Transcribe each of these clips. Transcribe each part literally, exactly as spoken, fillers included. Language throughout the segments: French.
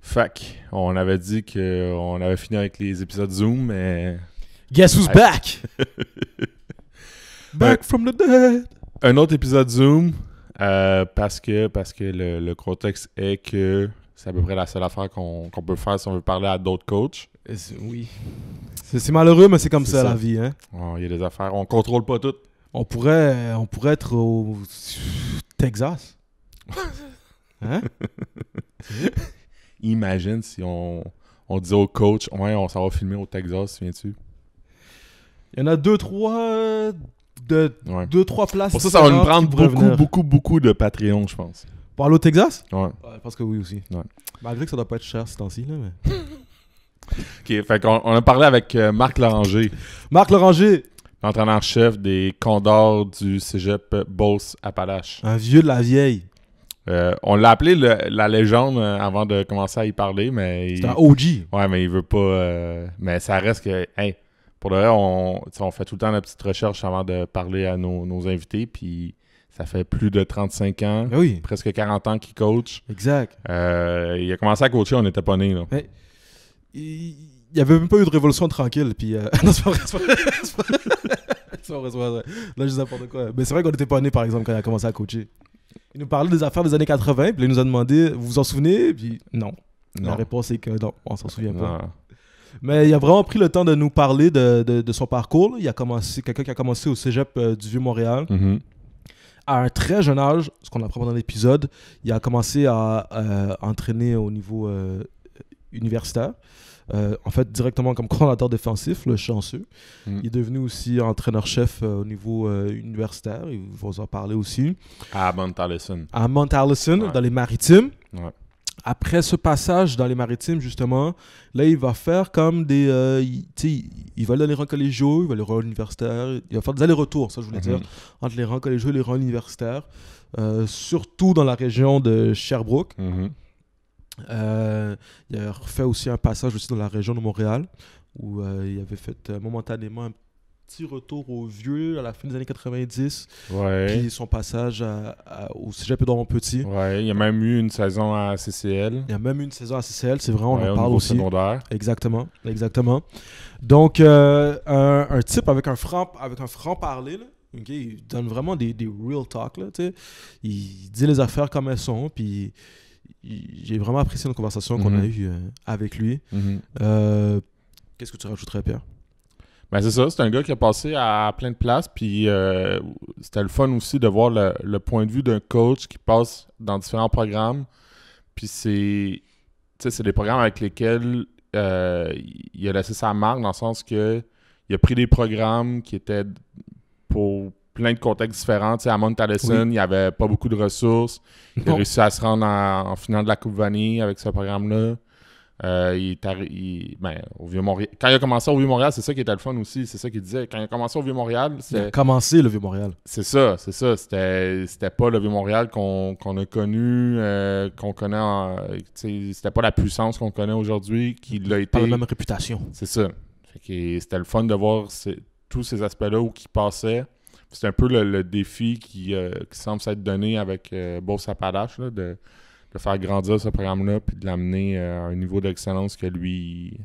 Fac, on avait dit qu'on avait fini avec les épisodes Zoom, mais... Guess who's back? Back from the dead! Un autre épisode Zoom, euh, parce que, parce que le, le contexte est que c'est à peu près la seule affaire qu'on, qu'on peut faire si on veut parler à d'autres coachs. Oui. C'est, c'est malheureux, mais c'est comme C'est ça, ça. la vie. Hein? Oh, il y a des affaires, on contrôle pas tout. On pourrait, on pourrait être au Texas. Hein? Imagine si on, on disait au coach, ouais, on s'en va filmer au Texas, viens-tu? Il y en a deux, trois, euh, de, Ouais. deux, trois places. Pour ça, ça va nous prendre qui pourraient beaucoup, venir. beaucoup, beaucoup de Patreon, je pense. Pour aller au Texas? Ouais. Ouais, je pense que oui aussi. Ouais. Malgré que ça doit pas être cher ces temps-ci. Là, mais... OK, fait qu'on on a parlé avec euh, Marc Loranger, Marc Loranger, l'entraîneur-chef des Condors du cégep Beauce-Appalaches. un vieux de la vieille. Euh, on l'a appelé le- la légende euh, avant de commencer à y parler, mais... C'est il- un O G. Ouais, mais il veut pas... euh, Mais ça reste que... Hey, pour le vrai, on, tu sais, on fait tout le temps la petite recherche avant de parler à nos, nos invités, puis ça fait plus de trente-cinq ans, Ben oui, presque quarante ans qu'il coach. exact. Euh, il a commencé à coacher, on n'était pas nés, là. Il n'y avait même pas eu de révolution tranquille. Puis, euh... non, c'est pas vrai. C'est pas vrai. C'est pas vrai. C'est pas vrai, c'est pas vrai. Là, je dis n'importe quoi. Mais c'est vrai qu'on n'était pas nés, par exemple, quand il a commencé à coacher. Il nous parlait des affaires des années quatre-vingts, puis il nous a demandé, vous vous en souvenez? Puis non. Non. La réponse est que non, on s'en souvient pas. Non. Mais il a vraiment pris le temps de nous parler de, de, de son parcours. Il a commencé, quelqu'un qui a commencé au cégep euh, du Vieux-Montréal. Mhm. À un très jeune âge, ce qu'on apprend dans l'épisode, il a commencé à euh, entraîner au niveau euh, universitaire. Euh, en fait, directement comme coordinateur défensif, le chanceux. Mm. Il est devenu aussi entraîneur-chef euh, au niveau euh, universitaire. Il va en parler aussi. À Mount Allison. À Mount Allison, Ouais. dans les Maritimes. Ouais. Après ce passage dans les Maritimes, justement, là, il va faire comme des... Euh, il, tu sais, il va aller dans les rangs collégiaux, il va aller dans les rangs universitaires. Il va faire des allers-retours, ça je voulais Mhm. dire, entre les rangs collégiaux et les rangs universitaires. Euh, surtout dans la région de Sherbrooke. Mhm. Euh, il a refait aussi un passage aussi dans la région de Montréal, où euh, il avait fait euh, momentanément un petit retour au vieux à la fin des années quatre-vingt-dix. Ouais. Puis son passage à- à- au cégep Édouard Montpetit. Ouais, il y a même eu une saison à C C L. Il y a même eu une saison à C C L, c'est vrai, on Ouais, en au parle niveau aussi. secondaire. Exactement, exactement. Donc, euh, un, un type avec un franc, avec un franc parler, là, ok, il donne vraiment des, des real talk, là, tu sais. Il dit les affaires comme elles sont, puis il- j'ai vraiment apprécié notre conversation qu'on Mhm. a eue euh, avec lui. Mhm. Euh, Qu'est-ce que tu rajouterais, Pierre? Ben c'est ça, c'est un gars qui a passé à plein de places, puis euh, c'était le fun aussi de voir le, le point de vue d'un coach qui passe dans différents programmes, puis c'est, tu sais, c'est des programmes avec lesquels euh, il a laissé sa marque, dans le sens que il a pris des programmes qui étaient pour plein de contextes différents. Tu sais, à Mount Allison, Oui. il n'y avait pas beaucoup de ressources. Il a Non. réussi à se rendre en, en finale de la Coupe Vanille avec ce programme-là. Euh, il est arri- il- ben, au Vieux-Montréal. Quand il a commencé au Vieux-Montréal, c'est ça qui était le fun aussi. C'est ça qu'il disait. Quand il a commencé au Vieux-Montréal, Il a c'est, commencé le Vieux-Montréal. c'est ça, c'est ça. C'était, c'était pas le Vieux-Montréal qu'on, qu'on a connu, euh, qu'on connaît. En, tu sais, c'était pas la puissance qu'on connaît aujourd'hui, qui l'a été. Pas la même réputation. C'est ça. Fait que c'était le fun de voir ces- tous ces aspects-là où qui passaient. C'est un peu le, le défi qui, euh, qui semble s'être donné avec euh, Beauce-Appalaches, là, de, de faire grandir ce programme-là puis de l'amener euh, à un niveau d'excellence que lui,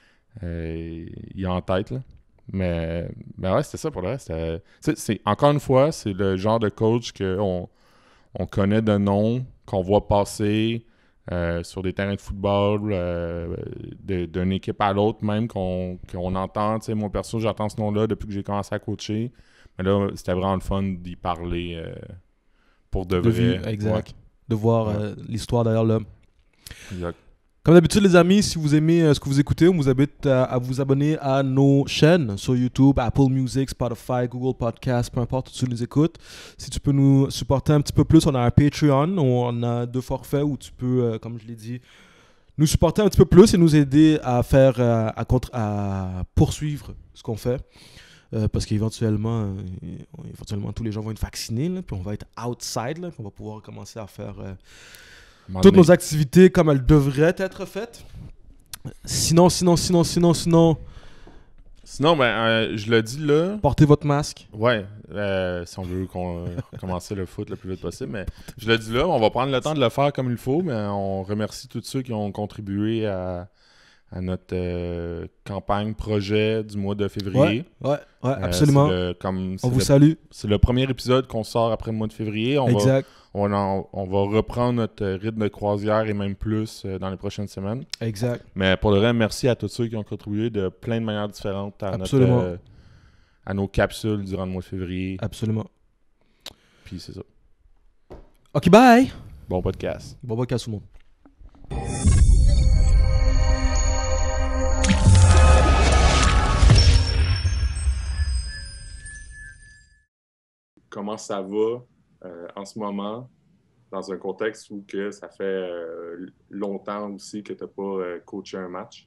euh, il a en tête. Là. Mais, mais ouais, c'était ça pour le reste. C'était- c'est- c'est- encore une fois, c'est le genre de coach qu'on on connaît de nom, qu'on voit passer euh, sur des terrains de football, euh, de- d'une équipe à l'autre même, qu'on qu'on entend. Tu sais, moi, perso, j'entends ce nom-là depuis que j'ai commencé à coacher. Mais là, c'était vraiment le fun d'y parler euh, pour de De vrai. vue, exact. De voir Ouais. euh, l'histoire derrière l'homme. Ouais, exact. Comme d'habitude, les amis, si vous aimez euh, ce que vous écoutez, on vous invite à, à vous abonner à nos chaînes sur YouTube, Apple Music, Spotify, Google Podcast, peu importe où tu nous écoutes. Si tu peux nous supporter un petit peu plus, on a un Patreon, on a deux forfaits où tu peux, euh, comme je l'ai dit, nous supporter un petit peu plus et nous aider à faire, euh, à, contre- à poursuivre ce qu'on fait. Euh, parce qu'éventuellement, euh, éventuellement, tous les gens vont être vaccinés, là, puis on va être outside, là, puis on va pouvoir commencer à faire euh, À un moment toutes donné, nos activités comme elles devraient être faites. Sinon, sinon, sinon, sinon, sinon, Sinon, ben, euh, je le dis là. Portez votre masque. Ouais, euh, si on veut qu'on euh, commencer le foot le plus vite possible. Mais je le dis là, on va prendre le temps de le faire comme il faut, mais on remercie tous ceux qui ont contribué à, à notre euh, campagne projet du mois de février. Ouais, ouais, ouais, Euh, absolument. c'est le- comme, c'est On vous le- salue. C'est le premier épisode qu'on sort après le mois de février. On va, Exact. on, en- on va reprendre notre rythme de croisière et même plus euh, dans les prochaines semaines. Exact. Mais pour le reste, merci à tous ceux qui ont contribué de plein de manières différentes à, notre, Absolument. euh, à nos capsules durant le mois de février. Absolument. Puis c'est ça. Ok, bye. Bon podcast. Bon podcast tout le monde. Comment ça va euh, en ce moment, dans un contexte où que ça fait euh, longtemps aussi que tu n'as pas euh, coaché un match?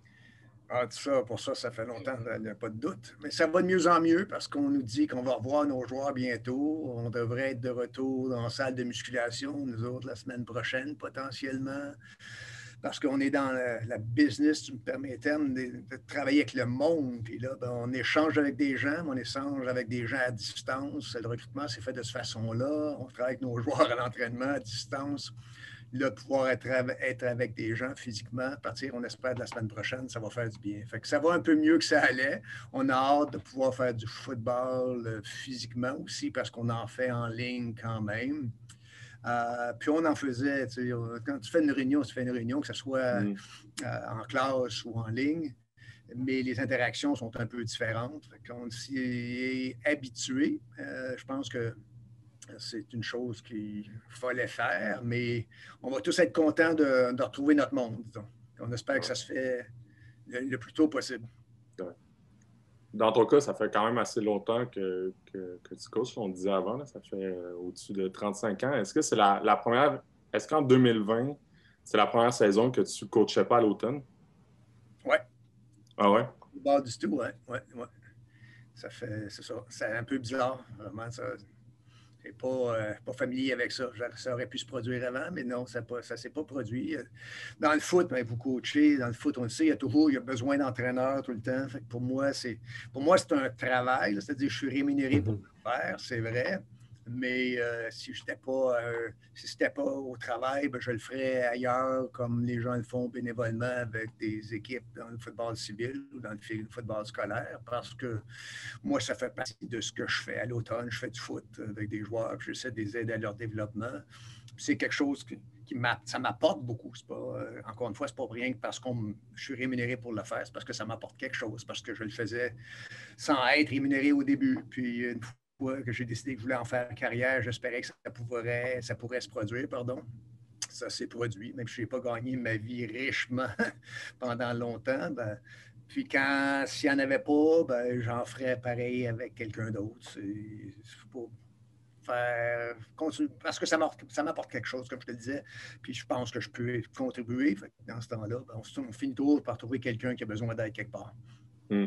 Ah, tout ça, pour ça, ça fait longtemps, il n'y a pas de doute. Mais ça va de mieux en mieux parce qu'on nous dit qu'on va revoir nos joueurs bientôt. On devrait être de retour dans la salle de musculation, nous autres, la semaine prochaine, potentiellement. Parce qu'on est dans la, la business, tu me permets le terme, de, de travailler avec le monde. Puis là, ben, on échange avec des gens, mais on échange avec des gens à distance. Le recrutement s'est fait de cette façon-là. On travaille avec nos joueurs à l'entraînement à distance. Là, pouvoir être, être avec des gens physiquement, partir, on espère, de la semaine prochaine, ça va faire du bien. Fait que ça va un peu mieux que ça allait. On a hâte de pouvoir faire du football euh, physiquement aussi, parce qu'on en fait en ligne quand même. Euh, puis on en faisait, tu sais, quand tu fais une réunion, tu fais une réunion, que ce soit mm. euh, en classe ou en ligne, mais les interactions sont un peu différentes. Fait qu'on s'y est habitué. Euh, je pense que c'est une chose qu'il fallait faire, mais on va tous être contents de, de retrouver notre monde, disons. On espère que ça se fait le, le plus tôt possible. Ouais. Dans ton cas, ça fait quand même assez longtemps que, que, que tu coaches, on le disait avant, là, ça fait euh, au-dessus de trente-cinq ans. Est-ce que c'est la, la première, est-ce qu'en deux mille vingt, c'est la première saison que tu ne coachais pas à l'automne? Oui. Ah ouais? Au bord du tout, oui. Ouais, ouais. Ça fait, c'est ça. C'est un peu bizarre, vraiment, ça. Je ne suis pas, euh, pas familier avec ça. Ça aurait pu se produire avant, mais non, ça ne s'est pas produit. Dans le foot, ben, vous coachez, dans le foot, on le sait, il y a toujours il y a besoin d'entraîneurs tout le temps. Fait que pour moi, c'est pour moi, c'est un travail. C'est-à-dire que je suis rémunéré pour le faire, c'est vrai. Mais euh, si je n'étais pas, euh, si c'était pas au travail, ben, je le ferais ailleurs, comme les gens le font bénévolement avec des équipes dans le football civil ou dans le football scolaire, parce que moi, ça fait partie de ce que je fais. À l'automne, je fais du foot avec des joueurs, puis j'essaie de les aider à leur développement. C'est quelque chose qui, qui ça m'apporte beaucoup. C'est pas, euh, encore une fois, ce n'est pas rien que parce que je suis rémunéré pour le faire, c'est parce que ça m'apporte quelque chose, parce que je le faisais sans être rémunéré au début. Puis une fois que j'ai décidé que je voulais en faire carrière, j'espérais que ça pourrait, ça pourrait se produire, pardon. Ça s'est produit, même si je n'ai pas gagné ma vie richement pendant longtemps. Ben, puis quand s'il n'y en avait pas, ben, j'en ferais pareil avec quelqu'un d'autre. C'est pour faire continuer, parce que ça m'apporte quelque chose, comme je te le disais. Puis je pense que je peux contribuer. Fait que dans ce temps-là, ben, on, on finit toujours par trouver quelqu'un qui a besoin d'aide quelque part. Mm.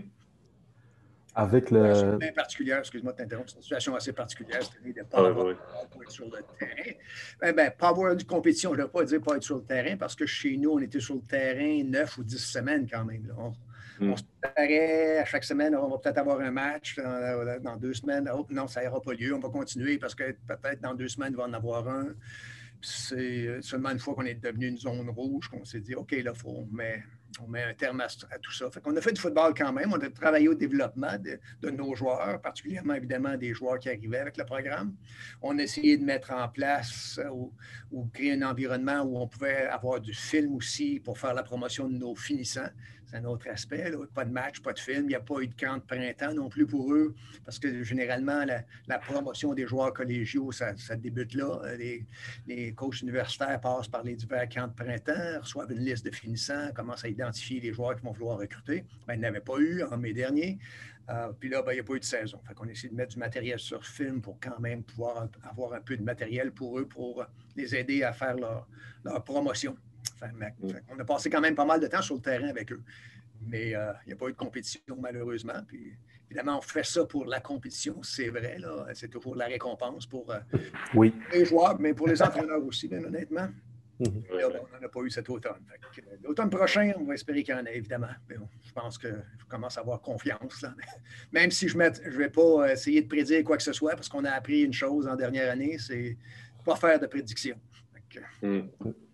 Avec le... C'est bien particulière, excuse-moi de t'interrompre, c'est une situation assez particulière, c'est-à-dire de ne pas ah, avoir oui. pour être sur le terrain. Ben, ben, pas avoir une compétition, je ne vais pas dire pas être sur le terrain, parce que chez nous, on était sur le terrain neuf ou dix semaines quand même. Là. On, mm. on se préparait à chaque semaine, on va peut-être avoir un match dans, dans deux semaines. Oh, non, ça n'aura pas lieu, on va continuer parce que peut-être dans deux semaines, il va en avoir un. C'est seulement une fois qu'on est devenu une zone rouge qu'on s'est dit, OK, là, faut, on, met, on met un terme à, à tout ça. Fait qu'on a fait du football quand même. On a travaillé au développement de, de nos joueurs, particulièrement, évidemment, des joueurs qui arrivaient avec le programme. On a essayé de mettre en place ou, ou créer un environnement où on pouvait avoir du film aussi pour faire la promotion de nos finissants. C'est un autre aspect. Là. Pas de match, pas de film. Il n'y a pas eu de camp de printemps non plus pour eux, parce que généralement, la, la promotion des joueurs collégiaux, ça, ça débute là. Les, les coachs universitaires passent par les divers camps de printemps, reçoivent une liste de finissants, commencent à identifier les joueurs qui vont vouloir recruter. Ben, il n'y en avait pas eu en mai dernier. Euh, puis là, ben, il n'y a pas eu de saison. Fait qu'on essaie de mettre du matériel sur film pour quand même pouvoir avoir un peu de matériel pour eux, pour les aider à faire leur, leur promotion. Fait, fait, on a passé quand même pas mal de temps sur le terrain avec eux. Mais euh, il n'y a pas eu de compétition, malheureusement. Puis, évidemment, on fait ça pour la compétition, c'est vrai. C'est toujours la récompense pour euh, oui. les joueurs, mais pour les entraîneurs aussi, bien honnêtement. Mm-hmm. Là, ben, on n'en a pas eu cet automne. Fait que, l'automne prochain, on va espérer qu'il y en ait, évidemment. Mais bon, je pense que je commence à avoir confiance. Là. Même si je ne vais pas essayer de prédire quoi que ce soit, parce qu'on a appris une chose en dernière année, c'est pas faire de prédictions. Mm.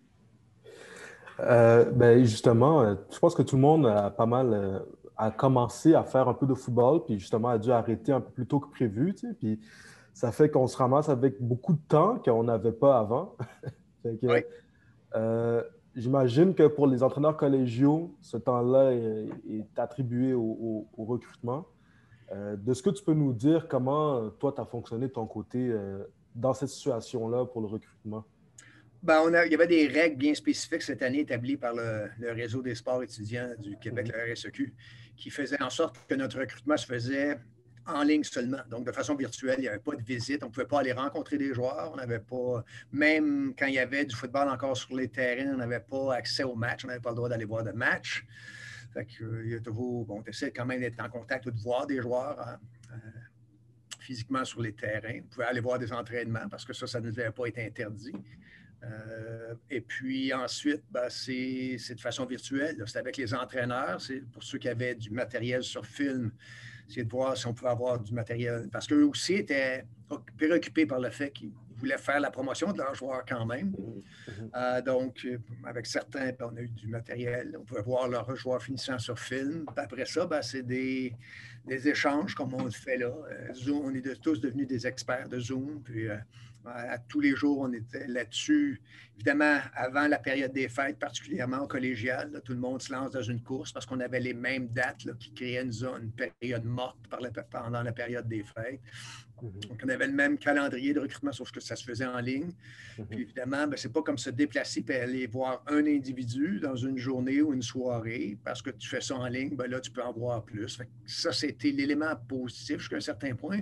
Euh, ben justement, je pense que tout le monde a pas mal euh, a commencé à faire un peu de football, puis justement a dû arrêter un peu plus tôt que prévu, tu sais, puis ça fait qu'on se ramasse avec beaucoup de temps qu'on n'avait pas avant. Fait que, oui. euh, j'imagine que pour les entraîneurs collégiaux, ce temps-là est, est attribué au, au, au recrutement. Euh, de ce que tu peux nous dire, comment toi, tu as fonctionné de ton côté euh, dans cette situation-là pour le recrutement? Ben, on a, il y avait des règles bien spécifiques cette année établies par le, le Réseau des sports étudiants du Québec, mm-hmm. le R S E Q, qui faisait en sorte que notre recrutement se faisait en ligne seulement, donc de façon virtuelle. Il n'y avait pas de visite, on ne pouvait pas aller rencontrer des joueurs, on n'avait pas, même quand il y avait du football encore sur les terrains, on n'avait pas accès aux matchs, on n'avait pas le droit d'aller voir de matchs. Fait que, euh, il y a toujours, bon, on essaie quand même d'être en contact ou de voir des joueurs hein, euh, physiquement sur les terrains. On pouvait aller voir des entraînements parce que ça, ça ne devait pas être interdit. Euh, et puis ensuite, ben, c'est, c'est de façon virtuelle. C'est avec les entraîneurs. C'est pour ceux qui avaient du matériel sur film, c'est de voir si on pouvait avoir du matériel. Parce qu'eux aussi étaient préoccupés par le fait qu'ils voulaient faire la promotion de leurs joueurs quand même. Euh, donc, avec certains, ben, on a eu du matériel. On pouvait voir leurs joueurs finissant sur film. Puis après ça, ben, c'est des, des échanges comme on le fait là. Euh, Zoom, on est de, tous devenus des experts de Zoom. Puis, euh, à tous les jours, on était là-dessus. Évidemment, avant la période des fêtes, particulièrement au collégial, là, tout le monde se lance dans une course parce qu'on avait les mêmes dates là, qui créaient une zone, une période morte par la, pendant la période des fêtes. Mm-hmm. Donc, on avait le même calendrier de recrutement, sauf que ça se faisait en ligne. Mm-hmm. Puis évidemment, ben, c'est pas comme se déplacer et aller voir un individu dans une journée ou une soirée. Parce que tu fais ça en ligne, ben là, tu peux en voir plus. Fait que ça, c'était l'élément positif jusqu'à un certain point.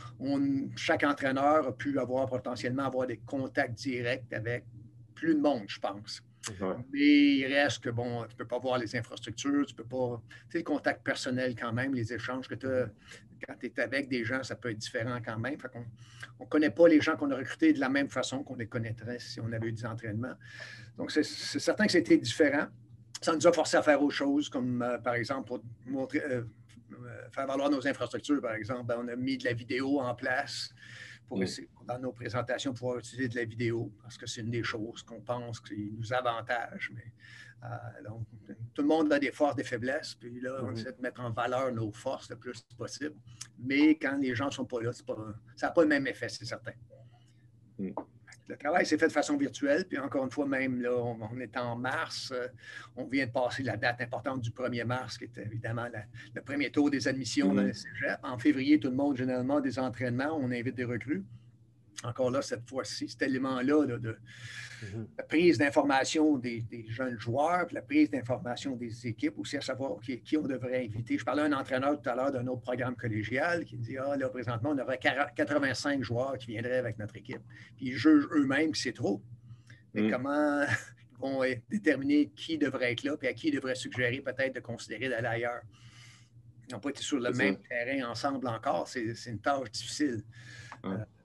On, chaque entraîneur a pu avoir potentiellement avoir des contacts directs avec plus de monde, je pense. Ouais. Mais il reste que, bon, tu ne peux pas voir les infrastructures, tu peux pas... Tu sais, le contact personnel quand même, les échanges que tu as quand tu es avec des gens, ça peut être différent quand même. Fait qu'on on ne connaît pas les gens qu'on a recrutés de la même façon qu'on les connaîtrait si on avait eu des entraînements. Donc, c'est, c'est certain que c'était différent. Ça nous a forcé à faire autre chose, comme euh, par exemple pour montrer... Euh, faire valoir nos infrastructures, par exemple. Ben, on a mis de la vidéo en place pour mmh. essayer, dans nos présentations, pouvoir utiliser de la vidéo, parce que c'est une des choses qu'on pense qui nous avantage. Mais, euh, donc, tout le monde a des forces, des faiblesses, puis là, mmh. on essaie de mettre en valeur nos forces le plus possible. Mais quand les gens ne sont pas là, c'est pas, ça n'a pas le même effet, c'est certain. Mmh. Le travail s'est fait de façon virtuelle, puis encore une fois, même là, on, on est en mars, euh, on vient de passer la date importante du premier mars, qui était évidemment la, le premier tour des admissions mmh. dans le cégep. En février, tout le monde, généralement, des entraînements, on invite des recrues. Encore là, cette fois-ci, cet élément-là là, de mmh. la prise d'information des, des jeunes joueurs, puis la prise d'information des équipes, aussi à savoir okay, qui on devrait inviter. Je parlais à un entraîneur tout à l'heure d'un autre programme collégial qui me dit « Ah, là, présentement, on aurait quatre-vingt-cinq joueurs qui viendraient avec notre équipe. » Puis ils jugent eux-mêmes que c'est trop. Mais mmh. comment ils vont déterminer qui devrait être là, puis à qui ils devraient suggérer peut-être de considérer d'aller ailleurs. Ils n'ont pas été sur le c'est même ça. terrain ensemble encore. C'est, c'est une tâche difficile. Mmh. Euh,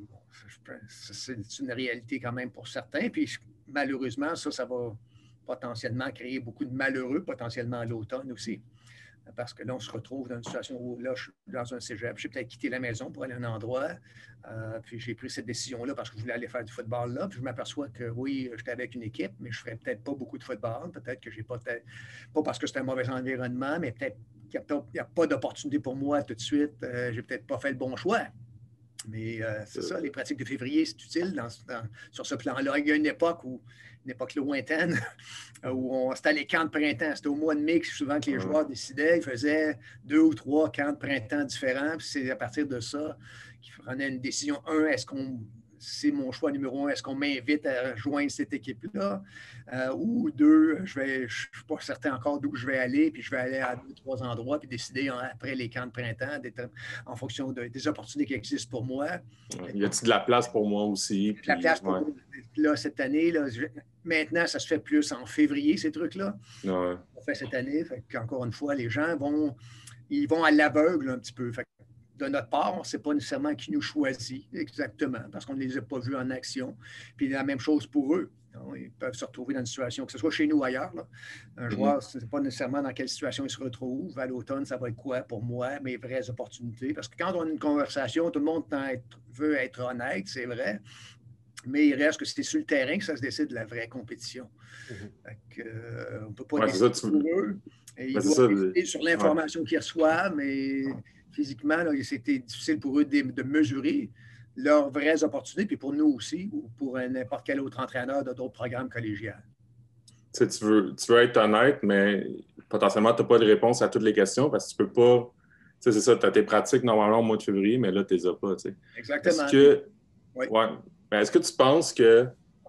c'est une réalité quand même pour certains. Puis malheureusement, ça, ça va potentiellement créer beaucoup de malheureux, potentiellement à l'automne aussi. Parce que là, on se retrouve dans une situation où là, je suis dans un cégep, j'ai peut-être quitté la maison pour aller à un endroit. Euh, puis j'ai pris cette décision-là parce que je voulais aller faire du football là. Puis je m'aperçois que oui, j'étais avec une équipe, mais je ne ferais peut-être pas beaucoup de football. Peut-être que j'ai pas, pas parce que c'est un mauvais environnement, mais peut-être qu'il n'y a, a pas d'opportunité pour moi tout de suite. Euh, j'ai peut-être pas fait le bon choix. Mais euh, c'est ça, les pratiques de février, c'est utile dans, dans, sur ce plan-là. Il y a une époque où, une époque lointaine, où on, c'était les camps de printemps. C'était au mois de mai que souvent que les joueurs décidaient. Ils faisaient deux ou trois camps de printemps différents. Puis c'est à partir de ça qu'ils prenaient une décision. Un, est-ce qu'on... c'est mon choix numéro un, est-ce qu'on m'invite à rejoindre cette équipe-là? Euh, ou deux, je ne suis pas certain encore d'où je vais aller, puis je vais aller à deux, trois endroits, puis décider hein, après les camps de printemps, en fonction de, des opportunités qui existent pour moi. Ouais, y a-t-il de la place pour moi aussi? Puis, de la place pour ouais. moi. Là, cette année, là, je, maintenant, ça se fait plus en février, ces trucs-là. Ouais. On fait cette année. Fait qu'encore une fois, les gens vont, ils vont à l'aveugle un petit peu. Fait de notre part, on ne sait pas nécessairement qui nous choisit exactement parce qu'on ne les a pas vus en action. Puis la même chose pour eux. Non, ils peuvent se retrouver dans une situation, que ce soit chez nous ou ailleurs. Là. Un joueur, ce n'est pas nécessairement dans quelle situation il se retrouve. À l'automne, ça va être quoi pour moi, mes vraies opportunités? Parce que quand on a une conversation, tout le monde être, veut être honnête, c'est vrai. Mais il reste que c'est sur le terrain que ça se décide de la vraie compétition. Mm-hmm. Fait que, euh, on ne peut pas ouais, décider ça, tu... pour eux. Et ils doivent décider sur l'information ouais. qu'ils reçoivent, mais physiquement, là, c'était difficile pour eux de, de mesurer leurs vraies opportunités, puis pour nous aussi, ou pour n'importe quel autre entraîneur de d'autres programmes collégiaux. Tu, sais, tu, veux, tu veux être honnête, mais potentiellement, tu n'as pas de réponse à toutes les questions parce que tu ne peux pas. Tu sais, c'est ça, tu as tes pratiques normalement au mois de février, mais là, tu ne les as pas. Tu sais. Exactement. Est-ce que, oui. ouais, mais est-ce que tu penses que.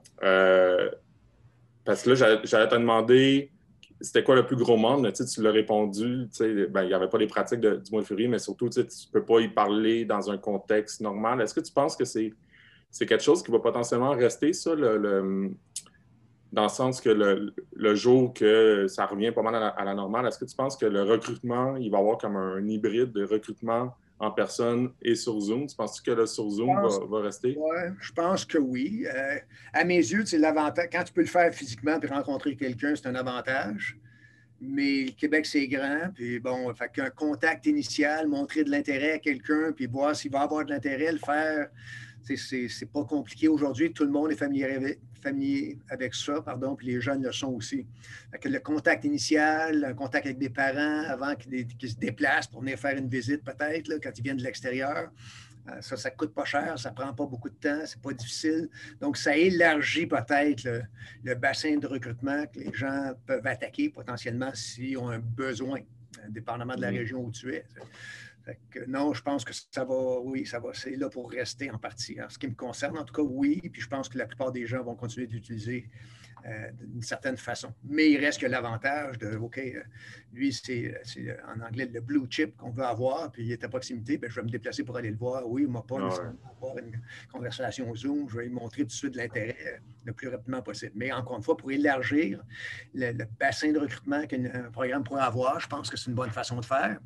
Euh, parce que là, j'allais, j'allais te demander c'était quoi le plus gros monde, tu sais, tu l'as répondu, tu sais, ben, il n'y avait pas les pratiques de, du mois de février, mais surtout, tu ne peux pas y parler dans un contexte normal. Est-ce que tu penses que c'est, c'est quelque chose qui va potentiellement rester, ça, le, le, dans le sens que le, le jour que ça revient pas mal à la, à la normale, est-ce que tu penses que le recrutement, il va y avoir comme un hybride de recrutement en personne et sur Zoom? Tu penses que le sur Zoom pense, va, va rester? Oui, je pense que oui. Euh, à mes yeux, c'est l'avantage. Quand tu peux le faire physiquement et rencontrer quelqu'un, c'est un avantage. Mais le Québec, c'est grand. Puis bon, fait qu'un contact initial, montrer de l'intérêt à quelqu'un, puis voir s'il va avoir de l'intérêt, le faire, c'est, c'est, c'est pas compliqué aujourd'hui. Tout le monde est familier avec, familier avec ça, pardon, puis les jeunes le sont aussi. Fait que le contact initial, un contact avec des parents avant qu'ils, qu'ils se déplacent pour venir faire une visite peut-être, là, quand ils viennent de l'extérieur. Ça, ça ne coûte pas cher, ça ne prend pas beaucoup de temps, c'est pas difficile. Donc, ça élargit peut-être le, le bassin de recrutement que les gens peuvent attaquer potentiellement s'ils ont un besoin, dépendamment de la région où tu es. Fait que, non, je pense que ça va, oui, ça va, c'est là pour rester en partie. En ce qui me concerne, en tout cas, oui, puis je pense que la plupart des gens vont continuer d'utiliser euh, d'une certaine façon. Mais il reste que l'avantage de, OK, euh, lui, c'est, c'est en anglais le blue chip qu'on veut avoir, puis il est à proximité, bien, je vais me déplacer pour aller le voir. Oui, il ne m'a pas nécessairement avoir une conversation au Zoom, je vais lui montrer tout de suite l'intérêt euh, le plus rapidement possible. Mais encore une fois, pour élargir le, le bassin de recrutement qu'un programme pourrait avoir, je pense que c'est une bonne façon de faire.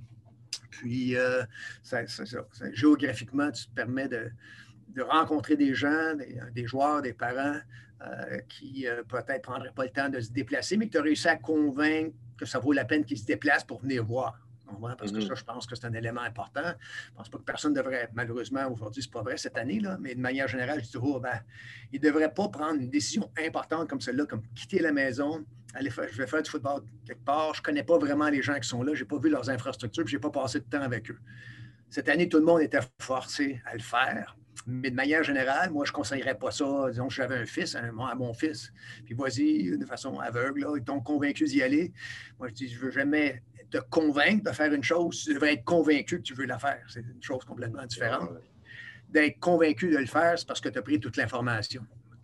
Puis, euh, ça, ça, ça, ça, géographiquement, tu te permets de, de rencontrer des gens, des, des joueurs, des parents euh, qui euh, peut-être ne prendraient pas le temps de se déplacer, mais que tu as réussi à convaincre que ça vaut la peine qu'ils se déplacent pour venir voir. Parce que ça, je pense que c'est un élément important. Je ne pense pas que personne devrait, malheureusement, aujourd'hui, ce n'est pas vrai cette année, là, mais de manière générale, je dis, oh, ben, il ne devrait pas prendre une décision importante comme celle-là, comme quitter la maison, aller faire, je vais faire du football quelque part, je ne connais pas vraiment les gens qui sont là, je n'ai pas vu leurs infrastructures, je n'ai pas passé de temps avec eux. Cette année, tout le monde était forcé à le faire. Mais de manière générale, moi, je ne conseillerais pas ça. Disons que j'avais un fils, un, à mon fils, puis vas-y, de façon aveugle, là, ils t'ont convaincu d'y aller. Moi, je dis, je ne veux jamais te convaincre de faire une chose. Tu devrais être convaincu que tu veux la faire. C'est une chose complètement différente. D'être convaincu de le faire, c'est parce que tu as pris toute l'information.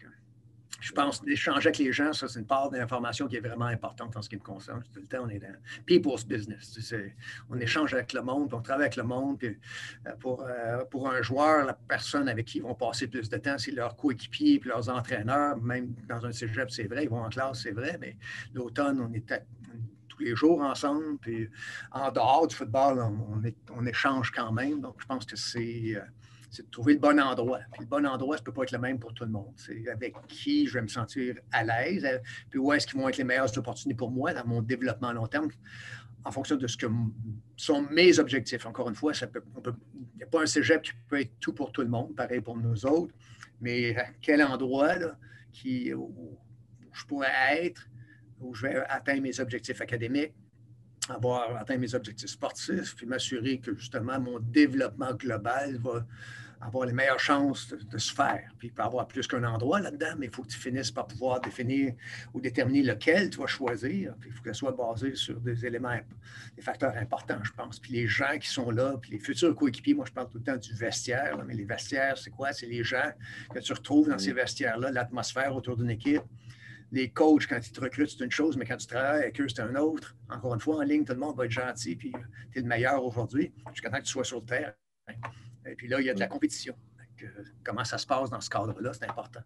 Je pense d'échanger avec les gens, ça, c'est une part de l'information qui est vraiment importante en ce qui me concerne. Tout le temps, on est dans people's business. C'est, on échange avec le monde, on travaille avec le monde. Puis pour, pour un joueur, la personne avec qui ils vont passer plus de temps, c'est leurs coéquipiers et leurs entraîneurs. Même dans un cégep, c'est vrai, ils vont en classe, c'est vrai, mais l'automne, on est à, tous les jours ensemble. Puis en dehors du football, on, est, on échange quand même. Donc, je pense que c'est... c'est de trouver le bon endroit. Puis le bon endroit, ça ne peut pas être le même pour tout le monde. C'est avec qui je vais me sentir à l'aise, puis où est-ce qu'ils vont être les meilleures opportunités pour moi dans mon développement à long terme, en fonction de ce que sont mes objectifs. Encore une fois, il n'y a pas un cégep qui peut être tout pour tout le monde, pareil pour nous autres, mais à quel endroit là, qui, où, où je pourrais être, où je vais atteindre mes objectifs académiques, avoir atteint mes objectifs sportifs, puis m'assurer que justement mon développement global va avoir les meilleures chances de, de se faire. Puis il peut y avoir plus qu'un endroit là-dedans, mais il faut que tu finisses par pouvoir définir ou déterminer lequel tu vas choisir. Puis il faut que ce soit basé sur des éléments, des facteurs importants, je pense. Puis les gens qui sont là, puis les futurs coéquipiers, moi je parle tout le temps du vestiaire, là, mais les vestiaires, c'est quoi? C'est les gens que tu retrouves dans ces vestiaires-là, l'atmosphère autour d'une équipe. Les coachs, quand ils te recrutent, c'est une chose, mais quand tu travailles avec eux, c'est un autre. Encore une fois, en ligne, tout le monde va être gentil, puis tu es le meilleur aujourd'hui, jusqu'à temps que tu sois sur le terrain. Et puis là, il y a de la compétition. Donc, euh, comment ça se passe dans ce cadre-là, c'est important.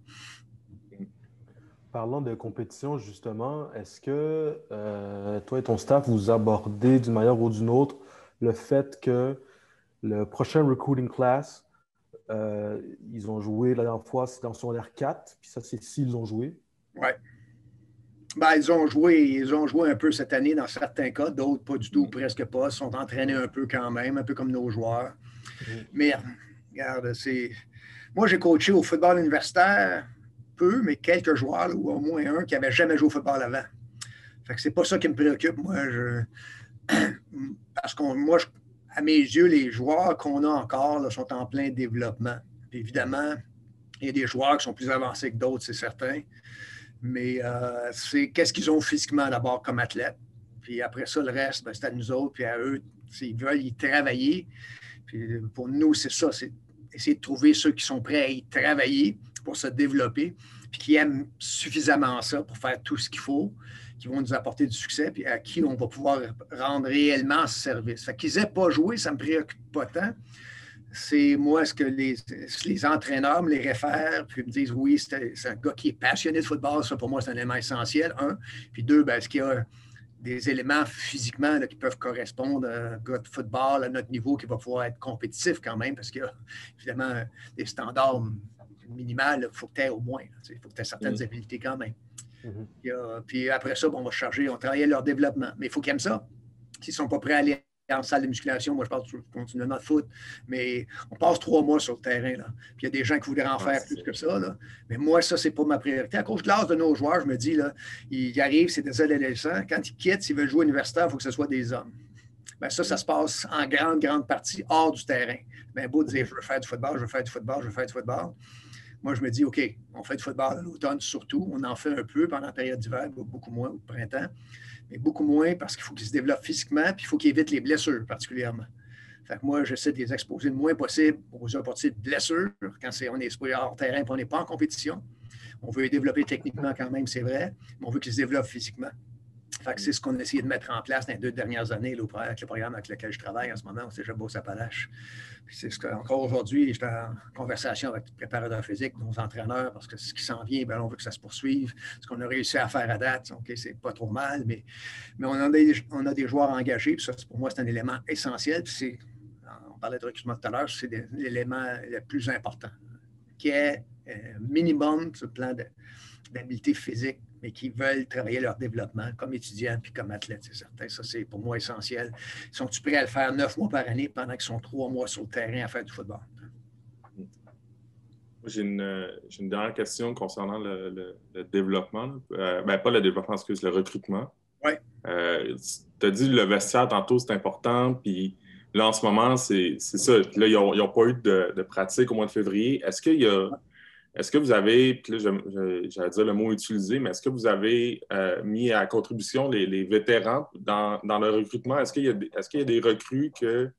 Parlant de compétition, justement, est-ce que euh, toi et ton staff, vous abordez d'une manière ou d'une autre le fait que le prochain recruiting class, euh, ils ont joué la dernière fois, c'est dans son R quatre, puis ça, c'est s'ils ont joué. Oui. Ben, ils ont joué, ils ont joué un peu cette année dans certains cas, d'autres pas du tout, presque pas. Ils sont entraînés un peu quand même, un peu comme nos joueurs. Mmh. Mais regarde, c'est. Moi, j'ai coaché au football universitaire, peu, mais quelques joueurs, ou au moins un qui n'avait jamais joué au football avant. Fait que c'est pas ça qui me préoccupe, moi. Je... Parce que moi, je... à mes yeux, les joueurs qu'on a encore là, sont en plein développement. Puis évidemment, il y a des joueurs qui sont plus avancés que d'autres, c'est certain. Mais euh, c'est qu'est-ce qu'ils ont physiquement d'abord comme athlètes. Puis après ça, le reste, ben, c'est à nous autres. Puis à eux, s'ils veulent y travailler. Puis pour nous, c'est ça, c'est essayer de trouver ceux qui sont prêts à y travailler pour se développer, puis qui aiment suffisamment ça pour faire tout ce qu'il faut, qui vont nous apporter du succès, puis à qui on va pouvoir rendre réellement ce service. Fait qu'ils n'aient pas joué, ça ne me préoccupe pas tant. C'est moi ce que les, les entraîneurs me les réfèrent, puis me disent oui, c'est, c'est un gars qui est passionné de football, ça pour moi c'est un élément essentiel, un. Puis deux, ben, est-ce qu'il y a des éléments physiquement là, qui peuvent correspondre à un gars de football à notre niveau qui va pouvoir être compétitif quand même, parce qu'il y a évidemment des standards minimales, il faut que tu aies au moins, il faut que tu aies certaines mmh. habiletés quand même. Mmh. Il y a, puis après ça, bon, on va charger, on travaille leur développement, mais il faut qu'ils aiment ça. S'ils ne sont pas prêts à aller en salle de musculation, moi je parle continuellement de foot, mais on passe trois mois sur le terrain. Là. Puis il y a des gens qui voudraient en faire plus que ça. Là. Mais moi, ça, c'est pas ma priorité. À cause de l'âge de nos joueurs, je me dis, là, ils arrivent, c'est des adolescents. Quand ils quittent, s'ils veulent jouer universitaire, il faut que ce soit des hommes. Bien, ça, ça se passe en grande, grande partie hors du terrain. Bien beau de dire, je veux faire du football, je veux faire du football, je veux faire du football. Moi, je me dis, OK, on fait du football à l'automne surtout. On en fait un peu pendant la période d'hiver, beaucoup moins au printemps. Mais beaucoup moins parce qu'il faut qu'ils se développent physiquement puis il faut qu'ils évitent les blessures particulièrement. Fait que moi, j'essaie de les exposer le moins possible aux opportunités de blessures quand c'est, on est hors terrain et on n'est pas en compétition. On veut les développer techniquement quand même, c'est vrai, mais on veut qu'ils se développent physiquement. Fait que c'est ce qu'on a essayé de mettre en place dans les deux dernières années là, avec le programme avec lequel je travaille en ce moment, c'est Beauce-Appalaches. C'est ce que, encore aujourd'hui, j'étais en conversation avec le préparateur physique, nos entraîneurs, parce que ce qui s'en vient, bien, on veut que ça se poursuive. Ce qu'on a réussi à faire à date, OK, c'est pas trop mal, mais, mais on, a des, on a des joueurs engagés, puis ça, pour moi, c'est un élément essentiel. Puis c'est, on parlait de recrutement tout à l'heure, c'est des, l'élément le plus important, qui est euh, minimum sur le plan de, d'habileté physique, mais qui veulent travailler leur développement comme étudiants puis comme athlètes, c'est certain. Ça, c'est pour moi essentiel. Sont-ils prêts à le faire neuf mois par année pendant qu'ils sont trois mois sur le terrain à faire du football? J'ai une, j'ai une dernière question concernant le, le, le développement. Euh, ben, pas le développement, excuse, le recrutement. Oui. Euh, tu as dit le vestiaire tantôt, c'est important, puis là, en ce moment, c'est, c'est ça. Puis là, ils n'ont pas eu de, de pratique au mois de février. Est-ce qu'il y a... Est-ce que vous avez, puis là, je, je, j'allais dire le mot utilisé, mais est-ce que vous avez euh, mis à contribution les, les vétérans dans, dans le recrutement? Est-ce qu'il y a des, est-ce qu'il y a des recrues que,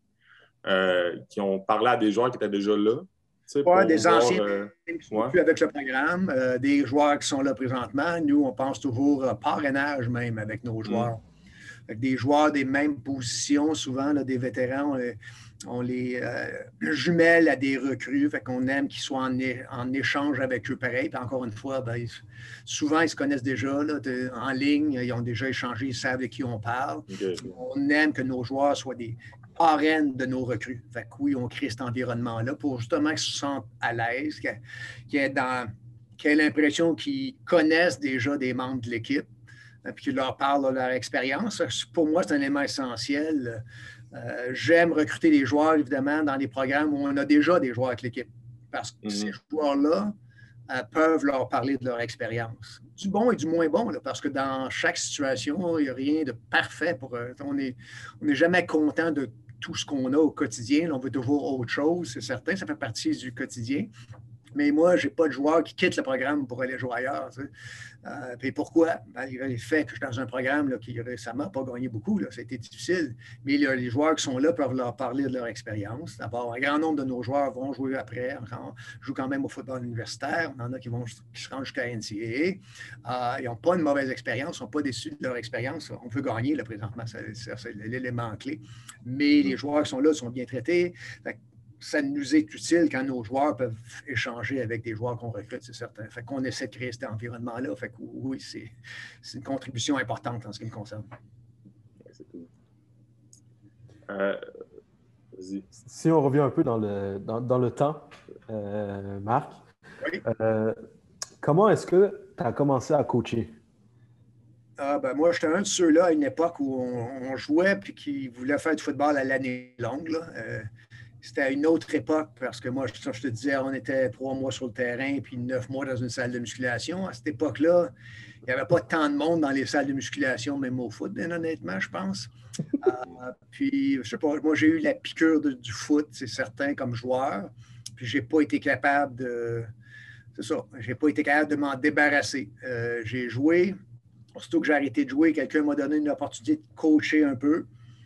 euh, qui ont parlé à des joueurs qui étaient déjà là? Oui, des voir, anciens euh, qui sont ouais. plus avec le programme, euh, des joueurs qui sont là présentement. Nous, on pense toujours euh, parrainage même avec nos joueurs. Mm. Avec des joueurs des mêmes positions, souvent là, des vétérans, on les, on les euh, jumelle à des recrues, fait qu'on aime qu'ils soient en, é- en échange avec eux pareil. Puis encore une fois, ben, ils, souvent, ils se connaissent déjà là, de, en ligne, ils ont déjà échangé, ils savent de qui on parle. Okay. On aime que nos joueurs soient des parraines de nos recrues. Fait que oui, on crée cet environnement-là pour justement qu'ils se sentent à l'aise, qu'ils aient, dans, qu'ils aient l'impression qu'ils connaissent déjà des membres de l'équipe, puis qu'ils leur parlent de leur expérience. Pour moi, c'est un élément essentiel. Euh, j'aime recruter des joueurs, évidemment, dans des programmes où on a déjà des joueurs avec l'équipe. Parce que mm-hmm. ces joueurs-là euh, peuvent leur parler de leur expérience. Du bon et du moins bon, là, parce que dans chaque situation, il n'y a rien de parfait. Pour, euh, on n'est on est jamais content de tout ce qu'on a au quotidien. Là, on veut toujours autre chose, c'est certain. Ça fait partie du quotidien. Mais moi, je n'ai pas de joueurs qui quittent le programme pour aller jouer ailleurs. Tu sais. euh, puis pourquoi? Malgré le fait que je suis dans un programme là, qui récemment n'a pas gagné beaucoup, là, ça a été difficile. Mais là, les joueurs qui sont là peuvent leur parler de leur expérience. D'abord, un grand nombre de nos joueurs vont jouer après. On joue quand même au football universitaire. On en a qui, vont, qui se rendent jusqu'à N C A A. Euh, ils n'ont pas une mauvaise expérience, ils ne sont pas déçus de leur expérience. On peut gagner là, présentement, c'est, c'est, c'est l'élément clé. Mais les joueurs qui sont là sont bien traités. Fait, ça nous est utile quand nos joueurs peuvent échanger avec des joueurs qu'on recrute, c'est certain. Fait qu'on essaie de créer cet environnement-là. Fait que oui, c'est, c'est une contribution importante en ce qui me concerne. C'est cool. Euh, vas-y. Si on revient un peu dans le, dans, dans le temps, euh, Marc, oui. euh, comment est-ce que tu as commencé à coacher? Ah, ben moi, j'étais un de ceux-là à une époque où on, on jouait puis qui voulait faire du football à l'année longue. Là. Euh, c'était à une autre époque parce que moi, je, je te disais, on était trois mois sur le terrain puis neuf mois dans une salle de musculation. À cette époque-là, il n'y avait pas tant de monde dans les salles de musculation, même au foot, bien honnêtement, je pense. Euh, puis, je sais pas, moi, j'ai eu la piqûre de, du foot, c'est certain, comme joueur. Puis, je n'ai pas été capable de. C'est ça, j'ai pas été capable de m'en débarrasser. Euh, j'ai joué. Aussitôt que j'ai arrêté de jouer, quelqu'un m'a donné une opportunité de coacher un peu.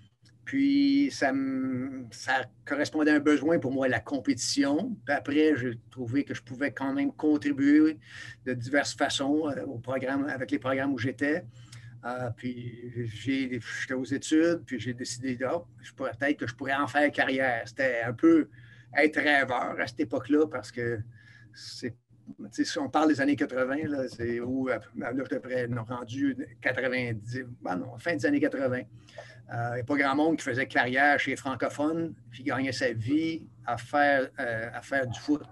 Puis, ça, me, ça correspondait à un besoin pour moi, la compétition. Puis après, j'ai trouvé que je pouvais quand même contribuer de diverses façons euh, au programme, avec les programmes où j'étais. Euh, puis, j'ai, j'étais aux études, puis j'ai décidé de, oh, je pourrais, peut-être que je pourrais en faire carrière. C'était un peu être rêveur à cette époque-là parce que c'est si on parle des années quatre-vingts, là, c'est où, là, à peu près, on a rendu quatre-vingt-dix, ben non, fin des années quatre-vingts. Il euh, n'y a pas grand monde qui faisait carrière chez les francophones, qui gagnait sa vie à faire, euh, à faire du foot.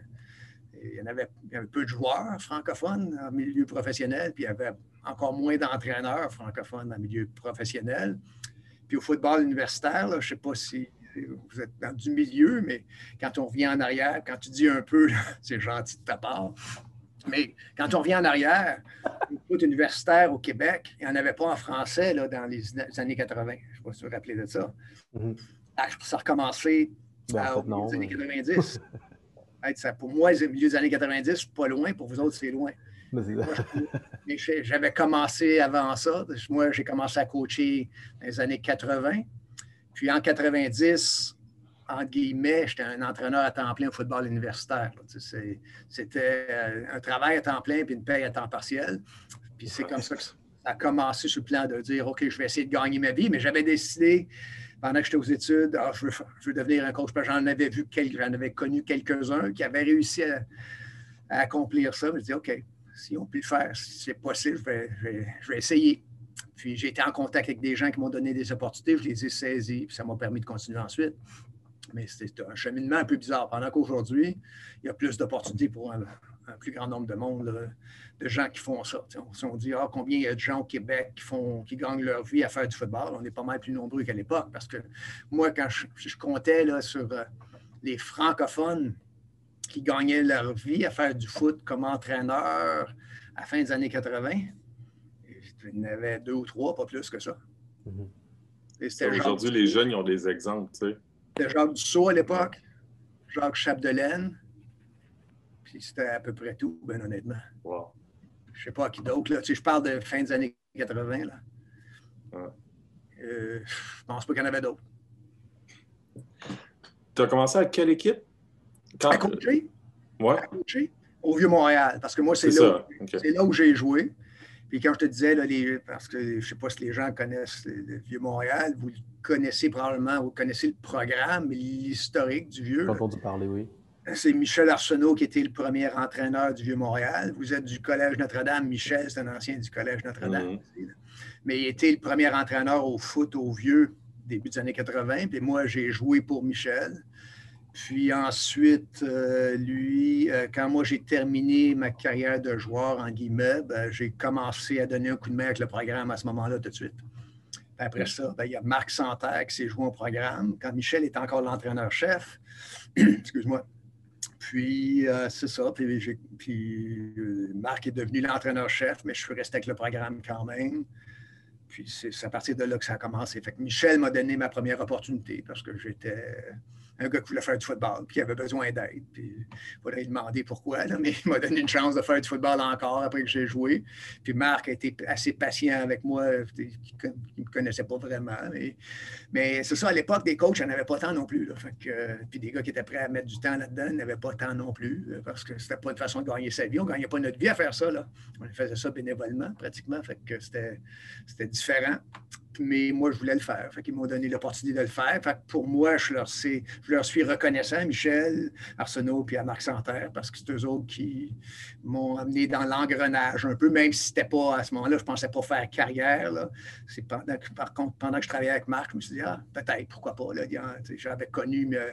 Il y, en avait, il y avait peu de joueurs francophones en milieu professionnel, puis il y avait encore moins d'entraîneurs francophones dans le milieu professionnel. Puis au football universitaire, là, je ne sais pas si vous êtes dans du milieu, mais quand on revient en arrière, quand tu dis un peu, c'est gentil de ta part, mais quand on revient en arrière, le foot universitaire au Québec, il n'y en avait pas en français là, dans les années quatre-vingts. Je ne sais pas si vous vous rappelez de ça. Mm-hmm. Ça a recommencé ben, euh, au milieu des années quatre-vingt-dix. Ça, pour moi, le milieu des années quatre-vingt-dix, c'est pas loin. Pour vous autres, c'est loin. Mais moi, je, j'avais commencé avant ça. Moi, j'ai commencé à coacher dans les années quatre-vingts. Puis en quatre-vingt-dix, entre guillemets, j'étais un entraîneur à temps plein au football universitaire. C'est, c'était un travail à temps plein puis une paye à temps partiel. Puis c'est comme ça que ça a commencé sur le plan de dire, OK, je vais essayer de gagner ma vie. Mais j'avais décidé, pendant que j'étais aux études, ah, je, veux, je veux devenir un coach. J'en avais vu quelques, j'en avais connu quelques-uns qui avaient réussi à, à accomplir ça. Je me disais, OK, si on peut le faire, si c'est possible, je vais, je vais, je vais essayer. Puis j'ai été en contact avec des gens qui m'ont donné des opportunités, je les ai saisies, puis ça m'a permis de continuer ensuite. Mais c'était un cheminement un peu bizarre. Pendant qu'aujourd'hui, il y a plus d'opportunités pour un, un plus grand nombre de monde, là, de gens qui font ça. On, si on dit ah, combien il y a de gens au Québec qui, font, qui gagnent leur vie à faire du football, on est pas mal plus nombreux qu'à l'époque. Parce que moi, quand je, je comptais là, sur euh, les francophones qui gagnaient leur vie à faire du foot comme entraîneur à la fin des années quatre-vingt, il y en avait deux ou trois, pas plus que ça. Mm-hmm. Aujourd'hui, Jacques, les jeunes, ils ont des exemples, tu sais. C'était Jacques Dussault à l'époque, Jacques Chapdelaine, puis c'était à peu près tout, bien honnêtement. Wow. Je ne sais pas à qui d'autre, là. Tu sais, je parle de fin des années quatre-vingt, là. Ouais. Euh, je pense pas qu'il y en avait d'autres. Tu as commencé à quelle équipe? Quand... À coacher. Ouais. À coacher au Vieux-Montréal, parce que moi, c'est, c'est, là, où, okay. c'est là où j'ai joué. Puis quand je te disais, là, les, parce que je ne sais pas si les gens connaissent le Vieux-Montréal, vous le connaissez probablement, vous connaissez le programme, l'historique du Vieux. J'ai entendu parler, oui. C'est Michel Arsenault qui était le premier entraîneur du Vieux-Montréal. Vous êtes du Collège Notre-Dame. Michel, c'est un ancien du Collège Notre-Dame. Mm-hmm. Mais il était le premier entraîneur au foot au Vieux, début des années quatre-vingt. Puis moi, j'ai joué pour Michel. Puis ensuite, euh, lui, euh, quand moi j'ai terminé ma carrière de joueur, en guillemets, ben, j'ai commencé à donner un coup de main avec le programme à ce moment-là tout de suite. Puis après ça, ben, il y a Marc Santerre qui s'est joué au programme, quand Michel était encore l'entraîneur-chef. Excuse-moi. Puis euh, c'est ça, puis, j'ai, puis euh, Marc est devenu l'entraîneur-chef, mais je suis resté avec le programme quand même. Puis c'est, c'est à partir de là que ça a commencé. Fait que Michel m'a donné ma première opportunité parce que j'étais un gars qui voulait faire du football, puis qui avait besoin d'aide. Puis il faudrait lui demander pourquoi, là, mais il m'a donné une chance de faire du football encore après que j'ai joué. Puis Marc a été assez patient avec moi, il ne me connaissait pas vraiment. Mais, mais c'est ça, à l'époque, des coachs, il n'y en avait pas tant non plus. Là. Fait que, puis des gars qui étaient prêts à mettre du temps là-dedans, il n'y en avait pas tant non plus, parce que c'était pas une façon de gagner sa vie. On ne gagnait pas notre vie à faire ça. Là. On faisait ça bénévolement, pratiquement. Fait que c'était, c'était différent. Mais moi, je voulais le faire. Fait qu'ils m'ont donné l'opportunité de le faire. Fait que pour moi, je leur, sais, je leur suis reconnaissant, Michel Arsenault puis à Marc Santerre, parce que c'est eux autres qui m'ont amené dans l'engrenage un peu, même si c'était pas, à ce moment-là, je ne pensais pas faire carrière. Là. C'est pendant, par contre, pendant que je travaillais avec Marc, je me suis dit, ah, peut-être, pourquoi pas. Là, j'avais connu mais,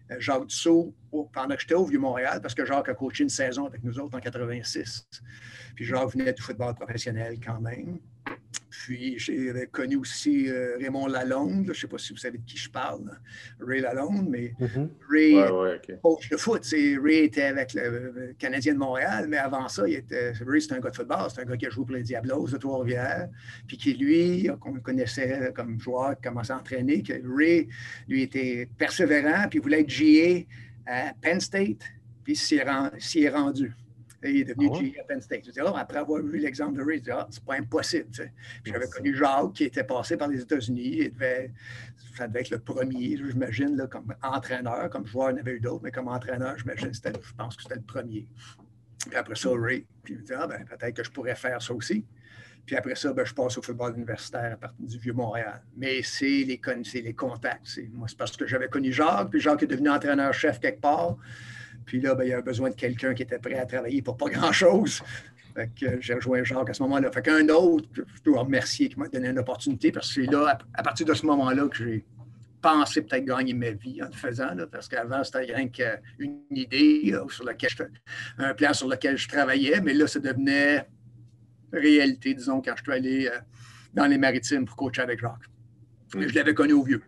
euh, Jacques Dussault, oh, pendant que j'étais au Vieux-Montréal, parce que Jacques a coaché une saison avec nous autres en quatre-vingt-six. Puis Jacques venait du football professionnel quand même. Puis j'ai connu aussi euh, Raymond Lalonde. Je ne sais pas si vous savez de qui je parle, là. Ray Lalonde, mais Mm-hmm. Ray, Ouais, ouais, OK. coach de foot. C'est, Ray était avec le, le Canadien de Montréal, mais avant ça, il était, Ray, c'était un gars de football. C'est un gars qui a joué pour les Diablos de Trois-Rivières. Puis qui, lui, qu'on connaissait comme joueur, qui commençait à entraîner, que Ray, lui, était persévérant, puis il voulait être G A à Penn State, puis s'y est, rend, s'y est rendu. Et il est devenu Ah ouais? G A à Penn State. Je dis, oh, après avoir vu l'exemple de Ray, je dis, ah, c'est pas impossible. Tu sais. Puis j'avais connu Jacques qui était passé par les États-Unis. Il devait, ça devait être le premier, j'imagine, là, comme entraîneur. Comme joueur, il y en avait eu d'autres, mais comme entraîneur, j'imagine, c'était, je pense que c'était le premier. Puis après ça, Ray. Puis il me dit, ah, ben, peut-être que je pourrais faire ça aussi. Puis après ça, ben, je passe au football universitaire à partir du Vieux-Montréal. Mais c'est les, c'est les contacts. C'est, moi, c'est parce que j'avais connu Jacques, puis Jacques est devenu entraîneur-chef quelque part. Puis là, ben, il y avait besoin de quelqu'un qui était prêt à travailler pour pas grand-chose. Fait que euh, j'ai rejoint Jacques à ce moment-là. Fait qu'un autre, je dois remercier, qui m'a donné une opportunité, parce que c'est là, à, à partir de ce moment-là, que j'ai pensé peut-être gagner ma vie en le faisant, là, parce qu'avant, c'était rien qu'une idée là, sur laquelle je, un plan sur lequel je travaillais, mais là, ça devenait réalité, disons, quand je suis allé euh, dans les Maritimes pour coacher avec Jacques. Mais je l'avais connu au vieux.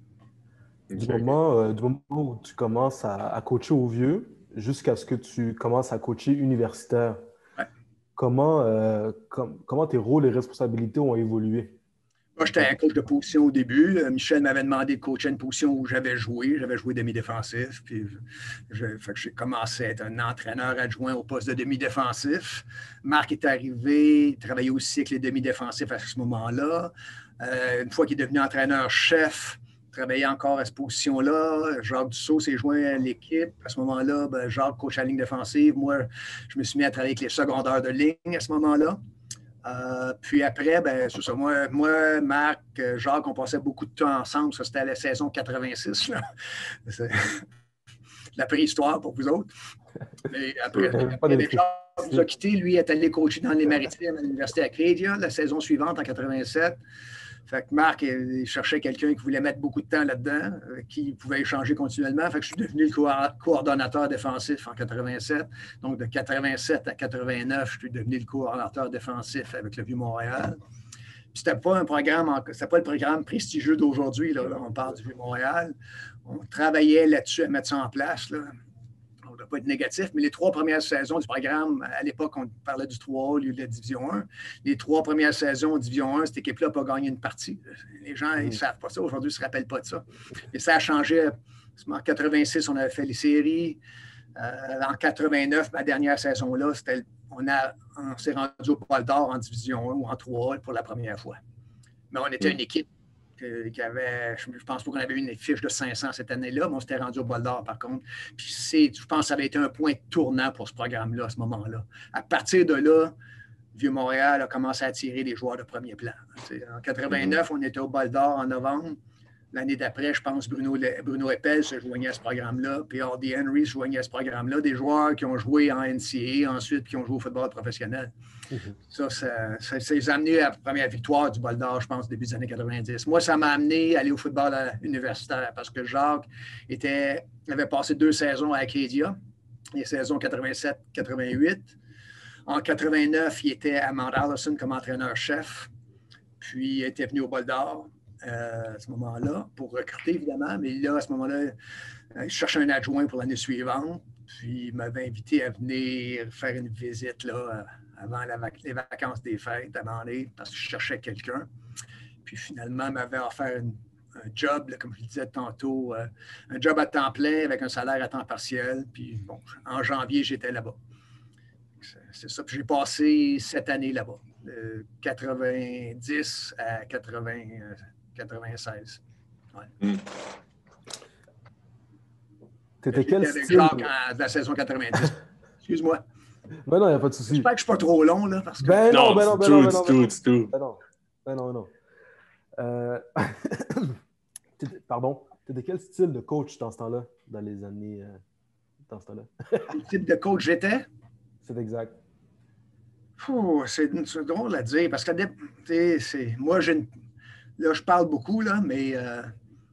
Du moment, euh, du moment où tu commences à, à coacher au vieux jusqu'à ce que tu commences à coacher universitaire, ouais. comment, euh, com- comment tes rôles et responsabilités ont évolué? Moi, j'étais un coach de position au début. Euh, Michel m'avait demandé de coacher une position où j'avais joué. J'avais joué demi-défensif. Puis je, fait que j'ai commencé à être un entraîneur adjoint au poste de demi-défensif. Marc est arrivé, il travaillait aussi avec les demi-défensifs à ce moment-là. Euh, une fois qu'il est devenu entraîneur-chef, travaillait encore à cette position-là. Jacques Dussault s'est joint à l'équipe. À ce moment-là, ben, Jacques coach à la ligne défensive. Moi, je me suis mis à travailler avec les secondaires de ligne à ce moment-là. Euh, puis après, ben, c'est ça. Moi, moi, Marc, Jacques, on passait beaucoup de temps ensemble. Ça, c'était la saison quatre-vingt-six. Là. C'est la préhistoire pour vous autres. Mais après, après ben, Jacques nous a quittés. Lui est allé coacher dans les Maritimes à l'Université Acadia la saison suivante, en quatre-vingt-sept. Fait que Marc, il cherchait quelqu'un qui voulait mettre beaucoup de temps là-dedans, qui pouvait échanger continuellement. Fait que je suis devenu le co- coordonnateur défensif en quatre-vingt-sept. Donc, de quatre-vingt-sept à quatre-vingt-neuf, je suis devenu le coordonnateur défensif avec le Vieux-Montréal. Puis c'était pas un programme, c'était pas le programme prestigieux d'aujourd'hui. Là, là, on parle du Vieux-Montréal. On travaillait là-dessus à mettre ça en place. Là. On ne doit pas être négatif, mais les trois premières saisons du programme, à l'époque, on parlait du trois A au lieu de la Division un. Les trois premières saisons en Division un, cette équipe-là n'a pas gagné une partie. Les gens, ils ne savent pas ça. Aujourd'hui, ils ne se rappellent pas de ça. Et ça a changé. En quatre-vingt-six, on avait fait les séries. Euh, en quatre-vingt-neuf, ma dernière saison-là, c'était, on, a, on s'est rendu au Bol d'Or en Division un ou en trois A pour la première fois. Mais on était une équipe qui avait, je pense pas qu'on avait eu une fiche de cinq cents cette année-là, mais on s'était rendu au Bol d'Or, par contre. Puis c'est, je pense que ça avait été un point tournant pour ce programme-là, à ce moment-là. À partir de là, Vieux-Montréal a commencé à attirer des joueurs de premier plan. En quatre-vingt-neuf, on était au Bol d'Or en novembre. L'année d'après, je pense Bruno, Bruno Eppel se joignait à ce programme-là, puis Hardy Henry se joignait à ce programme-là. Des joueurs qui ont joué en N C A A ensuite, qui ont joué au football professionnel. Mm-hmm. Ça, ça, ça, ça les a amenés à la première victoire du Bol d'Or, je pense, début des années quatre-vingt-dix. Moi, ça m'a amené à aller au football universitaire parce que Jacques était, avait passé deux saisons à Acadia, les saisons quatre-vingt-sept quatre-vingt-huit. En quatre-vingt-neuf, il était à Mount Allison comme entraîneur-chef, puis il était venu au Bol d'Or. Euh, à ce moment-là, pour recruter, évidemment. Mais là, à ce moment-là, euh, je cherchais un adjoint pour l'année suivante. Puis, il m'avait invité à venir faire une visite là, avant la vac- les vacances des fêtes, à Manley, parce que je cherchais quelqu'un. Puis, finalement, il m'avait offert une, un job, là, comme je le disais tantôt, euh, un job à temps plein avec un salaire à temps partiel. Puis, bon, en janvier, j'étais là-bas. C'est, c'est ça. Puis, j'ai passé sept années là-bas, de quatre-vingt-dix à quatre-vingts. quatre-vingt-seize. Ouais. Mm. T'étais quel avec style? Jacques en, de la saison quatre-vingt-dix. Excuse-moi. Ben non, il n'y a pas de souci. J'espère que je ne suis pas trop long, là. Parce que... Ben non, non, ben non, ben tout, non, ben non. tout, tout, tout. Ben non, ben non, ben non. Euh... Pardon. T'étais quel style de coach dans ce temps-là, dans les années... Euh... dans ce temps-là? Quel type de coach j'étais? C'est exact. Ouh, c'est, c'est drôle à dire, parce que c'est, moi, j'ai une... Là, je parle beaucoup, là, mais euh,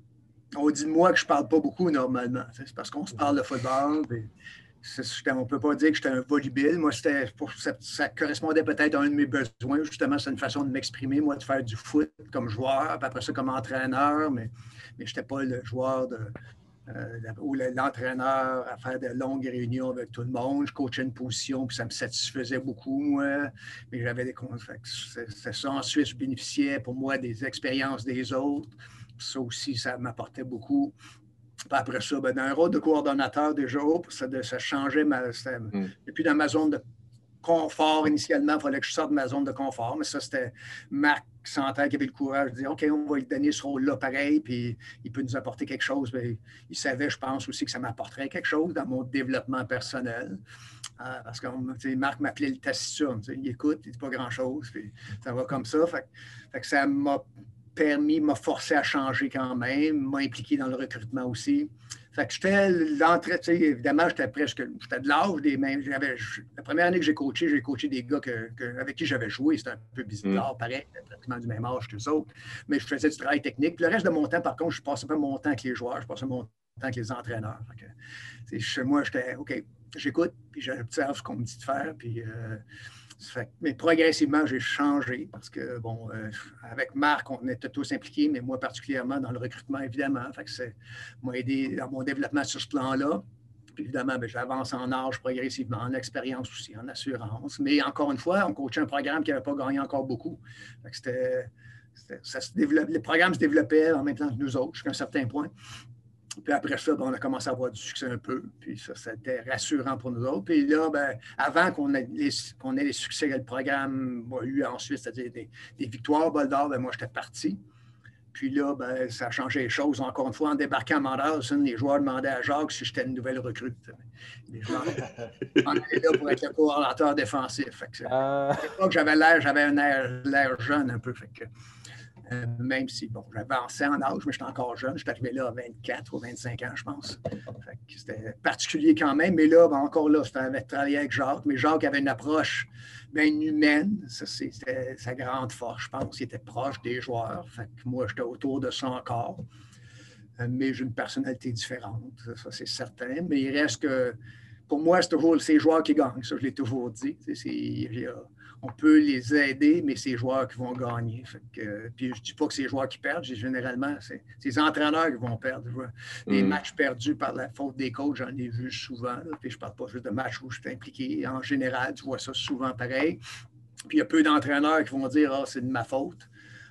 on dit de moi que je ne parle pas beaucoup normalement. C'est parce qu'on se parle de football. On ne peut pas dire que j'étais un volubile. Moi, c'était pour, ça, ça correspondait peut-être à un de mes besoins. Justement, c'est une façon de m'exprimer, moi, de faire du foot comme joueur, puis après ça comme entraîneur, mais, mais je n'étais pas le joueur de, euh, ou l'entraîneur à faire de longues réunions avec tout le monde. Je coachais une position, puis ça me satisfaisait beaucoup, moi. Mais j'avais des c'est ça. Ensuite, je bénéficiais pour moi des expériences des autres. Ça aussi, ça m'apportait beaucoup. Puis après ça, ben, dans un rôle de coordonnateur déjà, ça, ça changeait. Ma, mm. Et puis dans ma zone de confort, initialement, il fallait que je sorte de ma zone de confort. Mais ça, c'était Marc Santerre qui avait le courage de dire OK, on va lui donner ce rôle-là pareil, puis il peut nous apporter quelque chose. Bien, il savait, je pense aussi, que ça m'apporterait quelque chose dans mon développement personnel. Euh, parce que Marc m'appelait le taciturne. Il écoute, il dit pas grand-chose, puis ça va comme ça. Fait, fait que ça m'a permis, m'a forcé à changer quand même, m'a impliqué dans le recrutement aussi. Fait que j'étais l'entrée, tu sais, évidemment, j'étais presque, j'étais de l'âge des mêmes. J'avais, la première année que j'ai coaché, j'ai coaché des gars que, que, avec qui j'avais joué. C'était un peu bizarre, mm. pareil, pratiquement du même âge qu'eux autres. Mais je faisais du travail technique. Puis le reste de mon temps, par contre, je passais pas mon temps avec les joueurs, je passais mon temps avec les entraîneurs. Fait que, chez moi, j'étais, OK, j'écoute, puis j'observe ce qu'on me dit de faire, puis... Euh, Fait, mais progressivement, j'ai changé parce que, bon, euh, avec Marc, on était tous impliqués, mais moi particulièrement dans le recrutement, évidemment. Fait que ça m'a aidé dans mon développement sur ce plan-là. Puis évidemment, bien, j'avance en âge progressivement, en expérience aussi, en assurance. Mais encore une fois, on coachait un programme qui n'avait pas gagné encore beaucoup. Fait que c'était, c'était, ça se développe, les programmes se développaient en même temps que nous autres, jusqu'à un certain point. Puis après ça, ben, on a commencé à avoir du succès un peu. Puis ça, c'était rassurant pour nous autres. Puis là, ben, avant qu'on ait, les, qu'on ait les succès que le programme a eu ensuite, c'est-à-dire des, des victoires bol d'or, ben, moi, j'étais parti. Puis là, ben, ça a changé les choses. Encore une fois, en débarquant à Mandel, les joueurs demandaient à Jacques si j'étais une nouvelle recrue. Les joueurs on était là pour être le coordonnateur défensif. Fait que, à l'époque, j'avais l'air, j'avais un air, l'air jeune un peu. Fait que, Euh, même si, bon, j'avançais en âge, mais j'étais encore jeune. Je suis arrivé là à vingt-quatre ou vingt-cinq ans, je pense. Fait que c'était particulier quand même. Mais là, ben, encore là, c'était travailler avec Jacques. Mais Jacques avait une approche bien humaine. Ça, c'était sa grande force, je pense. Il était proche des joueurs. Fait que moi, j'étais autour de ça encore. Euh, mais j'ai une personnalité différente. Ça, c'est certain. Mais il reste que, pour moi, c'est toujours ces joueurs qui gagnent. Ça, je l'ai toujours dit. C'est, on peut les aider, mais c'est les joueurs qui vont gagner. Fait que, puis je ne dis pas que c'est les joueurs qui perdent. Généralement, c'est, c'est les entraîneurs qui vont perdre. Des mm. matchs perdus par la faute des coachs, j'en ai vu souvent. Là. Puis je ne parle pas juste de matchs où je suis impliqué. En général, tu vois ça souvent pareil. Puis il y a peu d'entraîneurs qui vont dire « Ah, c'est de ma faute. Euh, »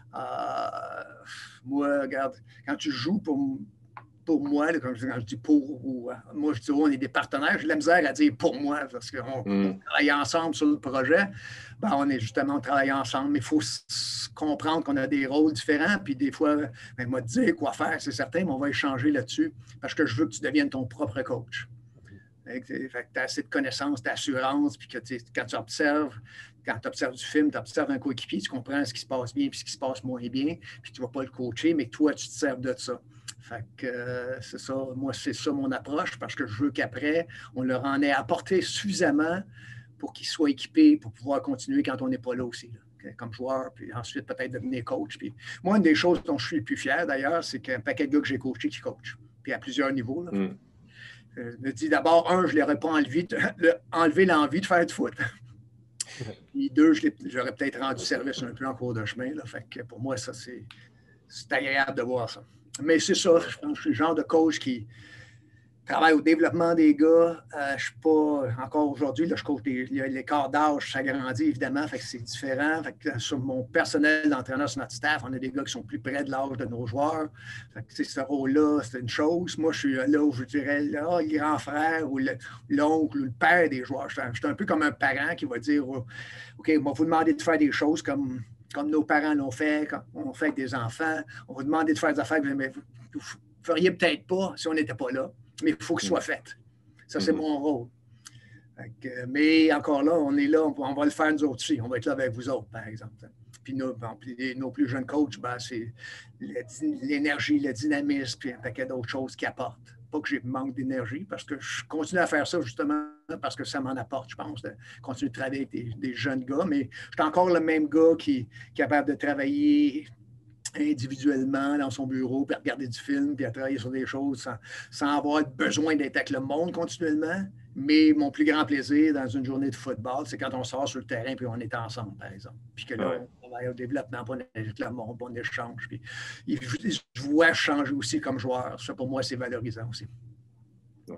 Moi, regarde, quand tu joues pour... pour moi, là, quand, je, quand je dis pour, ou, moi je dis oh, on est des partenaires, j'ai de la misère à dire pour moi, parce qu'on mm. travaille ensemble sur le projet, ben, on est justement, on travaille ensemble, mais il faut s- comprendre qu'on a des rôles différents, puis des fois, ben, moi, te dire quoi faire, c'est certain, mais on va échanger là-dessus, parce que je veux que tu deviennes ton propre coach. Fait que tu as assez de connaissances, d'assurance, puis que quand tu observes, quand tu observes du film, tu observes un coéquipier, tu comprends ce qui se passe bien et ce qui se passe moins bien, puis tu ne vas pas le coacher, mais toi, tu te sers de ça. Fait que euh, c'est ça, moi, c'est ça mon approche, parce que je veux qu'après, on leur en ait apporté suffisamment pour qu'ils soient équipés pour pouvoir continuer quand on n'est pas là aussi, là, comme joueur, puis ensuite peut-être devenir coach. Puis moi, une des choses dont je suis le plus fier d'ailleurs, c'est qu'un paquet de gars que j'ai coachés qui coachent, puis à plusieurs niveaux. Là. Mm. Je me dis d'abord, un, je ne leur ai pas enlevé, le, enlevé l'envie de faire du foot. Puis deux, je j'aurais peut-être rendu service un peu en cours de chemin. Là. Fait que pour moi, ça, c'est, c'est agréable de voir ça. Mais c'est ça, je pense que je suis le genre de coach qui travaille au développement des gars. Euh, je ne suis pas, encore aujourd'hui, là, je coach des, l'écart d'âge s'agrandit évidemment, fait que c'est différent. Fait que sur mon personnel d'entraîneur sur notre staff, on a des gars qui sont plus près de l'âge de nos joueurs. Fait que, ce rôle-là, c'est une chose. Moi, je suis là où je dirais là, le grand frère ou le, l'oncle ou le père des joueurs. Je suis un peu comme un parent qui va dire OK, on va vous demander de faire des choses comme. Comme nos parents l'ont fait, comme on fait avec des enfants. On va demander de faire des affaires que vous ne feriez peut-être pas si on n'était pas là, mais il faut que ce soit fait. Ça, c'est mm-hmm. mon rôle. Que, mais encore là, on est là, on, on va le faire nous autres aussi. On va être là avec vous autres, par exemple. Puis nos, bon, puis nos plus jeunes coachs, ben, c'est l'énergie, le dynamisme, puis un paquet d'autres choses qui apportent. Pas que j'ai manque d'énergie, parce que je continue à faire ça justement parce que ça m'en apporte, je pense, de continuer de travailler avec des, des jeunes gars, mais je suis encore le même gars qui est capable de travailler individuellement dans son bureau, puis à regarder du film, puis à travailler sur des choses sans, sans avoir besoin d'être avec le monde continuellement. Mais mon plus grand plaisir dans une journée de football, c'est quand on sort sur le terrain puis on est ensemble, par exemple. Puis que là, ouais. on travaille au développement, puis on est avec le monde, puis on échange. Puis je vois changer aussi comme joueur. Ça, pour moi, c'est valorisant aussi. Ouais.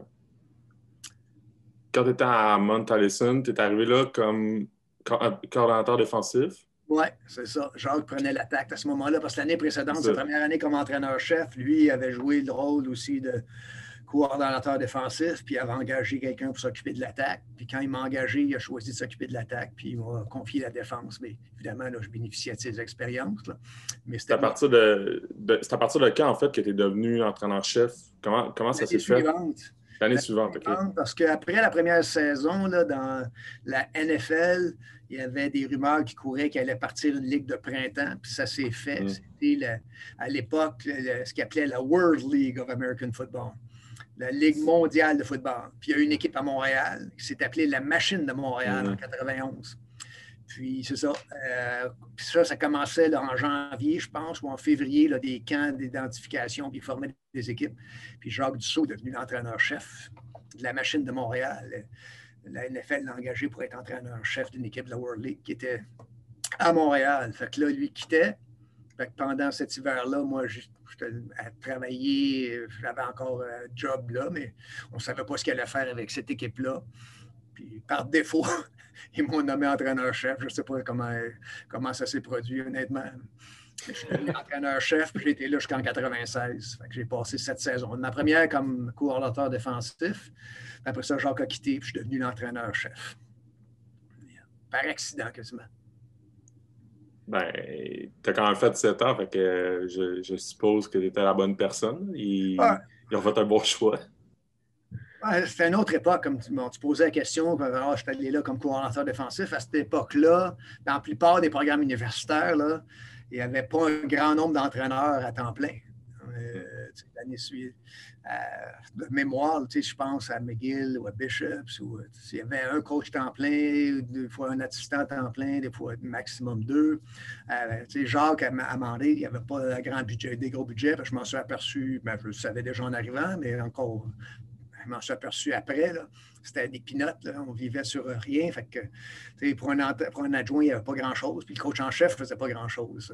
Quand tu étais à Mount Allison, tu es arrivé là comme coordonnateur défensif. Oui, c'est ça. Jacques prenait l'attaque à ce moment-là, parce que l'année précédente, sa première année comme entraîneur-chef, lui avait joué le rôle aussi de coordonnateur défensif, puis il avait engagé quelqu'un pour s'occuper de l'attaque. Puis quand il m'a engagé, il a choisi de s'occuper de l'attaque, puis il m'a confié la défense. Mais évidemment, là, je bénéficiais de ses expériences. Là. Mais c'était c'est, à partir de, de, c'est à partir de quand, en fait, que tu es devenu entraîneur-chef? Comment, comment ça s'est fait? Suivante. L'année suivante, OK. Parce qu'après la première saison, là, dans la N F L, il y avait des rumeurs qui couraient qu'il allait partir une ligue de printemps, puis ça s'est fait. Mm. C'était le, à l'époque le, ce qu'ils appelait la World League of American Football, la Ligue mondiale de football. Puis il y a eu une équipe à Montréal qui s'est appelée la Machine de Montréal mm. en quatre-vingt-onze. Puis c'est ça. Euh, puis ça, ça commençait là, en janvier, je pense, ou en février, là, des camps d'identification, puis ils formaient des équipes. Puis Jacques Dussault est devenu l'entraîneur-chef de la Machine de Montréal. La N F L l'a engagé pour être entraîneur-chef d'une équipe de la World League qui était à Montréal. Fait que là, lui quittait. Fait que pendant cet hiver-là, moi, j'étais à travailler. J'avais encore un job là, mais on ne savait pas ce qu'il allait faire avec cette équipe-là. Puis par défaut, ils m'ont nommé entraîneur-chef. Je ne sais pas comment, comment ça s'est produit, honnêtement. Je suis devenu entraîneur-chef, puis j'ai été là jusqu'en quatre-vingt-seize. Fait que j'ai passé cette saison. Ma première comme coordonnateur défensif. Après ça, Jacques a quitté, puis je suis devenu l'entraîneur-chef. Par accident, quasiment. Ben, tu as quand même fait sept ans, fait que je, je suppose que tu étais la bonne personne. Ils, ah. ils ont fait un bon choix. Ouais, c'était une autre époque, comme tu, bon, tu posais la question, oh, je suis allé là comme coordonnateur défensif. À cette époque-là, dans la plupart des programmes universitaires, là, il n'y avait pas un grand nombre d'entraîneurs à temps plein. Euh, l'année suivante, euh, de mémoire, je pense à McGill ou à Bishops, où il y avait un coach temps plein, des fois un assistant temps plein, des fois maximum deux. Euh, Jacques, à Amandé, il n'y avait pas un grand budget, des gros budgets. Je m'en suis aperçu, ben, je le savais déjà en arrivant, mais encore, je m'en suis aperçu après. Là. C'était des pinottes, là. On vivait sur rien. Fait que, pour, un, pour un adjoint, il n'y avait pas grand-chose. Puis le coach en chef ne faisait pas grand-chose.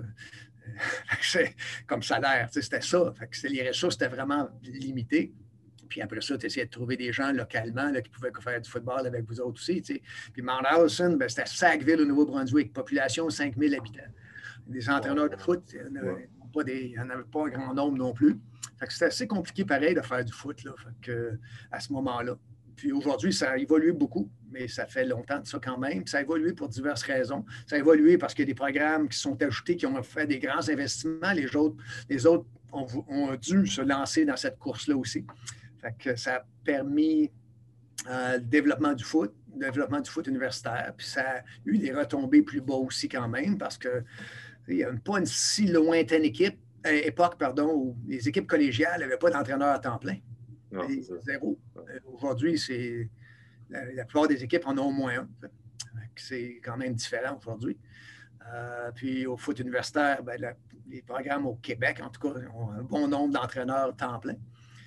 Comme salaire, c'était ça. Fait que les ressources étaient vraiment limitées. Puis après ça, tu essayais de trouver des gens localement là, qui pouvaient faire du football avec vous autres aussi. T'sais. Puis Mount Allison, ben, c'était Sackville au Nouveau-Brunswick, population cinq mille habitants. Des entraîneurs de foot, il n'y en avait pas un grand nombre non plus. Fait que c'était assez compliqué pareil de faire du foot là, fait que, à ce moment-là. Puis aujourd'hui, ça a évolué beaucoup, mais ça fait longtemps de ça quand même. Puis ça a évolué pour diverses raisons. Ça a évolué parce qu'il y a des programmes qui sont ajoutés, qui ont fait des grands investissements. Les autres, les autres ont, ont dû se lancer dans cette course-là aussi. Fait que ça a permis euh, le développement du foot, le développement du foot universitaire. Puis ça a eu des retombées plus bas aussi quand même parce qu'il n'y a pas une si lointaine équipe, euh, époque pardon, où les équipes collégiales n'avaient pas d'entraîneur à temps plein. Non, zéro. Euh, aujourd'hui, c'est la, la plupart des équipes en ont au moins un. C'est quand même différent aujourd'hui. Euh, puis au foot universitaire, ben, la, les programmes au Québec, en tout cas, ont un bon nombre d'entraîneurs temps plein.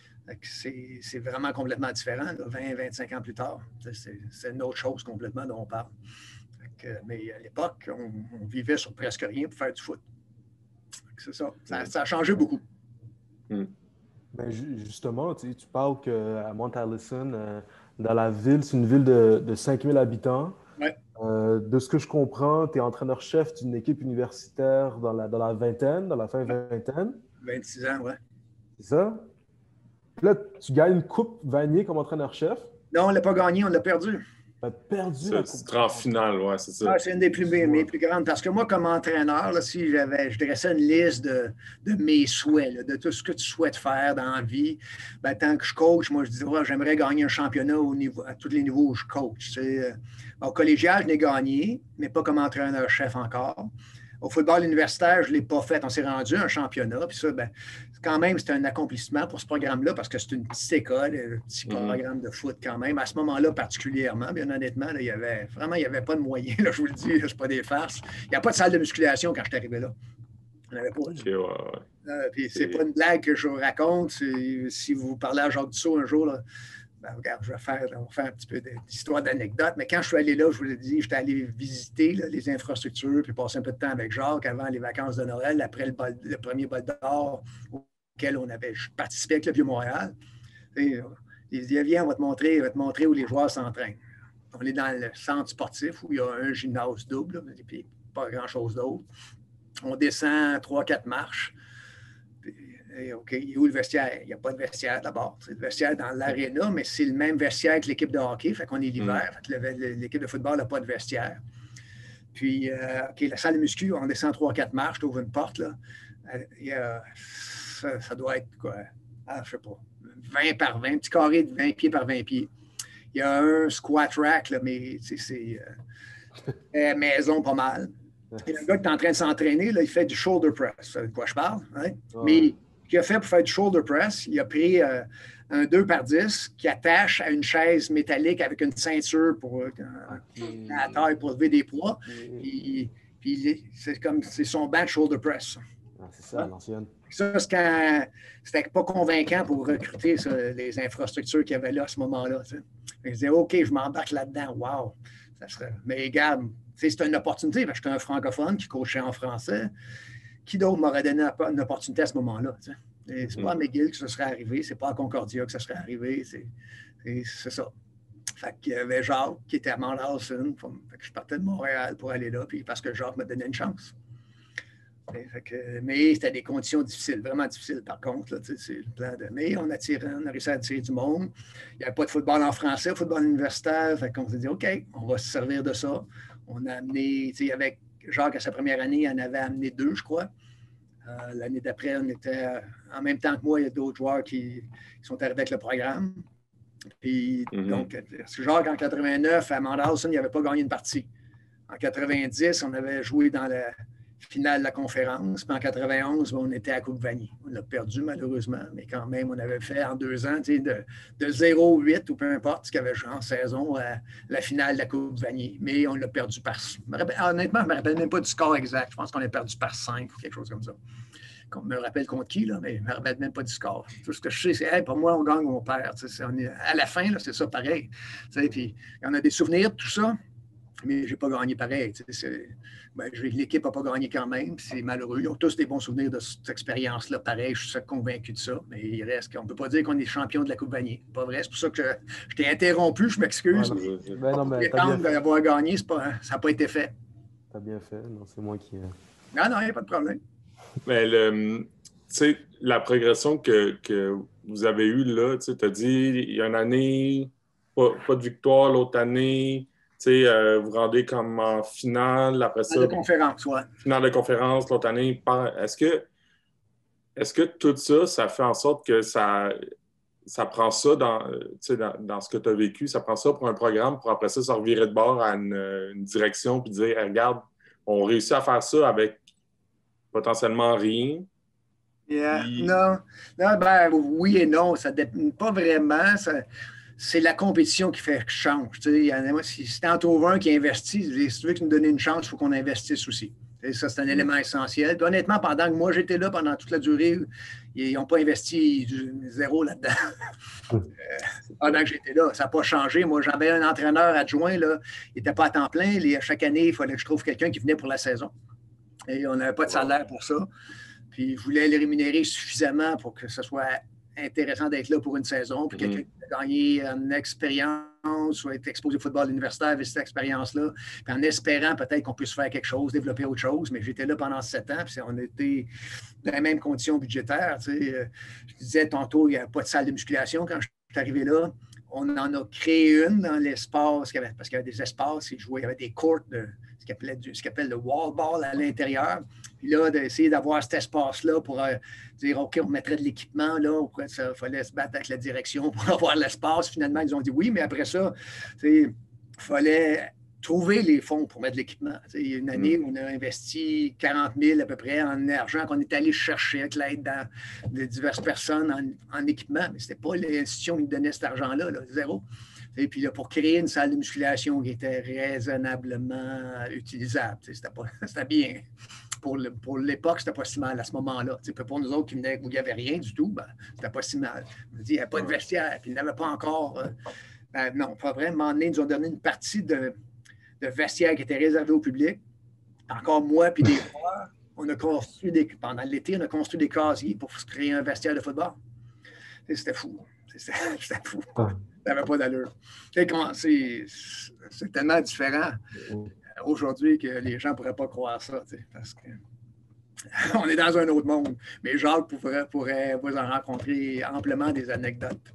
C'est, c'est vraiment complètement différent, là, vingt à vingt-cinq ans plus tard. C'est, c'est une autre chose complètement dont on parle. Que, mais à l'époque, on, on vivait sur presque rien pour faire du foot. C'est ça. Ça, ça a changé beaucoup. Mm. Ben, justement, tu, tu parles qu'à Mount Allison, euh, dans la ville, c'est une ville de, de cinq mille habitants. Ouais. Euh, de ce que je comprends, tu es entraîneur-chef d'une équipe universitaire dans la, dans la vingtaine, dans la fin vingtaine. vingt-six ans, oui. C'est ça? Puis là, tu gagnes une coupe Vanier comme entraîneur-chef. Non, on ne l'a pas gagné, on l'a perdu. On a perdu c'est, la coupe. C'est en finale, oui, c'est ça. Ah, c'est une des plus, mes, mes plus grandes. Parce que moi, comme entraîneur, là, si j'avais, je dressais une liste de, de mes souhaits, là, de tout ce que tu souhaites faire dans la vie, ben, tant que je coach, moi, je disais, oh, j'aimerais gagner un championnat au niveau, à tous les niveaux où je coach. Tu sais. Au collégial, je l'ai gagné, mais pas comme entraîneur-chef encore. Au football universitaire, je ne l'ai pas fait. On s'est rendu à un championnat. Puis ça, ben, quand même, c'était un accomplissement pour ce programme-là parce que c'est une petite école, un petit mm-hmm. programme de foot quand même. À ce moment-là, particulièrement, bien honnêtement, là, il y avait vraiment, il n'y avait pas de moyens. Là, je vous le dis, ce n'est pas des farces. Il n'y a pas de salle de musculation quand je suis arrivé là. On n'avait pas. Okay, ouais, ouais. Euh, puis c'est pas une blague que je vous raconte. Si vous parlez à Jacques Dussault un jour, là, ben, regarde, je vais faire, on va faire un petit peu d'histoire d'anecdote. Mais quand je suis allé là, je vous l'ai dit, j'étais allé visiter là, les infrastructures, puis passer un peu de temps avec Jacques avant les vacances de Noël, après le, bol, le premier bol d'or auquel on avait participé avec le Vieux-Montréal. Et, il dit, viens, on va te montrer, on va te montrer où les joueurs s'entraînent. On est dans le centre sportif où il y a un gymnase double, et puis pas grand-chose d'autre. On descend trois, quatre marches. Et, OK, il est où le vestiaire? Il n'y a pas de vestiaire d'abord. C'est le vestiaire dans l'aréna, mais c'est le même vestiaire que l'équipe de hockey. Fait qu'on est l'hiver. Mm. L'équipe de football n'a pas de vestiaire. Puis, euh, OK, la salle de muscu, on descend trois, quatre marches, tu ouvres une porte. Là. Il y a, ça, ça doit être quoi? Ah, je ne sais pas. vingt par vingt, un petit carré de vingt pieds par vingt pieds. Il y a un squat rack, là, mais c'est euh, maison pas mal. Et le gars qui est en train de s'entraîner, il fait du shoulder press. C'est de quoi je parle. Hein? Oh. Mais ce qu'il a fait pour faire du shoulder press, il a pris euh, un deux par dix qui attache à une chaise métallique avec une ceinture pour euh, okay. à la taille pour lever des poids. Okay. Puis c'est comme c'est son banc de shoulder press. Ah, c'est ça, l'ancienne. Ça, c'est quand c'était pas convaincant pour recruter ça, les infrastructures qu'il y avait là à ce moment-là. Tu sais. Je disais, OK, je m'embarque là-dedans. Wow! Ça serait... Mais regarde, c'est une opportunité, parce que j'étais un francophone qui coachait en français. Qui d'autre m'aurait donné une opportunité à ce moment-là? Tu sais? C'est pas à McGill que ça serait arrivé, c'est pas à Concordia que ça serait arrivé. C'est ça. Fait qu'il y avait Jacques qui était à Mount Allison. Fait que je partais de Montréal pour aller là, puis parce que Jacques me donnait une chance. Fait que, mais c'était des conditions difficiles, vraiment difficiles par contre. Là, c'est le plan de... Mais on a, tiré, on a réussi à attirer du monde. Il n'y avait pas de football en français, football universitaire. Fait qu'on s'est dit, OK, on va se servir de ça. On a amené, avec Jacques à sa première année, il en avait amené deux, je crois. Euh, L'année d'après, on était, en même temps que moi, il y a d'autres joueurs qui, qui sont arrivés avec le programme. Puis, mm-hmm. donc, Jacques, en quatre-vingt-neuf, à Mount Allison, il n'avait pas gagné une partie. En quatre-vingt-dix, on avait joué dans la finale de la conférence. Puis en quatre-vingt-onze, on était à Coupe Vanier. On l'a perdu malheureusement, mais quand même, on avait fait en deux ans de, de zéro huit ou peu importe ce qu'il y avait en saison à la finale de la Coupe Vanier. Mais on l'a perdu par... Honnêtement, je ne me rappelle même pas du score exact. Je pense qu'on l'a perdu par cinq ou quelque chose comme ça. On me rappelle contre qui, là, mais je ne me rappelle même pas du score. Tout ce que je sais, c'est hey, pour moi, on gagne ou on perd. On est, à la fin, c'est ça pareil. Puis on a des souvenirs de tout ça. Mais je n'ai pas gagné pareil. Ben, l'équipe n'a pas gagné quand même. C'est malheureux. Ils ont tous des bons souvenirs de cette expérience-là. Pareil, je suis convaincu de ça. Mais il reste qu'on ne peut pas dire qu'on est champion de la Coupe Vanier. C'est pas vrai. C'est pour ça que je, je t'ai interrompu. Je m'excuse. Ouais, ben non, mais d'avoir gagné, pas, ça n'a pas été fait. Tu as bien fait. Non, c'est moi qui... Non, non, il n'y a pas de problème. Mais le, la progression que, que vous avez eue là, tu as dit il y a une année, pas, pas de victoire, l'autre année... Euh, vous rendez comme en finale, après ça... Finale de conférence, oui. Finale de conférence, l'autre année. Est-ce que, est-ce que tout ça, ça fait en sorte que ça, ça prend ça dans, dans, dans ce que tu as vécu, ça prend ça pour un programme, pour après ça, se revirer de bord à une, une direction puis dire, hey, regarde, on réussit à faire ça avec potentiellement rien. Yeah. Puis... Non, non ben, oui et non, ça dépend pas vraiment. Ça... C'est la compétition qui fait que je change. Si c'est Antoine qui investit, si tu veux que nous donner une chance, il faut qu'on investisse aussi. Et ça, c'est un élément essentiel. Puis, honnêtement, pendant que moi, j'étais là, pendant toute la durée, ils n'ont pas investi zéro là-dedans. euh, pendant que j'étais là, ça n'a pas changé. Moi, j'avais un entraîneur adjoint, là, il n'était pas à temps plein. Les, chaque année, il fallait que je trouve quelqu'un qui venait pour la saison. Et on n'avait pas de salaire pour ça. Puis, je voulais les rémunérer suffisamment pour que ce soit intéressant d'être là pour une saison, puis mm-hmm. quelqu'un qui a gagné une expérience ou être exposé au football universitaire avec cette expérience-là, puis en espérant peut-être qu'on puisse faire quelque chose, développer autre chose, mais j'étais là pendant sept ans, puis on était dans les mêmes conditions budgétaires. Tu sais. Je disais tantôt, il n'y avait pas de salle de musculation quand je suis arrivé là. On en a créé une dans l'espace, parce qu'il y avait des espaces, il y avait des courts de ce qu'on appelle, ce qu'on appelle le wall ball à l'intérieur. Puis là, d'essayer d'avoir cet espace-là pour euh, dire, OK, on mettrait de l'équipement, là, il fallait se battre avec la direction pour avoir l'espace. Finalement, ils ont dit oui, mais après ça, il fallait trouver les fonds pour mettre de l'équipement. Il y a une année où on a investi quarante mille à peu près en argent qu'on est allé chercher avec l'aide de diverses personnes en, en équipement, mais ce n'était pas l'institution qui nous donnait cet argent-là, là, zéro. Et puis là, pour créer une salle de musculation qui était raisonnablement utilisable, c'était, pas, c'était bien. pour, le, pour l'époque, c'était pas si mal à ce moment-là. T'sais, pour nous autres qui venaient, où il n'y avait rien du tout, ben, c'était pas si mal. On dit, il n'y avait pas de vestiaire, puis il n'y avait pas encore. Euh, ben, non, pas vrai. À un moment donné, ils nous ont donné une partie de, de vestiaire qui était réservée au public. Encore moi, puis des joueurs, on a construit des. Pendant l'été, on a construit des casiers pour se créer un vestiaire de football. T'sais, c'était fou. C'était, c'était fou. Ça n'avait pas d'allure. C'est, c'est tellement différent aujourd'hui que les gens ne pourraient pas croire ça, parce qu'on est dans un autre monde. Mais Jacques pourrait, pourrait vous en rencontrer amplement des anecdotes.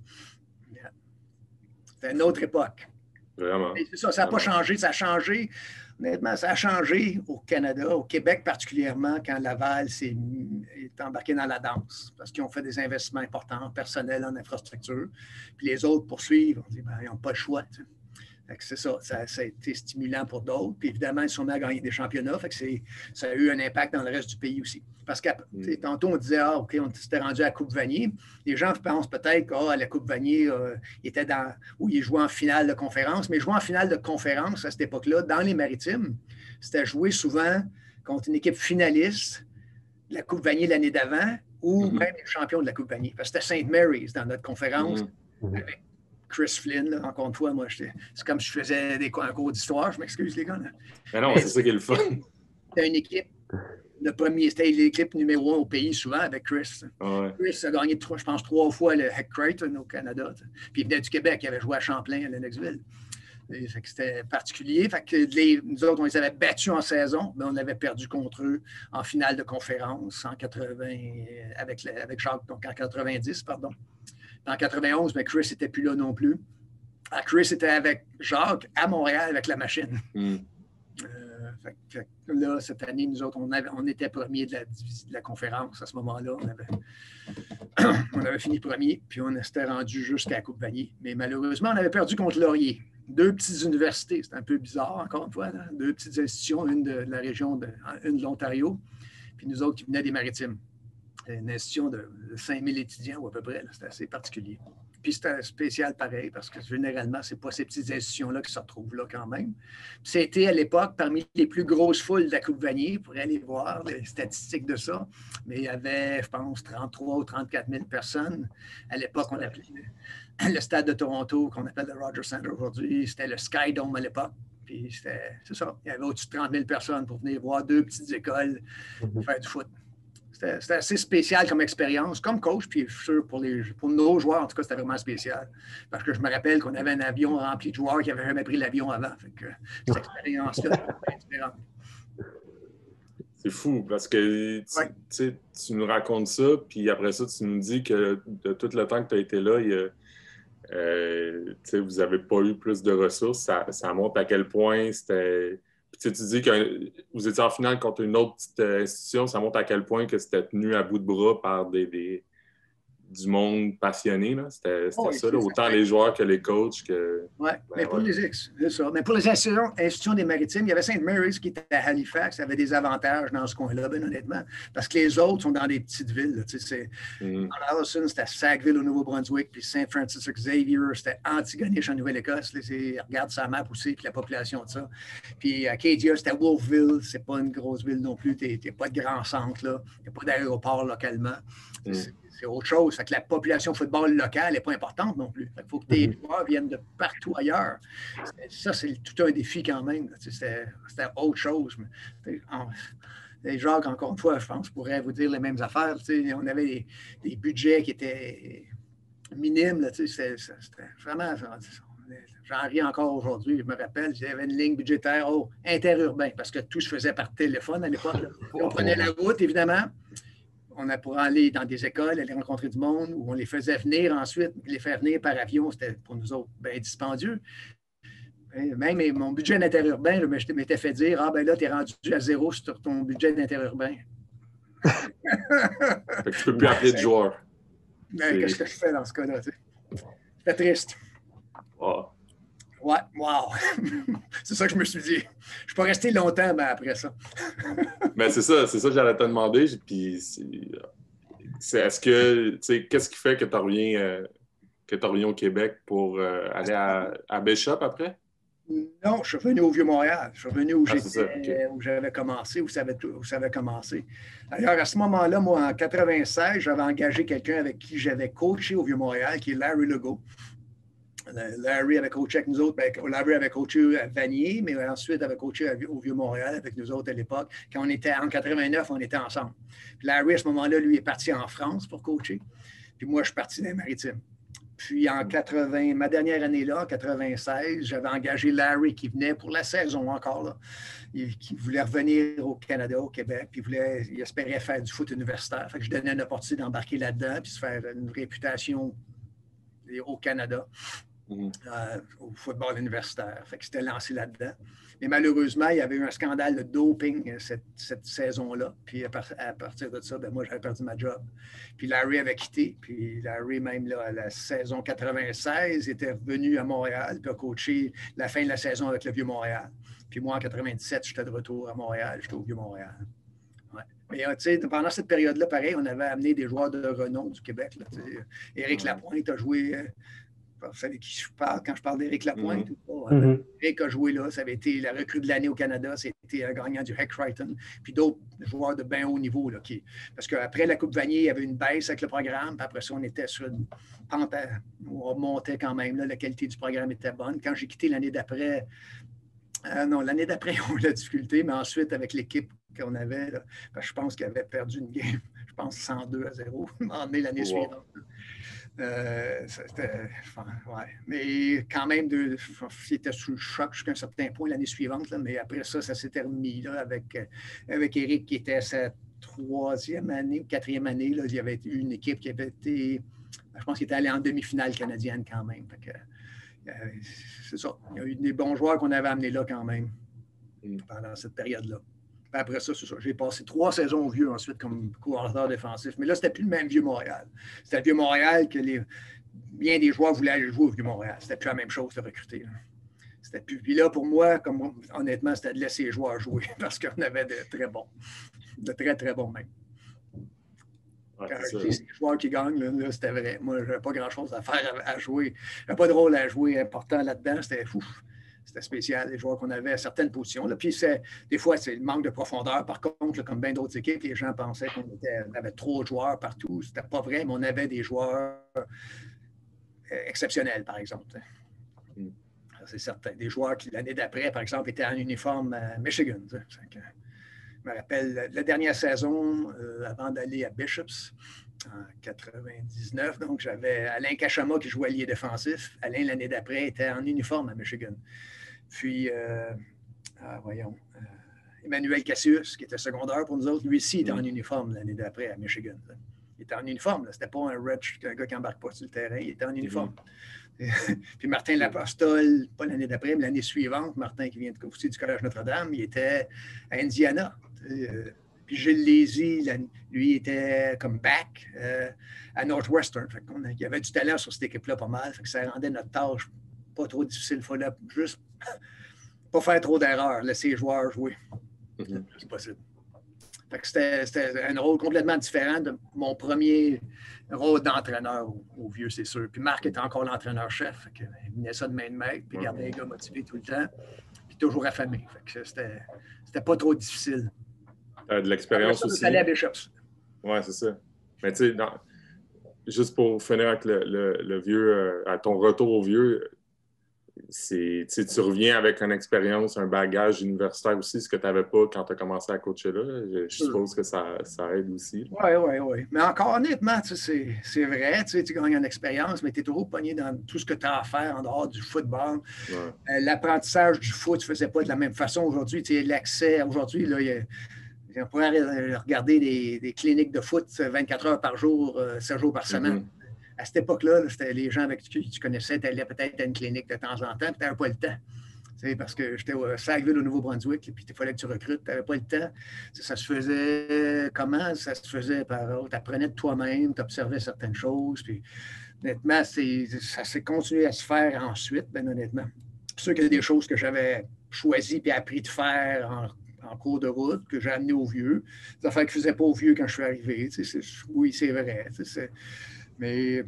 C'était une autre époque. Vraiment. Et c'est ça, ça n'a pas changé. Ça a changé, honnêtement, ça a changé au Canada, au Québec particulièrement, quand Laval s'est, est embarqué dans la danse, parce qu'ils ont fait des investissements importants, personnels en infrastructure. Puis les autres poursuivent. On dit, ben, ils n'ont pas le choix. Tu sais. Fait que c'est ça, ça, ça a été stimulant pour d'autres. Puis évidemment, ils sont mis à gagner des championnats. Fait que c'est, ça a eu un impact dans le reste du pays aussi. Parce que mm. tantôt, on disait, ah, OK, on s'était rendu à la Coupe Vanier. Les gens pensent peut-être que ah, la Coupe Vanier, euh, il était dans, où il jouait en finale de conférence. Mais jouer en finale de conférence à cette époque-là, dans les Maritimes, c'était jouer souvent contre une équipe finaliste de la Coupe Vanier l'année d'avant ou mm-hmm. même les champions de la Coupe Vanier. Parce que c'était Saint Mary's dans notre conférence mm-hmm. avec Chris Flynn, là, encore une fois, moi, c'est comme si je faisais des, un cours d'histoire. Je m'excuse, les gars. Là. Mais non, mais c'est ça qui est le fun. C'était une équipe, le premier, c'était l'équipe numéro un au pays, souvent, avec Chris. Ouais. Chris a gagné, trois, je pense, trois fois le Heck Creighton au Canada. T'sais. Puis il venait du Québec, il avait joué à Champlain, à Lennoxville. Et, fait que c'était particulier. Fait que les, nous autres, on les avait battus en saison, mais on avait perdu contre eux en finale de conférence en quatre-vingts, avec, avec Jacques, donc en quatre-vingt-dix, pardon. En quatre-vingt-onze, mais Chris n'était plus là non plus. Ah, Chris était avec Jacques à Montréal avec la machine. Mm. Euh, fait, fait, là, cette année, nous autres, on, avait, on était premiers de la, de la conférence à ce moment-là. On avait, on avait fini premier, puis on s'était rendu jusqu'à la Coupe Vanier. Mais malheureusement, on avait perdu contre Laurier. Deux petites universités, c'était un peu bizarre, encore une fois. Là. Deux petites institutions, une de la région, de, une de l'Ontario, puis nous autres qui venaient des Maritimes. C'était une institution de cinq mille étudiants ou à peu près. Là. C'était assez particulier. Puis c'était spécial pareil parce que généralement, ce n'est pas ces petites institutions-là qui se retrouvent là quand même. Puis c'était à l'époque parmi les plus grosses foules de la Coupe Vanier pour aller voir les statistiques de ça. Mais il y avait, je pense, trente-trois ou trente-quatre mille personnes. À l'époque, on appelait le, le stade de Toronto, qu'on appelle le Rogers Centre aujourd'hui. C'était le Sky Dome à l'époque. Puis c'était, c'est ça. Il y avait au-dessus de trente mille personnes pour venir voir deux petites écoles faire du foot. C'était, c'était assez spécial comme expérience, comme coach, puis je suis sûr pour, les, pour nos joueurs, en tout cas, c'était vraiment spécial. Parce que je me rappelle qu'on avait un avion rempli de joueurs qui n'avaient jamais pris l'avion avant. Fait que cette expérience-là était différente. C'est fou, parce que tu, ouais. tu, tu nous racontes ça, puis après ça, tu nous dis que de tout le temps que tu as été là, il y a, euh, vous n'avez pas eu plus de ressources. Ça, ça montre à quel point c'était... Puis tu dis que vous étiez en finale contre une autre petite institution, ça montre à quel point que c'était tenu à bout de bras par des, des, du monde passionné. Là. C'était, c'était oh, ça, là, autant les joueurs que les coachs. Que, oui, ben, mais pour ouais. les ex, c'est ça. Mais pour les institutions, institutions des Maritimes, il y avait Saint Mary's qui était à Halifax, ça avait des avantages dans ce coin-là, bien honnêtement, parce que les autres sont dans des petites villes. Là, c'est, mm. Allison, c'était Sackville au Nouveau-Brunswick, puis Saint Francis Xavier, c'était Antigonish en Nouvelle-Écosse. Là, regarde sa map aussi, puis la population de ça. Puis Acadia, c'était Wolfville, c'est pas une grosse ville non plus, il n'y a pas de grand centre, là. Il n'y a pas d'aéroport localement. Mm. C'est, c'est autre chose. Fait que la population football locale n'est pas importante non plus. Il faut que tes joueurs viennent de partout ailleurs. Ça, c'est tout un défi quand même. C'était, c'était autre chose. Mais, en, les Jacques, encore une fois, je pense, pourraient vous dire les mêmes affaires. On avait des, des budgets qui étaient minimes. Là, c'était, c'était vraiment... J'en ris encore aujourd'hui. Je me rappelle, j'avais une ligne budgétaire oh, interurbain parce que tout se faisait par téléphone à l'époque. Là. On prenait la route, évidemment. On a pour aller dans des écoles, aller rencontrer du monde, où on les faisait venir ensuite, les faire venir par avion, c'était pour nous autres bien dispendieux. Même mon budget d'interurbain, je m'étais fait dire, ah ben là, tu es rendu à zéro sur ton budget d'interurbain. Fait que tu peux plus appeler de joueur. Ben, qu'est-ce que je fais dans ce cas-là? C'était triste. Oh. Ouais, wow! C'est ça que je me suis dit. Je ne suis pas resté longtemps ben, après ça. Mais c'est ça, c'est ça que j'allais te demander. Puis c'est, c'est, est-ce que, tu sais, qu'est-ce qui fait que tu reviens, euh, que tu reviens au Québec pour euh, aller à, à Bishop après? Non, je suis revenu au Vieux-Montréal. Je suis revenu où, Ah, c'est ça, j'étais, ok. où j'avais commencé, où ça avait, où ça avait commencé. D'ailleurs, à ce moment-là, moi, en quatre-vingt-seize, j'avais engagé quelqu'un avec qui j'avais coaché au Vieux-Montréal, qui est Larry Legault. Larry avait coaché avec nous autres. Ben, Larry avait coaché à Vanier, mais ensuite avait coaché au Vieux-Montréal avec nous autres à l'époque. Quand on était en quatre-vingt-neuf, on était ensemble. Puis Larry, à ce moment-là, lui, est parti en France pour coacher. Puis moi, je suis parti dans les Maritimes. Puis en quatre-vingts, ma dernière année là, en quatre-vingt-seize, j'avais engagé Larry qui venait pour la saison encore là. Il, qui voulait revenir au Canada, au Québec, puis il, voulait, il espérait faire du foot universitaire. Fait que je donnais une opportunité d'embarquer là-dedans, puis se faire une réputation au Canada. Mm-hmm. euh, au football universitaire. Fait que c'était lancé là-dedans. Mais malheureusement, il y avait eu un scandale de doping cette, cette saison-là. Puis à, par, à partir de ça, ben, moi, j'avais perdu ma job. Puis Larry avait quitté. Puis Larry, même là, à la saison quatre-vingt-seize, était revenu à Montréal puis a coaché la fin de la saison avec le Vieux-Montréal. Puis moi, en quatre-vingt-dix-sept, j'étais de retour à Montréal. J'étais au Vieux-Montréal. Ouais. Mais tu sais, pendant cette période-là, pareil, on avait amené des joueurs de renom du Québec. Là, Éric Lapointe a joué... Vous savez qui je parle quand je parle d'Éric Lapointe? Mm-hmm. Ou pas, hein? Éric a joué là. Ça avait été la recrue de l'année au Canada. C'était un gagnant du Heck Crichton. Puis d'autres joueurs de bien haut niveau. Là, qui... Parce qu'après la Coupe Vanier, il y avait une baisse avec le programme. Puis après ça, on était sur une pente. À... On montait quand même. Là. La qualité du programme était bonne. Quand j'ai quitté l'année d'après, euh, non, l'année d'après, on a eu la difficulté. Mais ensuite, avec l'équipe qu'on avait, là, je pense qu'il avait perdu une game. Je pense cent deux à zéro. L'année wow. suivante. Euh, c'était, enfin, ouais. Mais quand même, de, c'était sous le choc jusqu'à un certain point l'année suivante. Là, mais après ça, ça s'est terminé là, avec, avec Éric qui était à sa troisième année ou quatrième année. Là, il y avait eu une équipe qui avait été, je pense qu'il était allé en demi-finale canadienne quand même. Fait que, euh, c'est ça. Il y a eu des bons joueurs qu'on avait amenés là quand même pendant cette période-là. Après ça, c'est ça. J'ai passé trois saisons au Vieux ensuite comme coordinateur défensif. Mais là, c'était plus le même Vieux-Montréal. C'était le Vieux-Montréal que les, bien des joueurs voulaient aller jouer au Vieux-Montréal. C'était plus la même chose de recruter. Là. C'était plus. Puis là, pour moi, comme honnêtement, c'était de laisser les joueurs jouer parce qu'on avait de très bons. De très, très bons même. Ouais, quand je dis c'est les joueurs qui gagnent, là, là, c'était vrai. Moi, je n'avais pas grand-chose à faire à, à jouer. Je n'avais pas de rôle à jouer important là-dedans. C'était fou. C'était spécial, les joueurs qu'on avait à certaines positions. Là. Puis, c'est, des fois, c'est le manque de profondeur. Par contre, là, comme bien d'autres équipes, les gens pensaient qu'on était, on avait trop de joueurs partout. C'était pas vrai, mais on avait des joueurs exceptionnels, par exemple. Mm. C'est certain. Des joueurs qui, l'année d'après, par exemple, étaient en uniforme à Michigan. Que, je me rappelle, la dernière saison, euh, avant d'aller à Bishops, en quatre-vingt-dix-neuf, donc j'avais Alain Cachama qui jouait allié défensif. Alain, l'année d'après, était en uniforme à Michigan. Puis, euh, ah, voyons, euh, Emmanuel Cassius, qui était secondaire pour nous autres, lui aussi était en uniforme l'année d'après à Michigan. Là. Il était en uniforme. C'était pas un Rich, un gars qui n'embarque pas sur le terrain. Il était en uniforme. Mm-hmm. Puis Martin Lapostole, pas l'année d'après, mais l'année suivante, Martin qui vient de, aussi du Collège Notre-Dame, il était à Indiana. Euh, Puis Gilles Lézy, lui, était comme back euh, à Northwestern. Fait qu'on a, il y avait du talent sur cette équipe-là pas mal. Fait que ça rendait notre tâche pas trop difficile. Il fallait juste pas faire trop d'erreurs, laisser les joueurs jouer. Mm-hmm. C'est possible. Fait que c'était, c'était un rôle complètement différent de mon premier rôle d'entraîneur au, au Vieux, c'est sûr. Puis Marc était encore l'entraîneur-chef. Fait que, il venait ça de main de maître, puis gardait les gars motivés tout le temps, puis toujours affamés. Fait que c'était, c'était pas trop difficile. Euh, de l'expérience ça, aussi. Aller à Bishops. Oui, c'est ça. Mais tu sais, juste pour finir avec le, le, le Vieux, euh, à ton retour au Vieux, c'est, tu reviens avec une expérience, un bagage universitaire aussi, ce que tu n'avais pas quand tu as commencé à coacher là. Je, je suppose que ça, ça aide aussi. Oui, oui, oui. Mais encore honnêtement, c'est, c'est vrai, tu gagnes en expérience, mais tu es toujours pogné dans tout ce que tu as à faire en dehors du football. Ouais. Euh, l'apprentissage du foot, tu ne faisais pas de la même façon aujourd'hui. L'accès, aujourd'hui, là, il y a on pourrait regarder des, des cliniques de foot vingt-quatre heures par jour, euh, sept jours par semaine. Mm-hmm. À cette époque-là, là, c'était les gens avec qui tu connaissais, tu allais peut-être à une clinique de temps en temps, puis tu n'avais pas le temps. T'sais, parce que j'étais à Sackville, au Nouveau-Brunswick, puis il fallait que tu recrutes, tu n'avais pas le temps. T'sais, ça se faisait comment? Ça se faisait par... Tu apprenais de toi-même, tu observais certaines choses. Puis, honnêtement, c'est, ça s'est continué à se faire ensuite, bien honnêtement. C'est sûr qu'il y a des choses que j'avais choisies et appris de faire en en cours de route, que j'ai amené au Vieux. Des affaires que je ne faisais pas au Vieux quand je suis arrivé. C'est, oui, c'est vrai. C'est, mais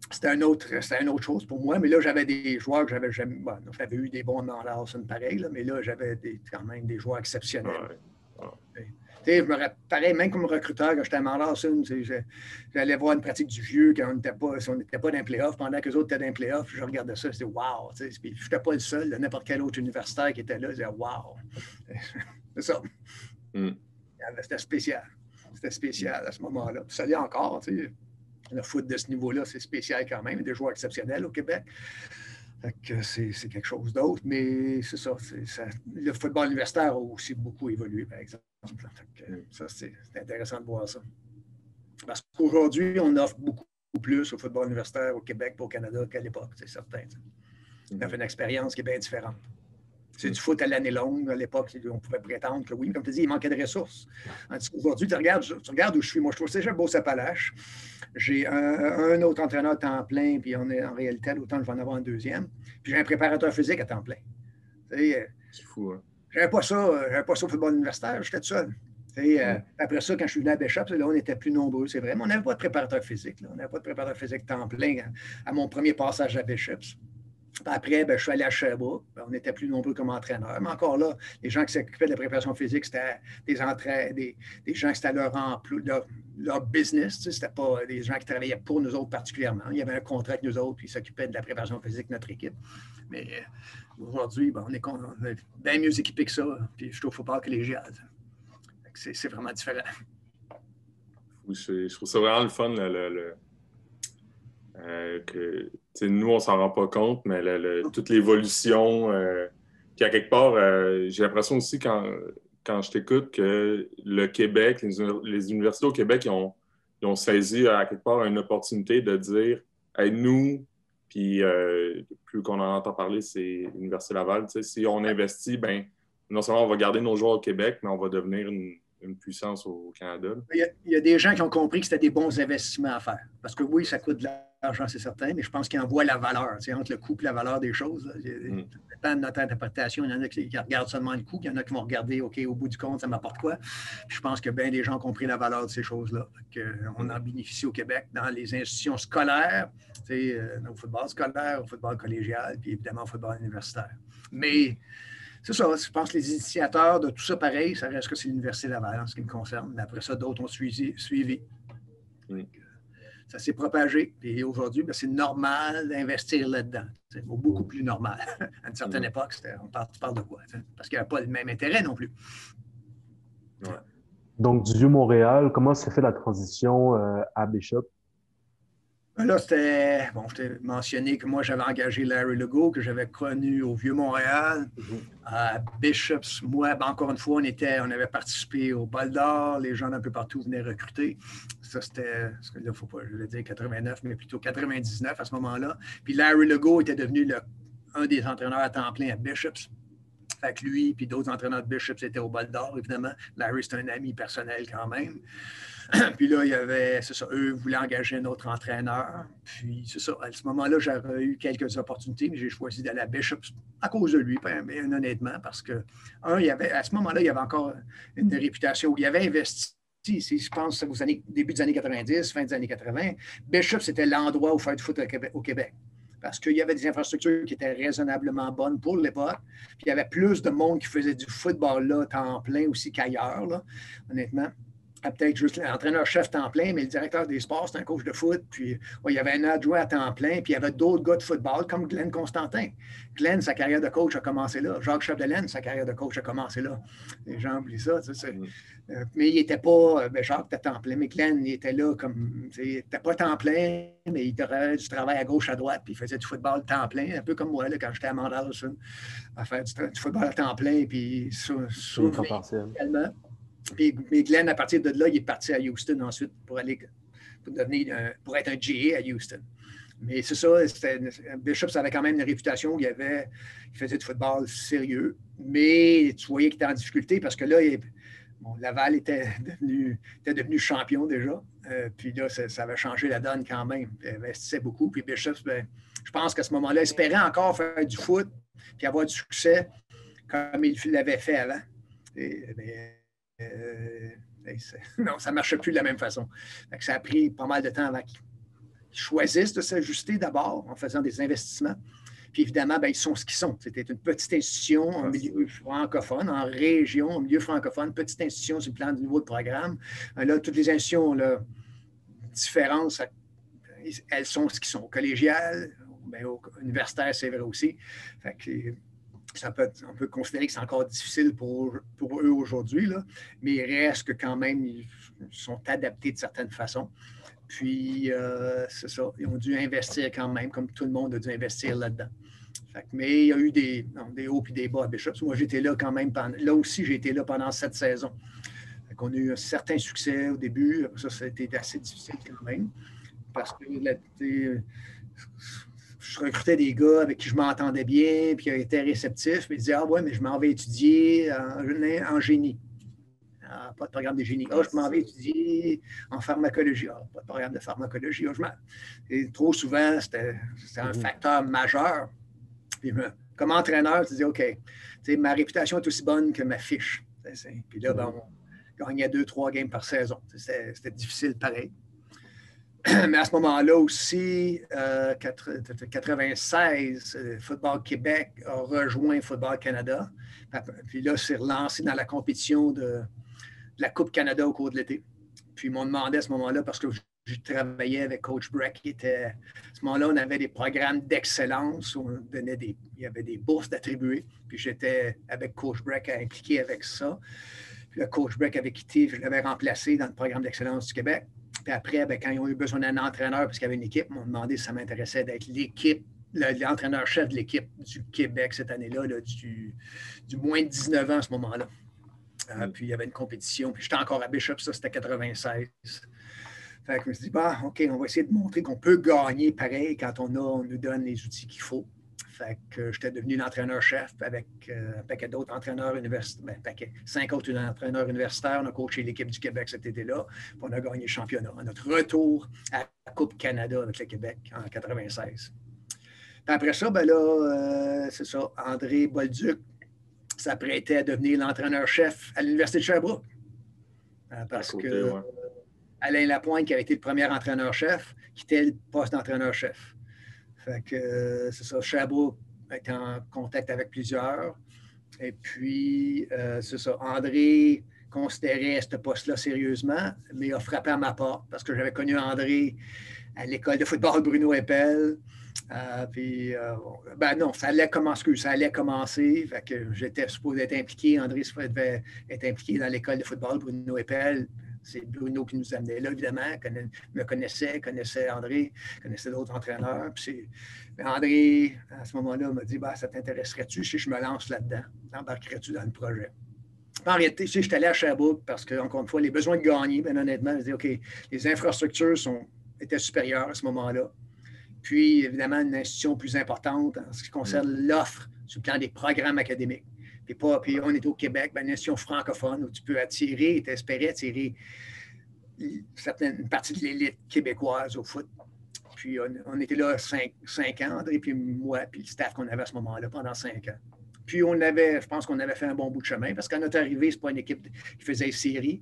c'était un autre, c'était une autre chose pour moi. Mais là, j'avais des joueurs que j'avais jamais. Bon, j'avais eu des bons dans Lawson pareil, là, mais là, j'avais des, quand même des joueurs exceptionnels. Ouais. Ouais. Je me pareil, même comme recruteur, quand j'étais à Lawson, j'allais voir une pratique du vieux quand on n'était pas, si on n'était pas dans les playoffs, pendant que les autres étaient dans les playoffs, je regardais ça, c'était wow. Je n'étais pas le seul, n'importe quel autre universitaire qui était là, je disais wow. C'est ça. Mm. C'était spécial. C'était spécial à ce moment-là. Puis ça l'est encore, tu sais. Le foot de ce niveau-là, c'est spécial quand même. Il y a des joueurs exceptionnels au Québec. C'est, c'est quelque chose d'autre, mais c'est ça, c'est ça. Le football universitaire a aussi beaucoup évolué, par exemple. Que, ça, c'est, c'est intéressant de voir ça. Parce qu'aujourd'hui, on offre beaucoup plus au football universitaire au Québec et au Canada qu'à l'époque, c'est certain. On a fait une expérience qui est bien différente. C'est du foot à l'année longue. À l'époque, on pouvait prétendre que oui, mais comme tu dis, il manquait de ressources. Aujourd'hui, tu regardes, tu regardes où je suis. Moi, je suis au Cégep Beauce-Appalaches. J'ai un, un autre entraîneur à temps plein, puis on est en réalité, à l'automne, je vais en avoir un deuxième. Puis j'ai un préparateur physique à temps plein. C'est fou, hein? J'avais pas ça, j'avais pas ça au football universitaire, j'étais tout seul. Euh, après ça, quand je suis venu à Bishop, là, on était plus nombreux, c'est vrai, mais on n'avait pas de préparateur physique. Là. On n'avait pas de préparateur physique temps plein à, à mon premier passage à Bishop. Après, ben, je suis allé à Sherbrooke. Ben, on était plus nombreux comme entraîneurs. Mais encore là, les gens qui s'occupaient de la préparation physique, c'était des, entra... des, des gens qui c'était leur emploi, leur, leur business. Tu sais, c'était pas des gens qui travaillaient pour nous autres particulièrement. Il y avait un contrat avec nous autres, puis ils s'occupaient de la préparation physique de notre équipe. Mais euh, aujourd'hui, ben, on, est, on est bien mieux équipés que ça. Puis je suis au football collégial. C'est, c'est vraiment différent. Oui, je, je trouve ça vraiment le fun, le, le, le... Euh, que nous, on s'en rend pas compte, mais le, le, toute l'évolution. Euh, puis à quelque part, euh, j'ai l'impression aussi quand, quand je t'écoute que le Québec, les, les universités au Québec, ils ont, ils ont saisi à quelque part une opportunité de dire hey, nous, puis euh, plus qu'on en entend parler, c'est l'Université Laval. Si on investit, ben non seulement on va garder nos joueurs au Québec, mais on va devenir une, une puissance au Canada. Il y, a, il y a des gens qui ont compris que c'était des bons investissements à faire. Parce que oui, ça coûte de l'argent, c'est certain, mais je pense qu'ils en voient la valeur, entre le coût et la valeur des choses. Là. Mm. Ça dépend de notre interprétation. Il y en a qui regardent seulement le coût, il y en a qui vont regarder, OK, au bout du compte, ça m'apporte quoi? Puis je pense que bien des gens ont compris la valeur de ces choses-là. On en bénéficie au Québec dans les institutions scolaires, euh, au football scolaire, au football collégial, puis évidemment au football universitaire. Mais c'est ça, je pense que les initiateurs de tout ça, pareil, ça reste que c'est l'Université Laval en ce qui me concerne. Mais après ça, d'autres ont suivi. suivi. Oui. Ça s'est propagé. Et aujourd'hui, ben, c'est normal d'investir là-dedans. C'est beaucoup plus normal. À une certaine mmh. époque, on parle, tu parles de quoi? T'sais? Parce qu'il n'y a pas le même intérêt non plus. Ouais. Donc, du Vieux-Montréal, comment s'est fait la transition euh, à Bishop? Là, c'était, bon, je t'ai mentionné que moi, j'avais engagé Larry Legault, que j'avais connu au Vieux-Montréal, mm-hmm. à Bishops. Moi, ben, encore une fois, on, était, on avait participé au Bol d'Or. Les gens d'un peu partout venaient recruter. Ça, c'était, là, il ne faut pas, je vais dire quatre-vingt-neuf, mais plutôt quatre-vingt-dix-neuf à ce moment-là. Puis Larry Legault était devenu le, un des entraîneurs à temps plein à Bishops. Fait que lui, puis d'autres entraîneurs de Bishops étaient au Bol d'Or, évidemment. Larry, c'est un ami personnel quand même. Puis là, il y avait, c'est ça, eux voulaient engager un autre entraîneur. Puis c'est ça, à ce moment-là, j'avais eu quelques opportunités, mais j'ai choisi d'aller à Bishops à cause de lui, mais honnêtement, parce que, un, il y avait, à ce moment-là, il y avait encore une réputation où il avait investi. Je pense aux années, début des années quatre-vingt-dix, fin des années quatre-vingts. Bishops, c'était l'endroit où faire du foot au Québec. Parce qu'il y avait des infrastructures qui étaient raisonnablement bonnes pour l'époque. Puis il y avait plus de monde qui faisait du football là, temps plein aussi qu'ailleurs, là, honnêtement. Peut-être juste l'entraîneur-chef temps plein, mais le directeur des sports, c'est un coach de foot. Puis ouais, il y avait un adjoint à temps plein, puis il y avait d'autres gars de football, comme Glenn Constantin. Glenn, sa carrière de coach a commencé là. Jacques Chapdelaine, sa carrière de coach a commencé là. Les gens oublient ça. Tu sais, mm. euh, mais il n'était pas, ben Jacques était temps plein, mais Glenn, il était là comme, il n'était pas temps plein, mais il avait du travail à gauche, à droite, puis il faisait du football temps plein, un peu comme moi, là, quand j'étais à Mandalson, à faire du, du football à temps plein, puis sur, sur également. Puis, mais Glenn, à partir de là, il est parti à Houston ensuite pour aller pour devenir un, pour être un G A à Houston. Mais c'est ça, Bishops avait quand même une réputation où il, avait, il faisait du football sérieux, mais tu voyais qu'il était en difficulté parce que là, il, bon, Laval était devenu, était devenu champion déjà. Euh, puis là, ça, ça avait changé la donne quand même. Il investissait beaucoup. Puis Bishops, ben, je pense qu'à ce moment-là, il espérait encore faire du foot puis avoir du succès comme il l'avait fait avant. Et, ben, Euh, non, ça ne marchait plus de la même façon. Ça a pris pas mal de temps avant choisissent de s'ajuster d'abord en faisant des investissements. Puis évidemment, ben, ils sont ce qu'ils sont. C'était une petite institution en milieu francophone, en région, en milieu francophone, petite institution sur le plan du niveau de programme. Là, toutes les institutions, là, différentes, ça, elles sont ce qu'ils sont. Collégiales, ben, universitaires, c'est vrai aussi. Fait que, ça peut, on peut considérer que c'est encore difficile pour, pour eux aujourd'hui, là, mais il reste que quand même, ils sont adaptés de certaines façons. Puis, euh, c'est ça, ils ont dû investir quand même, comme tout le monde a dû investir là-dedans. Fait que, mais il y a eu des, non, des hauts et des bas à Bishops. Moi, j'étais là quand même, pendant, là aussi, j'ai été là pendant sept saisons. Fait qu'on a eu un certain succès au début. Ça, ça a été assez difficile quand même, parce que là, je recrutais des gars avec qui je m'entendais bien, puis qui étaient réceptifs, puis ils disaient « Ah ouais, mais je m'en vais étudier en, en génie. » Ah, pas de programme de génie. « Ah, je m'en vais étudier en pharmacologie. » Ah, pas de programme de pharmacologie. Ah, je Et trop souvent, c'était un facteur majeur. Puis, comme entraîneur, tu dis « OK, ma réputation est aussi bonne que ma fiche. » Puis là, ben, on gagnait deux, trois games par saison. C'était difficile pareil. Mais à ce moment-là aussi, euh, quatre-vingt-seize, Football Québec a rejoint Football Canada. Puis là, c'est relancé dans la compétition de, de la Coupe Canada au cours de l'été. Puis ils m'ont demandé à ce moment-là, parce que je travaillais avec Coach Breck, qui était, à ce moment-là, on avait des programmes d'excellence où on donnait des, il y avait des bourses d'attribuer. Puis j'étais avec Coach Breck impliqué avec ça. Puis le Coach Breck avait quitté, je l'avais remplacé dans le programme d'excellence du Québec. Puis après, bien, quand ils ont eu besoin d'un entraîneur, parce qu'il y avait une équipe, ils m'ont demandé si ça m'intéressait d'être l'équipe, l'entraîneur-chef de l'équipe du Québec cette année-là, là, du, du moins de dix-neuf ans à ce moment-là. Euh, puis il y avait une compétition. Puis j'étais encore à Bishop, ça c'était quatre-vingt-seize. Fait que je me suis dit, bah, OK, on va essayer de montrer qu'on peut gagner pareil quand on, a, on nous donne les outils qu'il faut. Fait que j'étais devenu l'entraîneur-chef avec euh, un paquet d'autres entraîneurs universitaires, ben, paquet, cinq autres entraîneurs universitaires. On a coaché l'équipe du Québec cet été-là, puis on a gagné le championnat. À notre retour à la Coupe Canada avec le Québec en quatre-vingt-seize. Puis après ça, ben là, euh, c'est ça, André Bolduc s'apprêtait à devenir l'entraîneur-chef à l'Université de Sherbrooke. Euh, parce côté, que ouais. Alain Lapointe, qui avait été le premier entraîneur-chef, quittait le poste d'entraîneur-chef. Fait que euh, c'est ça, Sherbrooke est en contact avec plusieurs. Et puis, euh, c'est ça, André considérait ce poste-là sérieusement, mais a frappé à ma porte parce que j'avais connu André à l'école de football Bruno Eppel. Euh, puis, euh, ben non, ça allait commencer. Ça allait commencer. Fait que j'étais supposé être impliqué. André devait être impliqué dans l'école de football Bruno Eppel. C'est Bruno qui nous amenait là, évidemment. Il me connaissait, connaissait André, connaissait d'autres entraîneurs. Puis mais André, à ce moment-là, m'a dit bah, « Ça t'intéresserait-tu si je me lance là-dedans? T'embarquerais-tu dans le projet? » En réalité, je suis allé à Sherbrooke parce que, encore une fois, les besoins de gagner, bien honnêtement, je me dis OK, les infrastructures sont, étaient supérieures à ce moment-là. Puis, évidemment, une institution plus importante en ce qui concerne l'offre sur le plan des programmes académiques. Puis, pas, puis on est au Québec, ben, une institution francophone où tu peux attirer, tu espérais attirer certaines, une partie de l'élite québécoise au foot. Puis on, on était là cinq, cinq ans, André, puis moi, puis le staff qu'on avait à ce moment-là pendant cinq ans. Puis on avait, je pense qu'on avait fait un bon bout de chemin parce qu'à notre arrivée, ce n'est pas une équipe qui faisait série.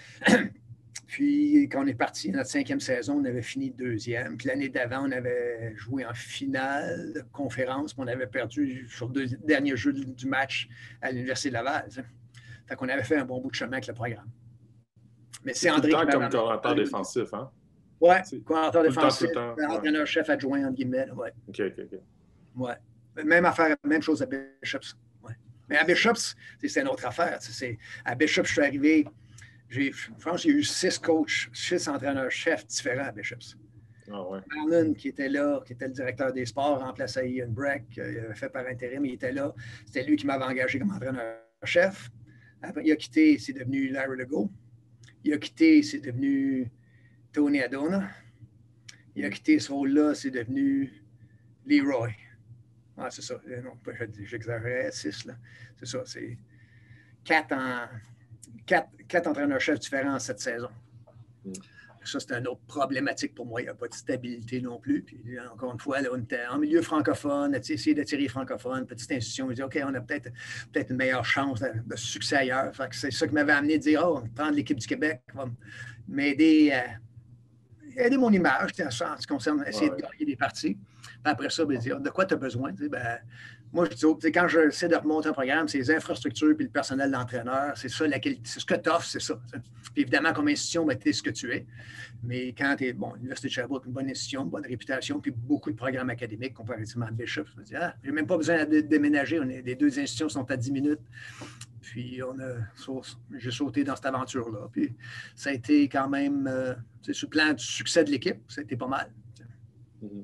Puis quand on est parti, notre cinquième saison, on avait fini deuxième. Puis l'année d'avant, on avait joué en finale de conférence, puis on avait perdu sur deux derniers jeux du match à l'Université de Laval. Ça. Fait qu'on avait fait un bon bout de chemin avec le programme. Mais c'est André qui comme coordinateur défensif, hein? Oui, coordinateur défensif, ouais. entraîneur-chef adjoint, entre guillemets. Ouais. OK, OK, OK. Ouais. Même affaire, même chose à Bishops. Ouais. Mais à Bishops, c'est une autre affaire. C'est, à Bishops, je suis arrivé... J'ai, je pense qu'il y a eu six coachs, six entraîneurs-chefs différents à Bishops. Oh ouais. Marlon, qui était là, qui était le directeur des sports, remplaçait Ian Breck, il avait fait par intérim, il était là. C'était lui qui m'avait engagé comme entraîneur-chef. Après, il a quitté, c'est devenu Larry Legault. Il a quitté, c'est devenu Tony Adona. Il a quitté ce rôle-là, c'est devenu Leroy. Ah, c'est ça. Non, j'exagérais, six, là. C'est ça, c'est quatre en... Quatre, quatre entraîneurs-chefs différents en cette saison. Mm. Ça, c'est une autre problématique pour moi. Il n'y a pas de stabilité non plus. Puis, encore une fois, là, on était en milieu francophone, essayer d'attirer francophone, petite institution. On dit, OK, on a peut-être peut une meilleure chance de, de succès ailleurs. Fait que c'est ça qui m'avait amené à dire, oh, prendre l'équipe du Québec va m'aider à aider mon image, en ce qui concerne essayer Ouais. de gagner des parties. Puis après ça, ben, dire de quoi tu as besoin. Ben, moi, je dis, oh, quand j'essaie de remonter un programme, c'est les infrastructures puis le personnel d'entraîneur. C'est ça, laquelle, c'est ce que tu offres, c'est ça. Puis évidemment, comme institution, ben, tu es ce que tu es. Mais quand tu es, bon, l'Université de Sherbrooke, une bonne institution, une bonne réputation, puis beaucoup de programmes académiques comparativement à Bishop, je me dis, ah, j'ai même pas besoin de déménager. On est, les deux institutions sont à dix minutes. Puis on a, j'ai sauté dans cette aventure-là. Puis ça a été quand même, euh, sur le plan du succès de l'équipe, ça a été pas mal. Mm-hmm.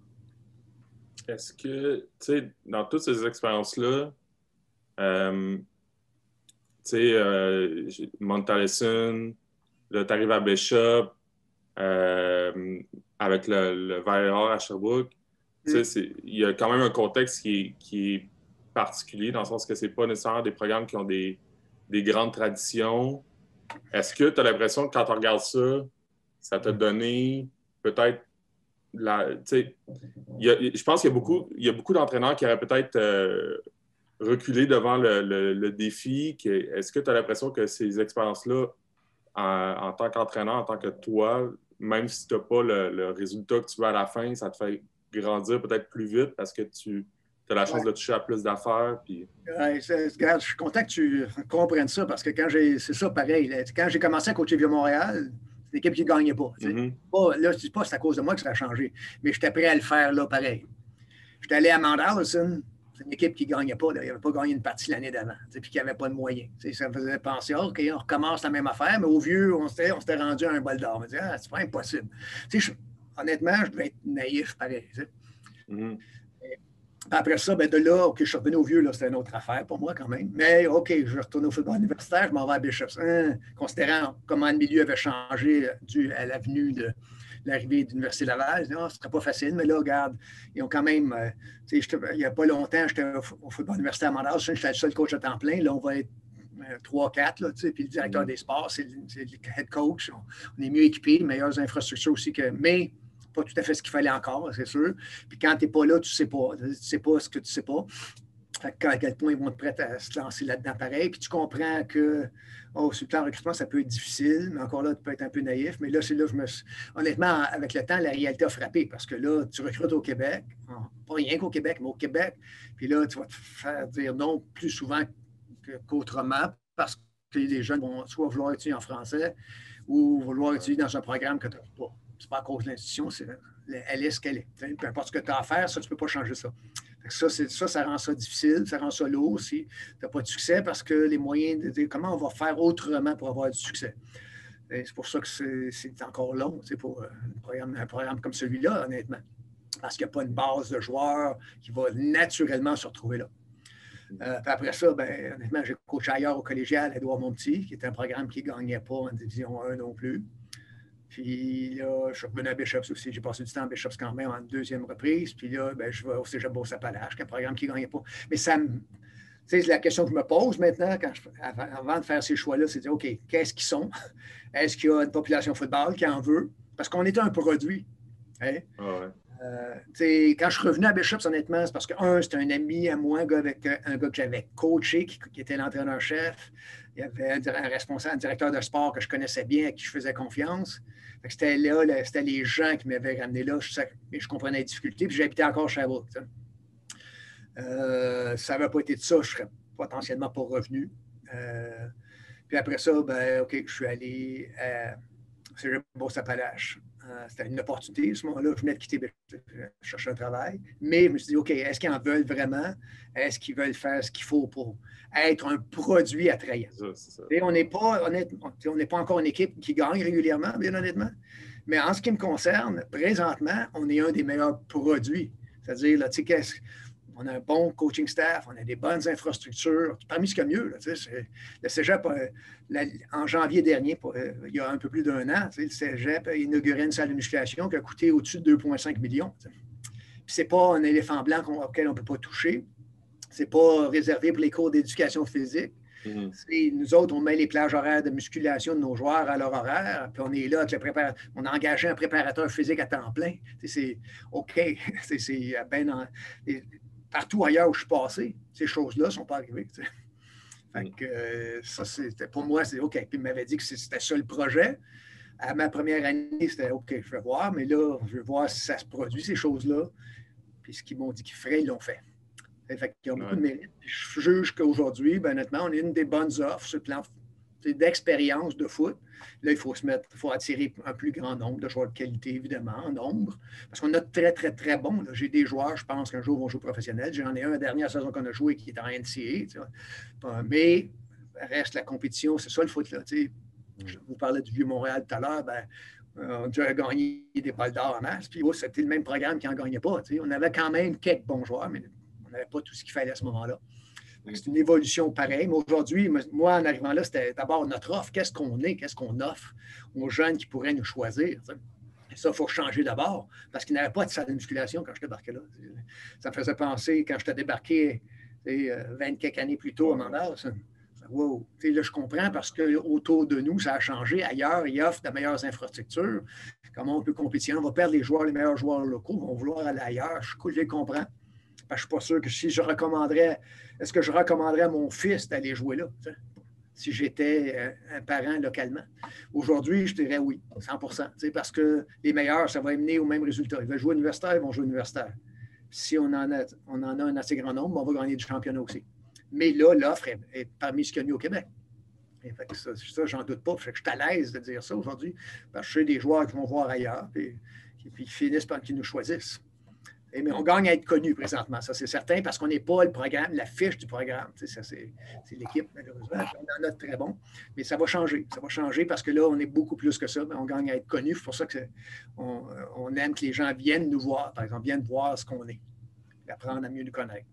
Est-ce que, tu sais, dans toutes ces expériences-là, euh, tu sais, euh, Montallison, là, tu arrives à Bishop, euh, avec le, le Vaillard à Sherbrooke, mm. tu sais, il y a quand même un contexte qui est, qui est particulier, dans le sens que c'est pas nécessairement des programmes qui ont des, des grandes traditions. Est-ce que tu as l'impression que quand tu regardes ça, ça t'a donné peut-être la, y a, je pense qu'il y a beaucoup, il y a beaucoup d'entraîneurs qui auraient peut-être euh, reculé devant le, le, le défi. Qui, est-ce que tu as l'impression que ces expériences-là, en, en tant qu'entraîneur, en tant que toi, même si tu n'as pas le, le résultat que tu veux à la fin, ça te fait grandir peut-être plus vite parce que tu as la chance ouais. de toucher à plus d'affaires? Puis... Ouais, regarde, je suis content que tu comprennes ça parce que quand j'ai, c'est ça pareil, là, quand j'ai commencé à coacher Vieux-Montréal, c'est l'équipe qui ne gagnait pas. Mm-hmm. pas. Là, je ne dis pas que c'est à cause de moi que ça a changé, mais j'étais prêt à le faire là pareil. J'étais allé à Mount Allison, c'est une équipe qui ne gagnait pas. Là. Il n'avait pas gagné une partie l'année d'avant, puis qui n'avait pas de moyens. T'sais, ça me faisait penser, oh, OK, on recommence la même affaire, mais au vieux, on s'était, on s'était rendu à un bol d'or. On me disait, ah, c'est pas impossible. Je, honnêtement, je devais être naïf pareil. Mm-hmm. Après ça, ben de là, OK, je suis revenu au vieux, là, c'était une autre affaire pour moi quand même. Mais OK, je retourne au football universitaire, je m'en vais à Bishops. Hein, considérant comment le milieu avait changé dû à l'avenue de l'arrivée de l'Université Laval, je dis, oh, ce ne serait pas facile, mais là, regarde, ils ont quand même, euh, il n'y a pas longtemps, j'étais au football universitaire à Montréal, j'étais le seul coach à temps plein, là, on va être trois quatre, puis le directeur des sports, c'est le, c'est le head coach, on, on est mieux équipé, meilleures infrastructures aussi que, mais pas tout à fait ce qu'il fallait encore, c'est sûr. Puis quand tu n'es pas là, tu ne sais pas. Tu ne sais pas ce que tu ne sais pas. Fait que à quel point ils vont être prêts à se lancer là-dedans pareil. Puis tu comprends que, oh, sur le plan recrutement, ça peut être difficile, mais encore là, tu peux être un peu naïf. Mais là, c'est là que je me suis... Honnêtement, avec le temps, la réalité a frappé parce que là, tu recrutes au Québec, pas rien qu'au Québec, mais au Québec. Puis là, tu vas te faire dire non plus souvent qu'autrement parce que les jeunes vont soit vouloir étudier en français ou vouloir étudier dans un programme que tu n'as pas. C'est pas à cause de l'institution, c'est, elle est ce qu'elle est. Peu importe ce que tu as à faire, ça, tu ne peux pas changer ça. Ça, c'est, ça, ça rend ça difficile, ça rend ça lourd si tu n'as pas de succès parce que les moyens de dire comment on va faire autrement pour avoir du succès. Et c'est pour ça que c'est, c'est encore long pour un programme, un programme comme celui-là, honnêtement. Parce qu'il n'y a pas une base de joueurs qui va naturellement se retrouver là. Euh, puis après ça, ben, honnêtement, j'ai coaché ailleurs au collégial, Édouard Monpetit, qui était un programme qui ne gagnait pas en division un non plus. Puis là, je suis revenu à Bishops aussi. J'ai passé du temps à Bishops quand même en deuxième reprise. Puis là, ben, je vais au Cégep Beauce-Appalaches, qui est un programme qui ne gagnait pas. Mais ça me... Tu sais, la question que je me pose maintenant, quand je... avant de faire ces choix-là, c'est de dire, OK, qu'est-ce qu'ils sont? Est-ce qu'il y a une population football qui en veut? Parce qu'on est un produit. Hein? Oh ouais. euh, quand je suis revenu à Bishops, honnêtement, c'est parce que, un, c'était un ami à moi, un gars, avec, un gars que j'avais coaché, qui, qui était l'entraîneur-chef. Il y avait un responsable, un directeur de sport que je connaissais bien, à qui je faisais confiance. Fait que c'était là, là, c'était les gens qui m'avaient ramené là. Je, je comprenais les difficultés. Puis j'habitais encore chez Sherbrooke. Euh, ça n'avait pas été de ça, je ne serais potentiellement pas revenu. Euh, puis après ça, ben, OK, je suis allé à Cégep Beauce-Appalaches. Euh, c'était une opportunité. À ce moment-là, je venais de quitter, je cherchais un travail. Mais je me suis dit, OK, est-ce qu'ils en veulent vraiment? Est-ce qu'ils veulent faire ce qu'il faut pour être un produit attrayant? C'est ça, c'est ça. Et on n'est pas, honnêtement, on n'est pas encore une équipe qui gagne régulièrement, bien honnêtement. Mais en ce qui me concerne, présentement, on est un des meilleurs produits. C'est-à-dire, là, tu sais, qu'est-ce on a un bon coaching staff, on a des bonnes infrastructures, parmi ce qu'il y a mieux. Là, c'est, le Cégep, euh, la, en janvier dernier, pour, euh, il y a un peu plus d'un an, le Cégep a inauguré une salle de musculation qui a coûté au-dessus de deux virgule cinq millions. Ce n'est pas un éléphant blanc auquel on ne peut pas toucher. Ce n'est pas réservé pour les cours d'éducation physique. Mm-hmm. C'est, nous autres, on met les plages horaires de musculation de nos joueurs à leur horaire, puis on est là avec le préparateur. On a engagé un préparateur physique à temps plein. C'est, c'est OK. c'est, c'est ben dans, les, partout ailleurs où je suis passé, ces choses-là ne sont pas arrivées. T'sais. Fait que euh, ça, c'était, pour moi, c'est OK. Puis il m'avait dit que c'était ça le projet. À ma première année, c'était OK, je vais voir, mais là, je vais voir si ça se produit, ces choses-là. Puis ce qu'ils m'ont dit qu'ils feraient, ils l'ont fait. Fait qu'ils ont beaucoup Ouais. de mérite. Puis je juge qu'aujourd'hui, ben, honnêtement, on est une des bonnes offres sur le plan d'expérience de foot. Là, il faut se mettre, il faut attirer un plus grand nombre de joueurs de qualité, évidemment, en nombre. Parce qu'on a très, très, très bon. J'ai des joueurs, je pense qu'un jour vont jouer professionnel. J'en ai un la dernière saison qu'on a joué qui est en N C A A. Mais reste la compétition, c'est ça le foot. Là, tu sais. Je vous parlais du Vieux-Montréal tout à l'heure. Ben, on a déjà gagné des balles d'or en masse. Puis oh, c'était le même programme qui n'en gagnait pas. Tu sais. On avait quand même quelques bons joueurs, mais on n'avait pas tout ce qu'il fallait à ce moment-là. C'est une évolution pareille. Mais aujourd'hui, moi, en arrivant là, c'était d'abord notre offre. Qu'est-ce qu'on est? Qu'est-ce qu'on offre aux jeunes qui pourraient nous choisir? T'sais. Et ça, il faut changer d'abord parce qu'il n'y avait pas de salle de musculation quand je débarquais là. Ça me faisait penser, quand je t'ai débarqué vingt quelques années plus tôt à Montréal, ça, ça, wow. Là, je comprends parce qu'autour de nous, ça a changé. Ailleurs, ils offrent de meilleures infrastructures. Comment on peut compétir? On va perdre les joueurs, les meilleurs joueurs locaux, vont vouloir aller ailleurs. Je, je les comprends. Je ne suis pas sûr que si je recommanderais, est-ce que je recommanderais à mon fils d'aller jouer là, t'sais, si j'étais un parent localement? Aujourd'hui, je dirais oui, cent pour cent. Parce que les meilleurs, ça va mener au même résultat. Ils veulent jouer universitaire, ils vont jouer universitaire. Si on en a, on en a un assez grand nombre, on va gagner du championnat aussi. Mais là, l'offre est, est parmi ce qu'il y a eu au Québec. Et fait que ça, ça j'en doute pas. Fait que je suis à l'aise de dire ça aujourd'hui. Parce que je sais des joueurs qui vont voir ailleurs et qui finissent par qu'ils nous choisissent. Mais on gagne à être connu présentement, ça c'est certain, parce qu'on n'est pas le programme, la fiche du programme. Ça, c'est, c'est l'équipe, malheureusement. On en a de très bons. Mais ça va changer. Ça va changer parce que là, on est beaucoup plus que ça. Mais on gagne à être connu. C'est pour ça qu'on on aime que les gens viennent nous voir, par exemple, viennent voir ce qu'on est, apprendre à mieux nous connaître.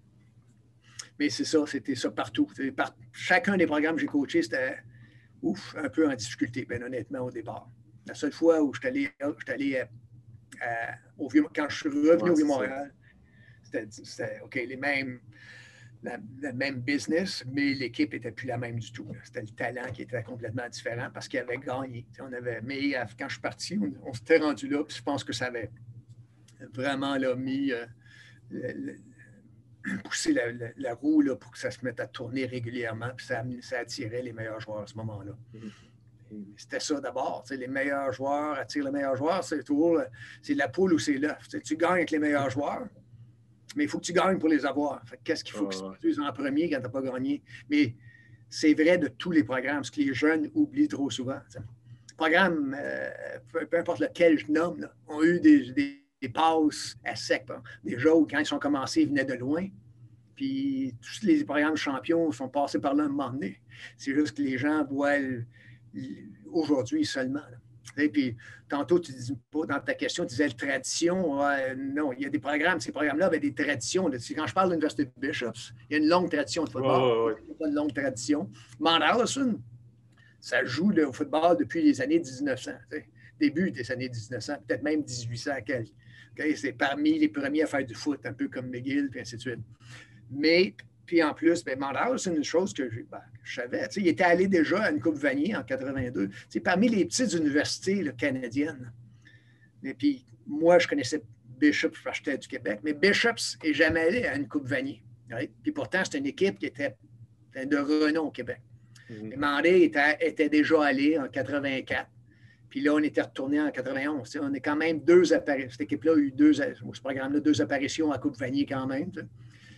Mais c'est ça, c'était ça partout. Par, chacun des programmes que j'ai coachés, c'était ouf, un peu en difficulté, bien honnêtement, au départ. La seule fois où je suis allé, je suis allé Euh, au Vieux, quand je suis revenu ouais, au Vieux-Montréal, c'était, c'était OK, les mêmes, la, le même business, mais l'équipe n'était plus la même du tout. Là. C'était le talent qui était complètement différent parce qu'il avait gagné. On avait, mais quand je suis parti, on, on s'était rendu là, puis je pense que ça avait vraiment là, mis, euh, le, le, poussé la, la, la roue là, pour que ça se mette à tourner régulièrement, puis ça, ça attirait les meilleurs joueurs à ce moment-là. Mm-hmm. C'était ça d'abord. Les meilleurs joueurs attirent les meilleurs joueurs. C'est toujours c'est la poule ou c'est l'œuf. Tu gagnes avec les meilleurs joueurs, mais il faut que tu gagnes pour les avoir. Fait, qu'est-ce qu'il faut oh, que tu produises en premier quand tu n'as pas gagné? Mais c'est vrai de tous les programmes, ce que les jeunes oublient trop souvent. Les programmes, euh, peu, peu importe lequel je nomme, là, ont eu des, des, des passes à sec. Hein. Déjà, où, quand ils sont commencés, ils venaient de loin. Puis tous les programmes champions sont passés par là un moment donné. C'est juste que les gens voient aujourd'hui seulement. Là. Et puis, tantôt, tu dis pas dans ta question, tu disais tradition. Euh, non, il y a des programmes. Ces programmes-là avaient des traditions. Là. Quand je parle de l'Université de Bishops, il y a une longue tradition de football. Oh, ouais. Il y a une longue tradition. Mount Allison, ça joue là, au football depuis les années dix-neuf cents. T'sais. Début des années dix-neuf cents, peut-être même dix-huit cents quelques. Okay? C'est parmi les premiers à faire du foot, un peu comme McGill, puis ainsi de suite. Mais puis en plus, ben, Montréal, c'est une chose que ben, je savais. Il était allé déjà à une Coupe Vanier en quatre-vingt-deux. T'sais, parmi les petites universités là, canadiennes. Et puis moi, je connaissais Bishops, je j'étais du Québec, mais Bishops n'est jamais allé à une Coupe Vanier. Right? Puis pourtant, c'était une équipe qui était de renom au Québec. Mm-hmm. Et Mandé était, était déjà allé en quatre-vingt-quatre. Puis là, on était retourné en quatre-vingt-onze. T'sais, on est quand même deux apparitions. Cette équipe-là a eu deux, ce programme-là, deux apparitions à Coupe Vanier quand même. T'sais.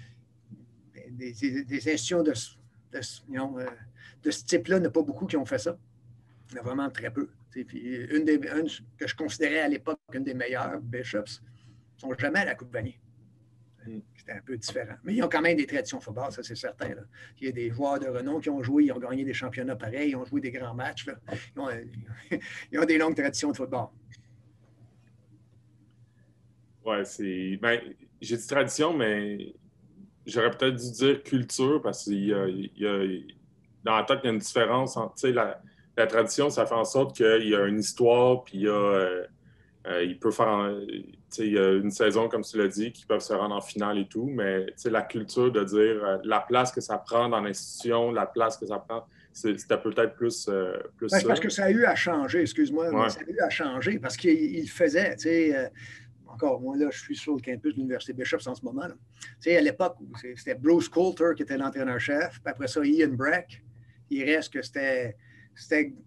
Des, des, des institutions de, de, you know, de ce type-là, il n'y en a pas beaucoup qui ont fait ça. Il y en a vraiment très peu. Puis une des une que je considérais à l'époque une des meilleures, Bishops, ne sont jamais à la Coupe Vanier. C'était un peu différent. Mais ils ont quand même des traditions de football, ça c'est certain. Là. Il y a des joueurs de renom qui ont joué, ils ont gagné des championnats pareils, ils ont joué des grands matchs. Là. Ils, ont, ils ont des longues traditions de football. Ouais, c'est. Ben, j'ai dit tradition, mais j'aurais peut-être dû dire culture parce qu'il y a, il y a dans la tête, il y a une différence entre la, la tradition, ça fait en sorte qu'il y a une histoire, puis il y a, euh, euh, il peut faire, il y a une saison, comme tu l'as dit, qui peuvent se rendre en finale et tout, mais la culture de dire euh, la place que ça prend dans l'institution, la place que ça prend, c'était peut-être plus, euh, plus ouais, ça. Parce que ça a eu à changer, excuse-moi, ouais. mais ça a eu à changer parce qu'il faisait, tu sais. Euh, Encore, moi, là, je suis sur le campus de l'Université Bishops en ce moment. Tu sais, à l'époque, c'était Bruce Coulter qui était l'entraîneur-chef. Puis après ça, Ian Breck. Il reste que c'était, c'était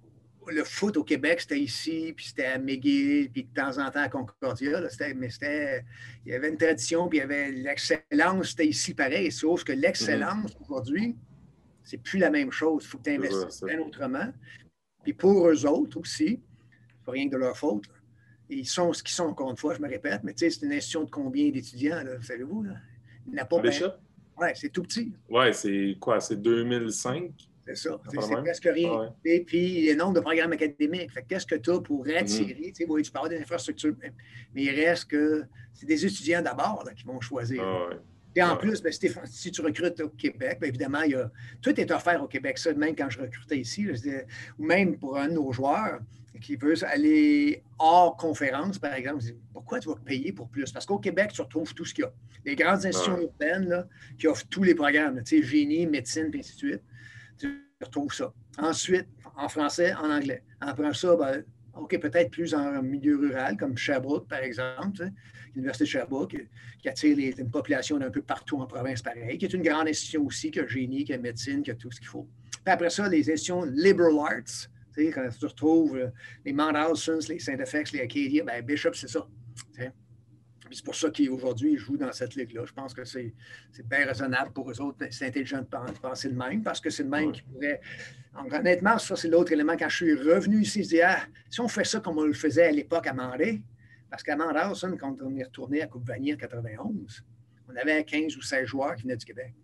le foot au Québec, c'était ici, puis c'était à McGill, puis de temps en temps à Concordia. Là, c'était, mais c'était, il y avait une tradition, puis il y avait l'excellence, c'était ici pareil. Sauf que l'excellence, mm-hmm. aujourd'hui, c'est plus la même chose. Il faut que tu investisses bien autrement. Puis pour eux autres aussi, c'est pas rien que de leur faute. Là. Ils sont ce qu'ils sont, encore une fois, je me répète, mais tu sais, c'est une institution de combien d'étudiants, là, savez-vous? Là? Il n'a pas bien. Oui, c'est tout petit. Oui, c'est quoi? C'est deux mille cinq? C'est ça. C'est, c'est presque rien. Ah ouais. Et puis, le nombre de programmes académiques. Fait, qu'est-ce que tu as pour attirer? Mm-hmm. Tu sais, oui, tu parles d'infrastructures, mais, mais il reste que c'est des étudiants d'abord là, qui vont choisir. Ah ouais. Et en ouais. plus, ben, si, si tu recrutes au Québec, bien évidemment, il y a, tout est offert au Québec. Ça, même quand je recrutais ici, là, ou même pour un de nos joueurs qui veut aller hors conférence, par exemple, je dis, pourquoi tu vas payer pour plus? Parce qu'au Québec, tu retrouves tout ce qu'il y a. Les grandes institutions ouais. urbaines là, qui offrent tous les programmes, tu sais, génie, médecine, et ainsi de suite. Tu retrouves ça. Ensuite, en français, en anglais. Après ça, ben, OK, peut-être plus en milieu rural, comme Sherbrooke, par exemple, tu sais, l'Université de Sherbrooke, qui attire les, une population d'un peu partout en province pareil, qui est une grande institution aussi, qui a génie, qui a médecine, qui a tout ce qu'il faut. Puis après ça, les institutions liberal arts, tu sais, quand tu retrouves euh, les Mount Allison, les Saint-F X, les Acadia, ben Bishop, c'est ça. Tu sais. Puis c'est pour ça qu'aujourd'hui, ils jouent dans cette ligue-là. Je pense que c'est, c'est bien raisonnable pour eux autres. C'est intelligent de penser de même, parce que c'est le même ouais. qui pourrait... Donc, honnêtement, ça, c'est l'autre élément. Quand je suis revenu ici, je dis, ah, si on fait ça comme on le faisait à l'époque à Mandé, parce qu'à Mount Allison, quand on est retourné à Coupe-Vanier en quatre-vingt-onze, on avait quinze ou seize joueurs qui venaient du Québec.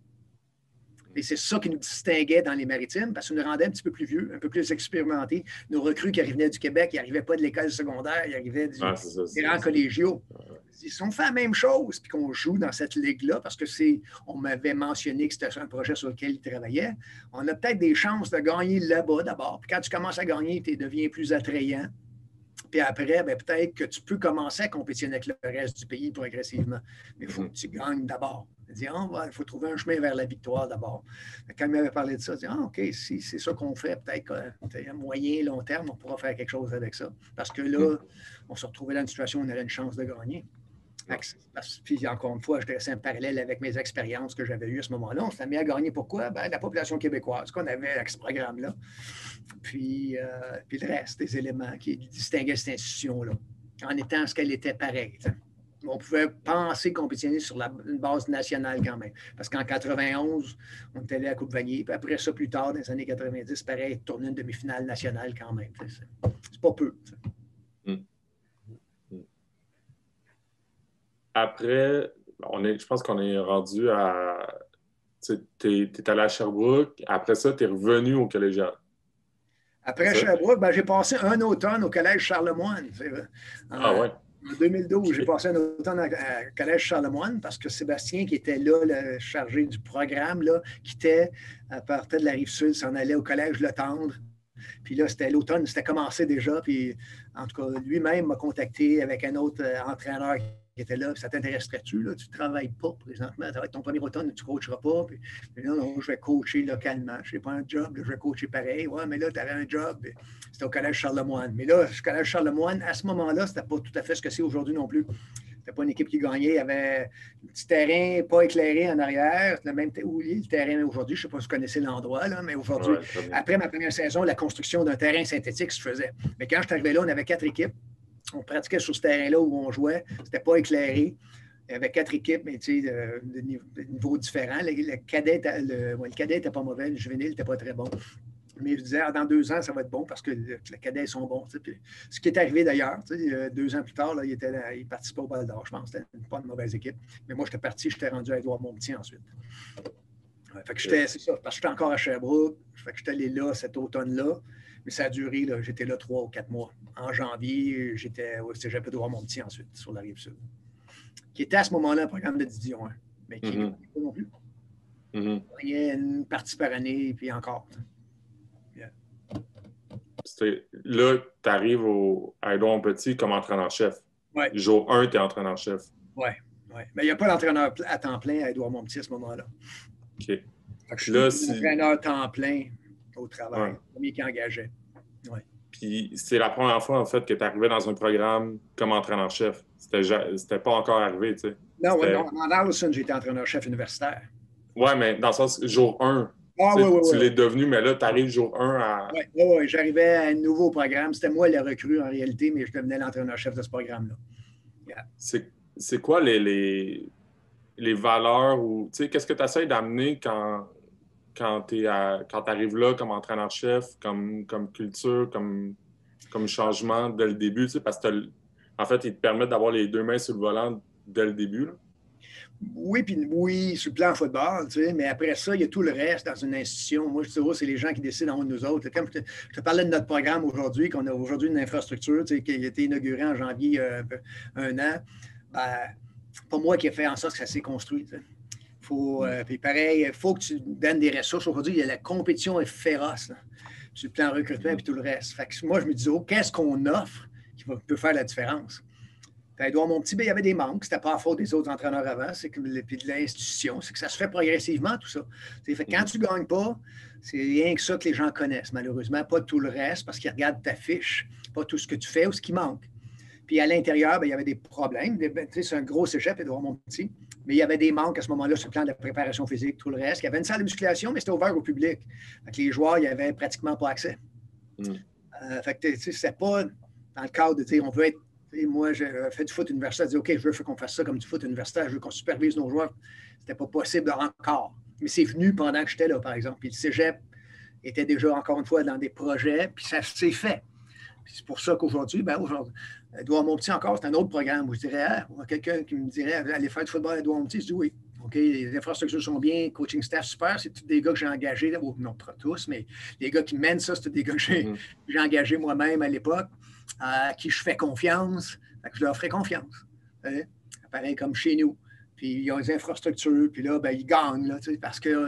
Et c'est ça qui nous distinguait dans les maritimes, parce que ça nous rendait un petit peu plus vieux, un peu plus expérimentés. Nos recrues qui arrivaient du Québec, ils n'arrivaient pas de l'école secondaire, ils arrivaient du, ah, ça, des rangs collégiaux. Si on fait la même chose, puis qu'on joue dans cette ligue-là, parce que c'est, on m'avait mentionné que c'était un projet sur lequel ils travaillaient, on a peut-être des chances de gagner là-bas d'abord. Puis quand tu commences à gagner, tu deviens plus attrayant. Puis après, ben, peut-être que tu peux commencer à compétitionner avec le reste du pays progressivement. Mais il faut que tu gagnes d'abord. Il oh, il faut trouver un chemin vers la victoire d'abord. Quand il m'avait parlé de ça, je dis ah, OK, si c'est ça qu'on fait, peut-être qu'à moyen, long terme, on pourra faire quelque chose avec ça. Parce que là, on se retrouvait dans une situation où on avait une chance de gagner. Puis encore une fois, je dressais un parallèle avec mes expériences que j'avais eues à ce moment-là. On s'est mis à gagner pourquoi? Ben, la population québécoise qu'on avait avec ce programme-là. Puis, euh, puis le reste des éléments qui distinguaient cette institution-là, en étant ce qu'elle était pareille. T'sais. On pouvait penser compétitionner sur la, une base nationale quand même. Parce qu'en quatre-vingt-onze, on était allé à Coupe-Vanier. Puis après ça, plus tard, dans les années quatre-vingt-dix, pareil, tourner une demi-finale nationale quand même. C'est, c'est pas peu. Mm. Après, on est, je pense qu'on est rendu à... Tu es allé à Sherbrooke. Après ça, tu es revenu au collégial. Après Sherbrooke, ben, j'ai passé un automne au Collège Charlemagne. En, ah ouais? En deux mille douze, j'ai passé un automne au Collège Charlemagne parce que Sébastien, qui était là, le chargé du programme, là, quittait, partait de la Rive-Sud, s'en allait au Collège Le Tendre. Puis là, c'était l'automne, c'était commencé déjà. Puis en tout cas, lui-même m'a contacté avec un autre entraîneur qui était là, puis ça t'intéresserait-tu, là? Tu ne travailles pas présentement, ça va être ton premier automne, tu ne coacheras pas. Puis, puis là, non, je vais coacher localement. Je n'ai pas un job, là, je vais coacher pareil. Ouais, mais là, tu avais un job, c'était au Collège Charlemagne. Mais là, le Collège Charlemagne, à ce moment-là, ce n'était pas tout à fait ce que c'est aujourd'hui non plus. C'était pas une équipe qui gagnait. Il y avait un petit terrain pas éclairé en arrière. Le même où le terrain aujourd'hui, je ne sais pas si vous connaissez l'endroit, là, mais aujourd'hui, ouais, après ma première saison, la construction d'un terrain synthétique se faisait. Mais quand je suis arrivé là, on avait quatre équipes. On pratiquait sur ce terrain-là où on jouait. C'était pas éclairé. Il y avait quatre équipes, mais tu sais, de, de, de niveaux différents. Le, le cadet le, ouais, le cadet n'était pas mauvais, le juvénile n'était pas très bon. Mais je disais, ah, dans deux ans, ça va être bon parce que le, les cadets sont bons. Puis, ce qui est arrivé d'ailleurs, deux ans plus tard, là, il, était là, il participait au Bal d'Or, je pense. C'était pas une mauvaise équipe. Mais moi, j'étais parti, j'étais rendu à Édouard-Montpetit ensuite. Ouais, fait que j'étais, c'est ça, parce que j'étais encore à Sherbrooke. Fait que j'étais allé là cet automne-là. Mais ça a duré, là, j'étais là trois ou quatre mois. En janvier, j'étais au cégep Édouard-Montpetit ensuite, sur la Rive-Sud. Qui était à ce moment-là un programme de division un, mais qui n'est mm-hmm. pas non plus. Mm-hmm. Il y a une partie par année, puis encore. Yeah. Là, tu arrives au, à Édouard-Montpetit comme entraîneur-chef. Ouais. Jour un, tu es entraîneur-chef. Oui, ouais. Mais il n'y a pas d'entraîneur à temps plein à Édouard-Montpetit à ce moment-là. OK. Fait que je suis là, si... entraîneur à temps plein au travail, ouais. Le premier qui engageait. Ouais. Puis c'est la première fois, en fait, que tu arrivais dans un programme comme entraîneur-chef. C'était, c'était pas encore arrivé, tu sais. Non, ouais, non, en Allison, j'étais entraîneur-chef universitaire. Oui, mais dans le sens, jour un, Ah, tu oui, oui, tu oui. l'es devenu, mais là, tu arrives jour un à. Oui, oui, oui. J'arrivais à un nouveau programme. C'était moi le recrue en réalité, mais je devenais l'entraîneur-chef de ce programme-là. Yeah. C'est, c'est quoi les, les, les valeurs ou, tu sais, qu'est-ce que tu essaies d'amener quand, quand tu arrives là comme entraîneur-chef, comme, comme culture, comme, comme changement dès le début, tu sais, parce que en fait, ils te permettent d'avoir les deux mains sur le volant dès le début, là. Oui, puis oui, sur le plan football, tu sais, mais après ça, il y a tout le reste dans une institution. Moi, je dis, oh, c'est les gens qui décident en haut de nous autres. Comme je te, je te parlais de notre programme aujourd'hui, qu'on a aujourd'hui une infrastructure, tu sais, qui a été inaugurée en janvier euh, un an. Ben, c'est pas moi qui ai fait en sorte que ça s'est construit. Tu sais. Faut, euh, puis pareil, il faut que tu donnes des ressources. Aujourd'hui, il y a la compétition est féroce là, sur le plan recrutement et tout le reste. Fait que moi, je me dis, oh, qu'est-ce qu'on offre qui va, peut faire la différence? Edouard Monpetit, ben, il y avait des manques. C'était pas à faute des autres entraîneurs avant, c'est que puis de l'institution. C'est que ça se fait progressivement, tout ça. Fait que quand tu ne gagnes pas, c'est rien que ça que les gens connaissent, malheureusement. Pas tout le reste, parce qu'ils regardent ta fiche, pas tout ce que tu fais ou ce qui manque. Puis à l'intérieur, ben, il y avait des problèmes. C'est un gros cégep, Edouard Monpetit. Mais il y avait des manques à ce moment-là sur le plan de la préparation physique, tout le reste. Il y avait une salle de musculation, mais c'était ouvert au public. Fait que les joueurs, il n'y avait pratiquement pas accès. Mm. Euh, fait que c'était pas dans le cadre de dire on veut être. Et moi, j'ai fait du foot universitaire. J'ai dit, OK, je veux qu'on fasse ça comme du foot universitaire. Je veux qu'on supervise nos joueurs. C'était pas possible encore. Mais c'est venu pendant que j'étais là, par exemple. Puis le cégep était déjà, encore une fois, dans des projets. Puis ça s'est fait. Puis c'est pour ça qu'aujourd'hui, ben aujourd'hui, Edouard Monpetit encore, c'est un autre programme où je dirais, ah, quelqu'un qui me dirait, allez faire du football à Edouard Monpetit, je dis oui. OK, les infrastructures sont bien, coaching staff super, c'est tous des gars que j'ai engagés, oh, non pas tous, mais les gars qui mènent ça, c'est tous des gars que j'ai, mm-hmm. j'ai engagés moi-même à l'époque. À qui je fais confiance, je leur ferai confiance. Hein? Pareil comme chez nous. Puis ils ont des infrastructures, puis là, ben, ils gagnent, là, parce que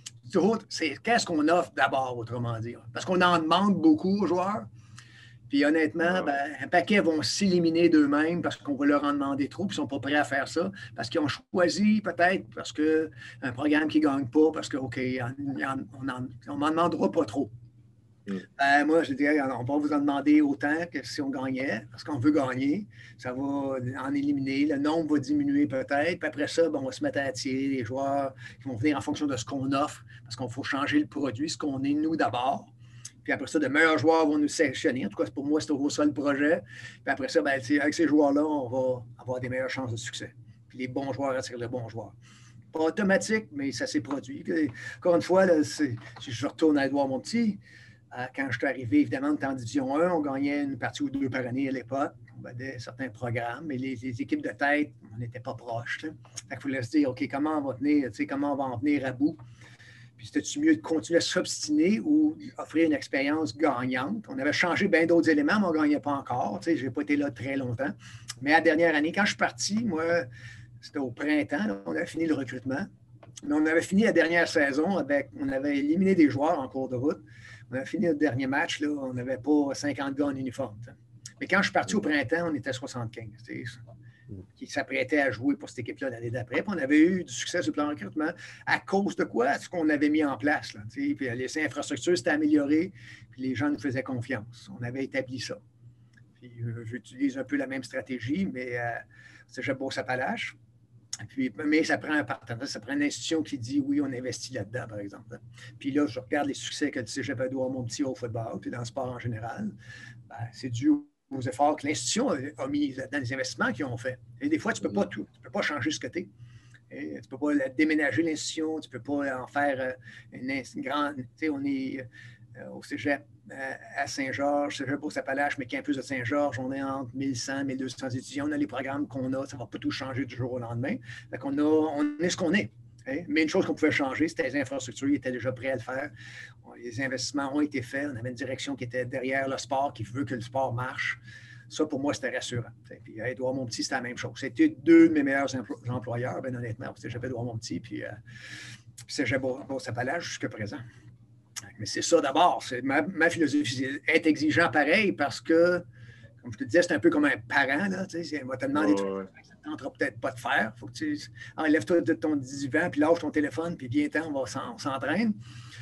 c'est qu'est-ce qu'on offre d'abord, autrement dire. Parce qu'on en demande beaucoup aux joueurs. Puis honnêtement, ben, un paquet vont s'éliminer d'eux-mêmes parce qu'on va leur en demander trop, puis ils ne sont pas prêts à faire ça, parce qu'ils ont choisi peut-être, parce qu'un programme qui ne gagne pas, parce que, OK, on ne m'en demandera pas trop. Mm. Ben, moi, je dirais, on va vous en demander autant que si on gagnait, parce qu'on veut gagner. Ça va en éliminer. Le nombre va diminuer peut-être. Puis après ça, ben, on va se mettre à attirer les joueurs qui vont venir en fonction de ce qu'on offre, parce qu'il faut changer le produit, ce qu'on est nous d'abord. Puis après ça, de meilleurs joueurs vont nous sélectionner. En tout cas, pour moi, c'est ça le projet. Puis après ça, ben, avec ces joueurs-là, on va avoir des meilleures chances de succès. Puis les bons joueurs attirent les bons joueurs. Pas automatique, mais ça s'est produit. Puis, encore une fois, là, si je retourne à Edouard Monpetit, quand je suis arrivé, évidemment, on était en division un, on gagnait une partie ou deux par année à l'époque. On avait certains programmes, mais les, les équipes de tête, on n'était pas proches. Il fallait se dire, OK, comment on va venir, comment on va en venir à bout? Puis c'était-tu mieux de continuer à s'obstiner ou offrir une expérience gagnante? On avait changé bien d'autres éléments, mais on ne gagnait pas encore. Je n'ai pas été là très longtemps. Mais la dernière année, quand je suis parti, moi, c'était au printemps, là, on avait fini le recrutement. Mais on avait fini la dernière saison avec, on avait éliminé des joueurs en cours de route. On a fini le dernier match, là, on n'avait pas cinquante gars en uniforme. T'sais. Mais quand je suis parti au printemps, on était soixante-quinze. Qui s'apprêtaient à jouer pour cette équipe-là l'année d'après. Puis on avait eu du succès sur le plan recrutement à cause de quoi? Ce qu'on avait mis en place. Là, puis les infrastructures s'étaient améliorées, puis les gens nous faisaient confiance. On avait établi ça. Puis euh, j'utilise un peu la même stratégie, mais euh, c'est Cégep Beauce-Appalaches. Puis, mais ça prend un partenaire, ça prend une institution qui dit oui, on investit là-dedans, par exemple. Puis là, je regarde les succès que le Cégep Edouard Monpetit au football, puis dans le sport en général. Ben, c'est dû aux efforts que l'institution a mis dans les investissements qu'ils ont fait. Et des fois, tu ne peux pas tout, tu ne peux pas changer ce que tu es. Tu ne peux pas déménager l'institution, tu ne peux pas en faire une, une grande. Tu sais, on est euh, au Cégep euh, à Saint-Georges, Cégep Beauce-Appalaches, mais campus de Saint-Georges, on est entre mille cent, mille deux cents étudiants. On a les programmes qu'on a, ça ne va pas tout changer du jour au lendemain. Fait qu'on a, on est ce qu'on est. Hein? Mais une chose qu'on pouvait changer, c'était les infrastructures, ils étaient déjà prêts à le faire. Les investissements ont été faits. On avait une direction qui était derrière le sport, qui veut que le sport marche. Ça, pour moi, c'était rassurant. Puis Edouard Monpetit, c'était la même chose. C'était deux de mes meilleurs employeurs, bien honnêtement. C'était Edouard Monpetit, puis euh, Cégep Beauce-Appalaches jusqu'à présent. Mais c'est ça d'abord. C'est ma, ma philosophie, c'est être exigeant pareil parce que, comme je te disais, c'est un peu comme un parent. Là, il va te demander oh, ouais. Ça ne tentera peut-être pas de faire. Faut que tu enlève-toi de ton divan, puis lâche ton téléphone, puis viens-t'en, on, on s'entraîne.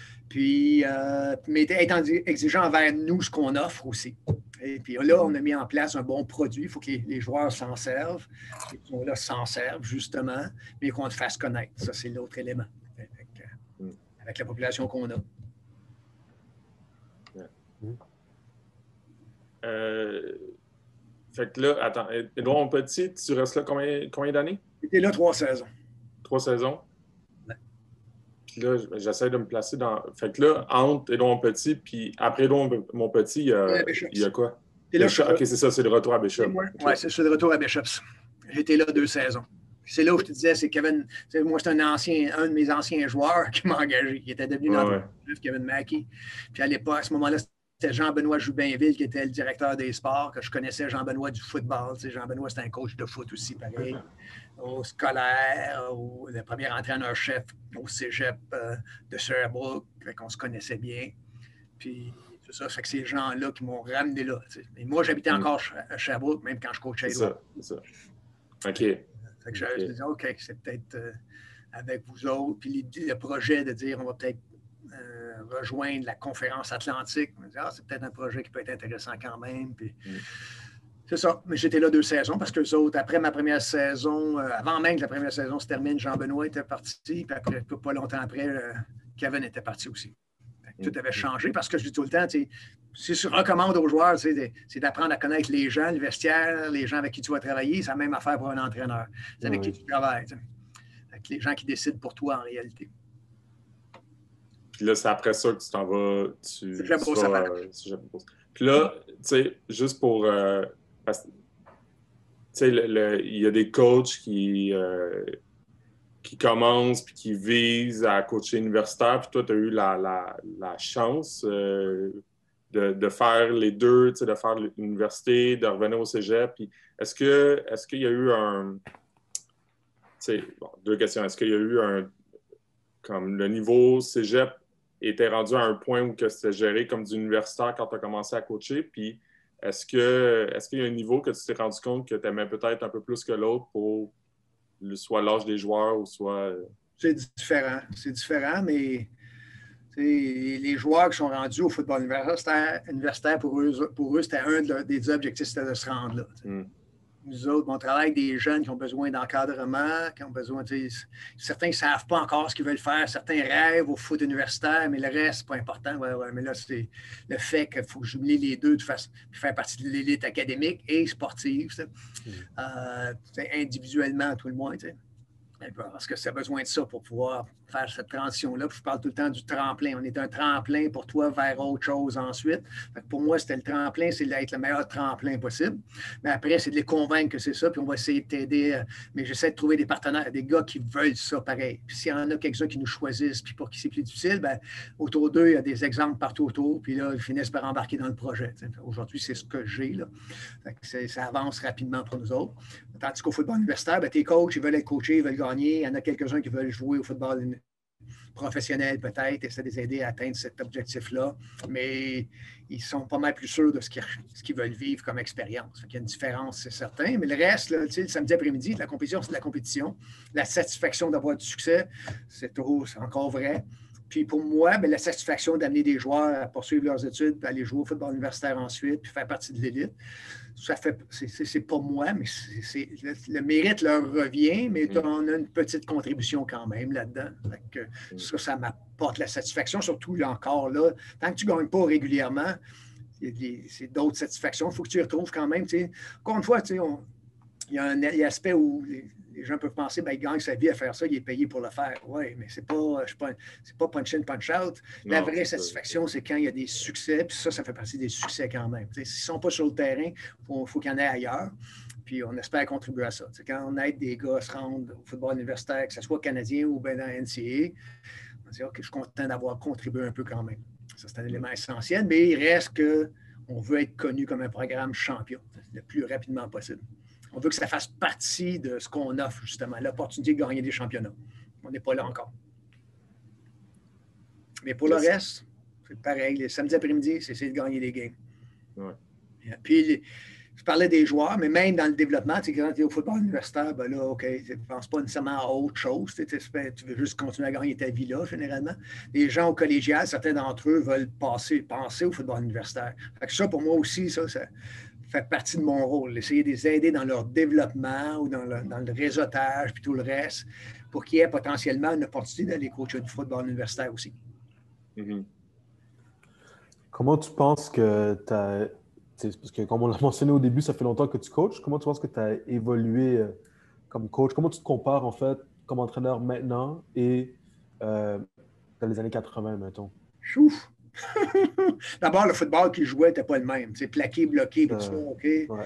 Puis, euh, mais être exigeant envers nous, ce qu'on offre aussi. Et puis là, on a mis en place un bon produit. Il faut que les, les joueurs s'en servent. Et qui sont là s'en servent, justement, mais qu'on te fasse connaître. Ça, c'est l'autre élément. avec la population qu'on a. Yeah. Mm. Euh, fait que là, attends, Édouard Petit, tu restes là combien, combien d'années? J'étais là trois saisons. Trois saisons? Ouais. Puis là, j'essaie de me placer dans... Fait que là, entre Édouard Petit, puis après Édouard Petit, il y a, il y a quoi? Là, Bishop, OK, c'est ça, c'est le retour à Bishop. Oui, okay. ouais, c'est le retour à Bishops. J'étais là deux saisons. C'est là où je te disais, c'est Kevin, moi, c'est un ancien, un de mes anciens joueurs qui m'a engagé, qui était devenu ouais, l'entraîneur, ouais. Kevin Mackey. Puis à l'époque, à ce moment-là, c'était Jean-Benoît Joubinville qui était le directeur des sports, que je connaissais Jean-Benoît du football. Tu sais, Jean-Benoît, c'était un coach de foot aussi, pareil. Au scolaire, au, le premier entraîneur-chef au cégep euh, de Sherbrooke. Fait qu'on se connaissait bien. Puis c'est ça, fait que ces gens-là qui m'ont ramené là. Tu sais. Et moi, j'habitais mm. encore à Sherbrooke, même quand je coachais. C'est ça, c'est ça. OK. Fait que je, okay. je disais, OK, c'est peut-être euh, avec vous autres. Puis le projet de dire, on va peut-être euh, rejoindre la conférence atlantique. On me dit, ah, c'est peut-être un projet qui peut être intéressant quand même. Puis, mm. c'est ça. Mais j'étais là deux saisons parce que les autres, après ma première saison, euh, avant même que la première saison se termine, Jean-Benoît était parti. Puis après, pas longtemps après, euh, Kevin était parti aussi. Tout avait changé parce que je dis tout le temps, si je recommande aux joueurs, c'est d'apprendre à connaître les gens, le vestiaire, les gens avec qui tu vas travailler. C'est la même affaire pour un entraîneur. C'est avec oui. qui tu travailles. T'sais. Avec les gens qui décident pour toi en réalité. Puis là, c'est après ça que tu t'en vas. Tu, c'est tu vas, euh, Puis là, tu sais, juste pour. Euh, tu sais, il y a des coachs qui. Euh, qui commencent puis qui visent à coacher universitaire. Puis toi, tu as eu la, la, la chance euh, de, de faire les deux, de faire l'université, de revenir au cégep. Puis est-ce que est-ce qu'il y a eu un... Bon, deux questions. Est-ce qu'il y a eu un... Comme le niveau cégep était rendu à un point où c'était géré comme du universitaire quand tu as commencé à coacher? Puis est-ce que est-ce qu'il y a un niveau que tu t'es rendu compte que tu aimais peut-être un peu plus que l'autre pour soit l'âge des joueurs ou soit... C'est différent. C'est différent, mais les joueurs qui sont rendus au football universitaire, universitaire pour eux, pour eux c'était un de, des objectifs, c'était de se rendre là. Mm. Nous autres, on travaille avec des jeunes qui ont besoin d'encadrement, qui ont besoin... Certains ne savent pas encore ce qu'ils veulent faire. Certains rêvent au foot universitaire, mais le reste, c'est pas important. Ouais, ouais, mais là, c'est le fait qu'il faut jumeler les deux, de façon, faire partie de l'élite académique et sportive. Mm. Euh, individuellement, tout le moins. T'sais. Parce que ça a besoin de ça pour pouvoir faire cette transition-là. Je parle tout le temps du tremplin. On est un tremplin pour toi vers autre chose ensuite. Fait que pour moi, c'était le tremplin, c'est d'être le meilleur tremplin possible. Mais après, c'est de les convaincre que c'est ça, puis on va essayer de t'aider. Mais j'essaie de trouver des partenaires, des gars qui veulent ça pareil. Puis s'il y en a quelques-uns qui nous choisissent, puis pour qui c'est plus difficile, bien, autour d'eux, il y a des exemples partout autour, puis là, ils finissent par embarquer dans le projet. Aujourd'hui, c'est ce que j'ai. Là. Fait que ça avance rapidement pour nous autres. Tandis qu'au football universitaire, bien, tes coachs, ils veulent être coachés, ils veulent gagner. Il y en a quelques-uns qui veulent jouer au football professionnel peut-être, essayer de les aider à atteindre cet objectif-là, mais ils sont pas mal plus sûrs de ce qu'ils, ce qu'ils veulent vivre comme expérience. Il y a une différence, c'est certain, mais le reste, là, le samedi après-midi, la compétition, c'est de la compétition. La satisfaction d'avoir du succès, c'est, trop, c'est encore vrai. Puis pour moi, bien, la satisfaction d'amener des joueurs à poursuivre leurs études, puis aller jouer au football universitaire ensuite, puis faire partie de l'élite, ça fait, c'est, c'est, c'est pas moi, mais c'est, c'est, le, le mérite leur revient, mais mm. on a une petite contribution quand même là-dedans. Que, mm. Ça, ça m'apporte la satisfaction, surtout là encore là. Tant que tu ne gagnes pas régulièrement, c'est d'autres satisfactions. Il faut que tu y retrouves quand même. T'sais. Encore une fois, on, il y a un aspect où les, les gens peuvent penser qu'il gagne sa vie à faire ça, il est payé pour le faire. Oui, mais ce n'est pas, pas punch in, punch out. La non, vraie satisfaction, c'est quand il y a des succès, puis ça, ça fait partie des succès quand même. S'ils ne sont pas sur le terrain, il faut, faut qu'il y en ait ailleurs. Puis on espère contribuer à ça. T'sais, quand on aide des gars à se rendre au football universitaire, que ce soit canadien ou bien dans la N C A A, on dit OK, je suis content d'avoir contribué un peu quand même. Ça, c'est un élément essentiel, mais il reste qu'on veut être connu comme un programme champion le plus rapidement possible. On veut que ça fasse partie de ce qu'on offre, justement, l'opportunité de gagner des championnats. On n'est pas là encore. Mais pour yes. le reste, c'est pareil. Les samedis après-midi, c'est essayer de gagner des games. Ouais. Puis, les, je parlais des joueurs, mais même dans le développement, quand tu es au football universitaire, ben là, OK, tu ne penses pas nécessairement à autre chose. Tu veux juste continuer à gagner ta vie là, généralement. Les gens au collégial, certains d'entre eux veulent passer, penser au football universitaire. Fait que ça, pour moi aussi, ça, ça fait partie de mon rôle, essayer de les aider dans leur développement ou dans le, dans le réseautage puis tout le reste pour qu'ils aient potentiellement une opportunité d'aller coacher du football universitaire aussi. Mm-hmm. Comment tu penses que tu as... Parce que comme on l'a mentionné au début, ça fait longtemps que tu coaches. Comment tu penses que tu as évolué euh, comme coach? Comment tu te compares en fait comme entraîneur maintenant et euh, dans les années quatre-vingts, mettons? Chouf! D'abord, le football qu'ils jouaient n'était pas le même. C'est plaqué, bloqué, tout euh, ça, OK? Ouais.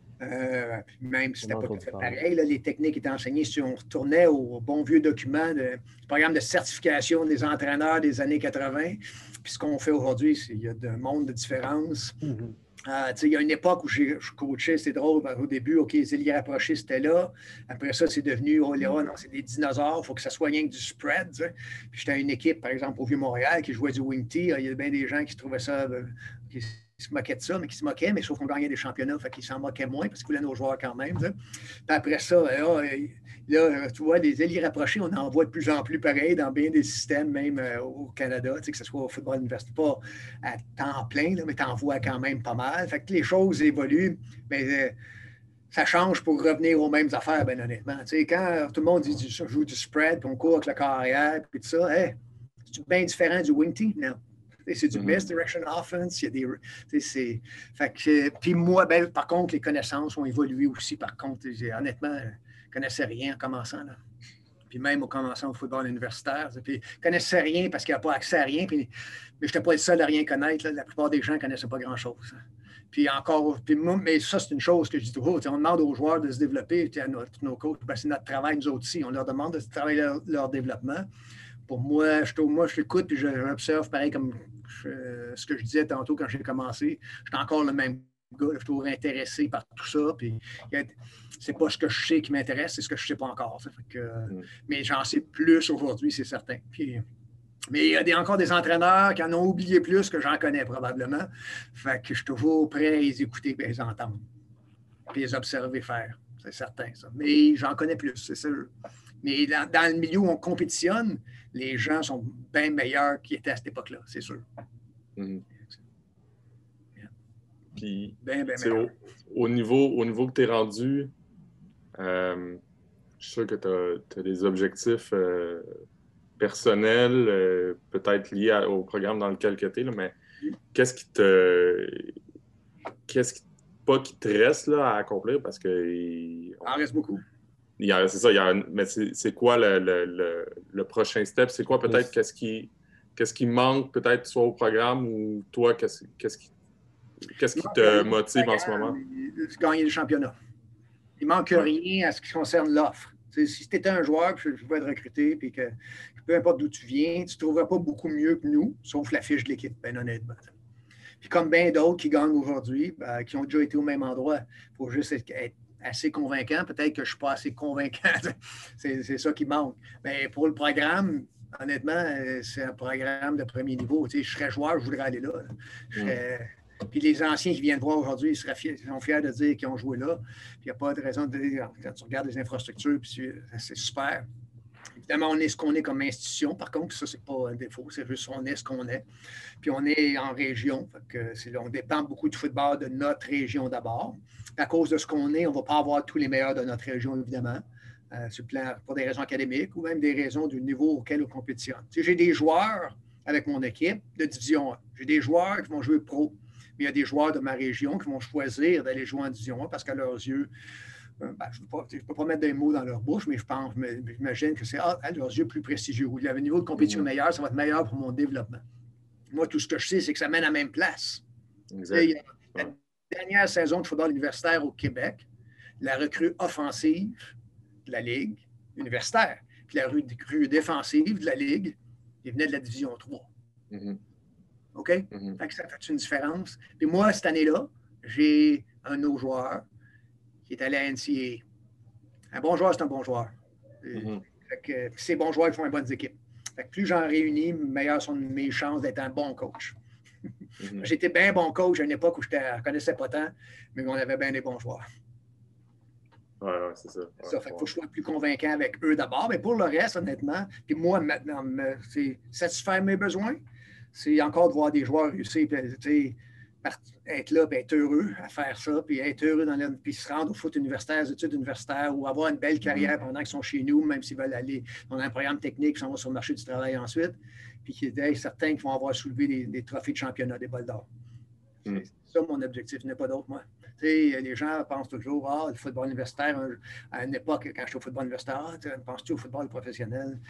Euh, même si c'était pas tout à fait pareil, là, les techniques étaient enseignées. Si on retournait au bon vieux document de, du programme de certification des entraîneurs des années quatre-vingts, puis ce qu'on fait aujourd'hui, c'est il y a un monde de différence. Mm-hmm. Euh, il y a une époque où je coachais, c'est drôle, au début, OK, les ailiers rapprochés, c'était là. Après ça, c'est devenu, oh là, non, c'est des dinosaures, il faut que ça soit rien que du spread. T'sais. Puis j'étais à une équipe, par exemple, au Vieux-Montréal, qui jouait du wing tee. Il y a bien des gens qui trouvaient ça, euh, qui se moquaient de ça, mais qui se moquaient, mais sauf qu'on gagnait des championnats, fait qu'ils s'en moquaient moins parce qu'ils voulaient nos joueurs quand même. T'sais. Puis après ça, là, là, tu vois, les ailiers rapprochés, on en voit de plus en plus pareil dans bien des systèmes, même euh, au Canada, que ce soit au football universitaire, pas à temps plein, là, mais tu en vois quand même pas mal. Fait que les choses évoluent, mais euh, ça change pour revenir aux mêmes affaires, bien honnêtement. T'sais, quand tout le monde dit du, joue du spread, puis on court avec le corps arrière, puis tout ça, hey, c'est bien différent du wing tee? Non. C'est du mm-hmm. misdirection offense. Il y a des. C'est, fait que, puis moi, ben, par contre, les connaissances ont évolué aussi. Par contre, honnêtement, je ne connaissais rien en commençant. Là. Puis même au commençant au football universitaire. Puis je ne connaissais rien parce qu'il n'y a pas accès à rien. Puis, mais je n'étais pas le seul à rien connaître. Là. La plupart des gens ne connaissaient pas grand-chose. Puis encore, puis moi, mais ça, c'est une chose que je dis toujours. On demande aux joueurs de se développer. À nos, nos coachs, ben, c'est notre travail, nous autres aussi. On leur demande de travailler leur, leur développement. Pour moi, je, moi, je l'écoute puis j'observe pareil comme je, ce que je disais tantôt quand j'ai commencé. Je suis encore le même gars, je suis toujours intéressé par tout ça. Puis, c'est pas ce que je sais qui m'intéresse, c'est ce que je ne sais pas encore. Ça fait que, mm. Mais j'en sais plus aujourd'hui, c'est certain. Puis, mais il y a des, encore des entraîneurs qui en ont oublié plus que j'en connais probablement. Fait que je suis toujours prêt à les écouter et les entendre. Puis les observer faire. C'est certain, ça. Mais j'en connais plus, c'est sûr. Mais dans, dans le milieu où on compétitionne, les gens sont bien meilleurs qu'ils étaient à cette époque-là, c'est sûr. Mm-hmm. Yeah. Puis, bien, bien au, au, niveau, au niveau que tu es rendu, euh, je suis sûr que tu as des objectifs euh, personnels, euh, peut-être liés à, au programme dans lequel tu es, là, mais mm-hmm. qu'est-ce qui te... Qu'est-ce qui, pas qui te reste là, à accomplir? Parce que... Il en reste beaucoup. Il y a, c'est ça, il y a, mais c'est, c'est quoi le, le, le, le prochain step? C'est quoi peut-être, qu'est-ce qui, qu'est-ce qui manque peut-être soit au programme ou toi, qu'est-ce, qu'est-ce qui, qu'est-ce qui te motive en ce moment? Gagner le championnat. Il ne manque ouais. rien à ce qui concerne l'offre. T'sais, si tu étais un joueur, puis je vais te recruter, puis que peu importe d'où tu viens, tu ne trouveras pas beaucoup mieux que nous, sauf la fiche de l'équipe, bien honnêtement. Puis comme bien d'autres qui gagnent aujourd'hui, ben, qui ont déjà été au même endroit, il faut juste être, être assez convaincant. Peut-être que je ne suis pas assez convaincant. c'est, c'est ça qui manque. Mais pour le programme, honnêtement, c'est un programme de premier niveau. Tu sais, je serais joueur, je voudrais aller là. là. Je serais... mm. Puis les anciens qui viennent voir aujourd'hui, ils, seraient fiers, ils sont fiers de dire qu'ils ont joué là. Puis il n'y a pas de raison de dire, quand tu regardes les infrastructures, puis c'est super. Évidemment, on est ce qu'on est comme institution. Par contre, ça, c'est pas un défaut. C'est juste on est ce qu'on est. Puis on est en région. Fait que c'est, on dépend beaucoup du football de notre région d'abord. À cause de ce qu'on est, on ne va pas avoir tous les meilleurs de notre région, évidemment, euh, sur le plan, pour des raisons académiques ou même des raisons du niveau auquel on compétitionne. Tu sais, j'ai des joueurs avec mon équipe de division un. J'ai des joueurs qui vont jouer pro. Mais il y a des joueurs de ma région qui vont choisir d'aller jouer en division un parce qu'à leurs yeux, euh, ben, je ne peux pas mettre des mots dans leur bouche, mais je pense, mais, j'imagine que c'est ah, à leurs yeux plus prestigieux. Ou il y a un niveau de compétition meilleur, ça va être meilleur pour mon développement. Moi, tout ce que je sais, c'est que ça mène à la même place. Exact. La dernière saison de football universitaire au Québec, la recrue offensive de la Ligue universitaire, puis la recrue défensive de la Ligue, il venait de la division trois. Mm-hmm. OK? Mm-hmm. Fait que ça fait une différence. Puis moi, cette année-là, j'ai un de nos joueurs qui est allé à N C A A. Un bon joueur, c'est un bon joueur. Mm-hmm. Fait que ces bons joueurs, ils font une bonne équipe. Fait que plus j'en réunis, meilleures sont mes chances d'être un bon coach. Mm-hmm. J'étais bien bon coach à une époque où je ne connaissais pas tant, mais on avait bien des bons joueurs. Oui, ouais, c'est ça. Ouais, ça fait qu'il faut que je sois plus convaincant avec eux d'abord. Mais pour le reste, honnêtement, puis moi, maintenant, c'est satisfaire mes besoins, c'est encore de voir des joueurs réussir. être là, puis être heureux à faire ça, puis être heureux dans le, puis se rendre au foot universitaire, aux études universitaires, ou avoir une belle carrière pendant qu'ils sont chez nous, même s'ils veulent aller dans un programme technique, ils s'en vont sur le marché du travail ensuite, puis qu'il y ait certains qui vont avoir soulevé des, des trophées de championnat, des bols d'or. Mm. C'est ça mon objectif, il n'y en a pas d'autre, moi. Tu sais, les gens pensent toujours, ah, le football universitaire, à une époque, quand je suis au football universitaire, ah, penses-tu au football professionnel?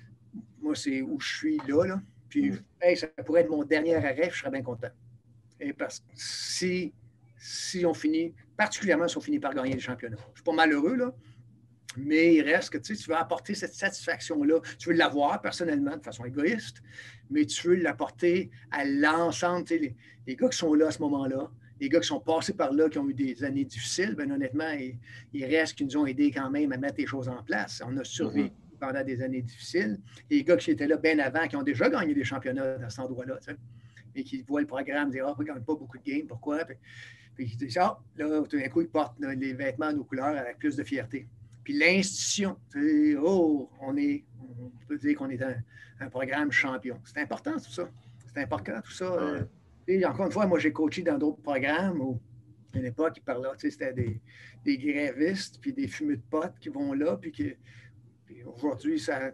Moi, c'est où je suis là, là. Puis, mm. hey, ça pourrait être mon dernier arrêt, je serais bien content. Et parce que si, si on finit, particulièrement si on finit par gagner les championnats. Je ne suis pas malheureux, là, mais il reste que tu sais, tu veux apporter cette satisfaction-là. Tu veux l'avoir personnellement, de façon égoïste, mais tu veux l'apporter à l'ensemble. Tu sais, les, les gars qui sont là à ce moment-là, les gars qui sont passés par là, qui ont eu des années difficiles, bien honnêtement, il, il reste qui nous ont aidés quand même à mettre les choses en place. On a survécu mm-hmm. pendant des années difficiles. Les gars qui étaient là bien avant, qui ont déjà gagné des championnats à cet endroit-là, tu sais, et qui voient le programme dire « Ah, oh, on ne gagne pas beaucoup de games, pourquoi? » Puis, puis ils disent « Ah, là, tout d'un coup, ils portent là, les vêtements à nos couleurs avec plus de fierté. » Puis l'institution, tu sais, oh, on est, on peut dire qu'on est un, un programme champion. C'est important tout ça. C'est important tout ça. Ouais. Et encore une fois, moi, j'ai coaché dans d'autres programmes où, à une époque, ils parlaient, tu sais, c'était des, des grévistes, puis des fumeux de potes qui vont là, puis qui... Puis aujourd'hui, ça,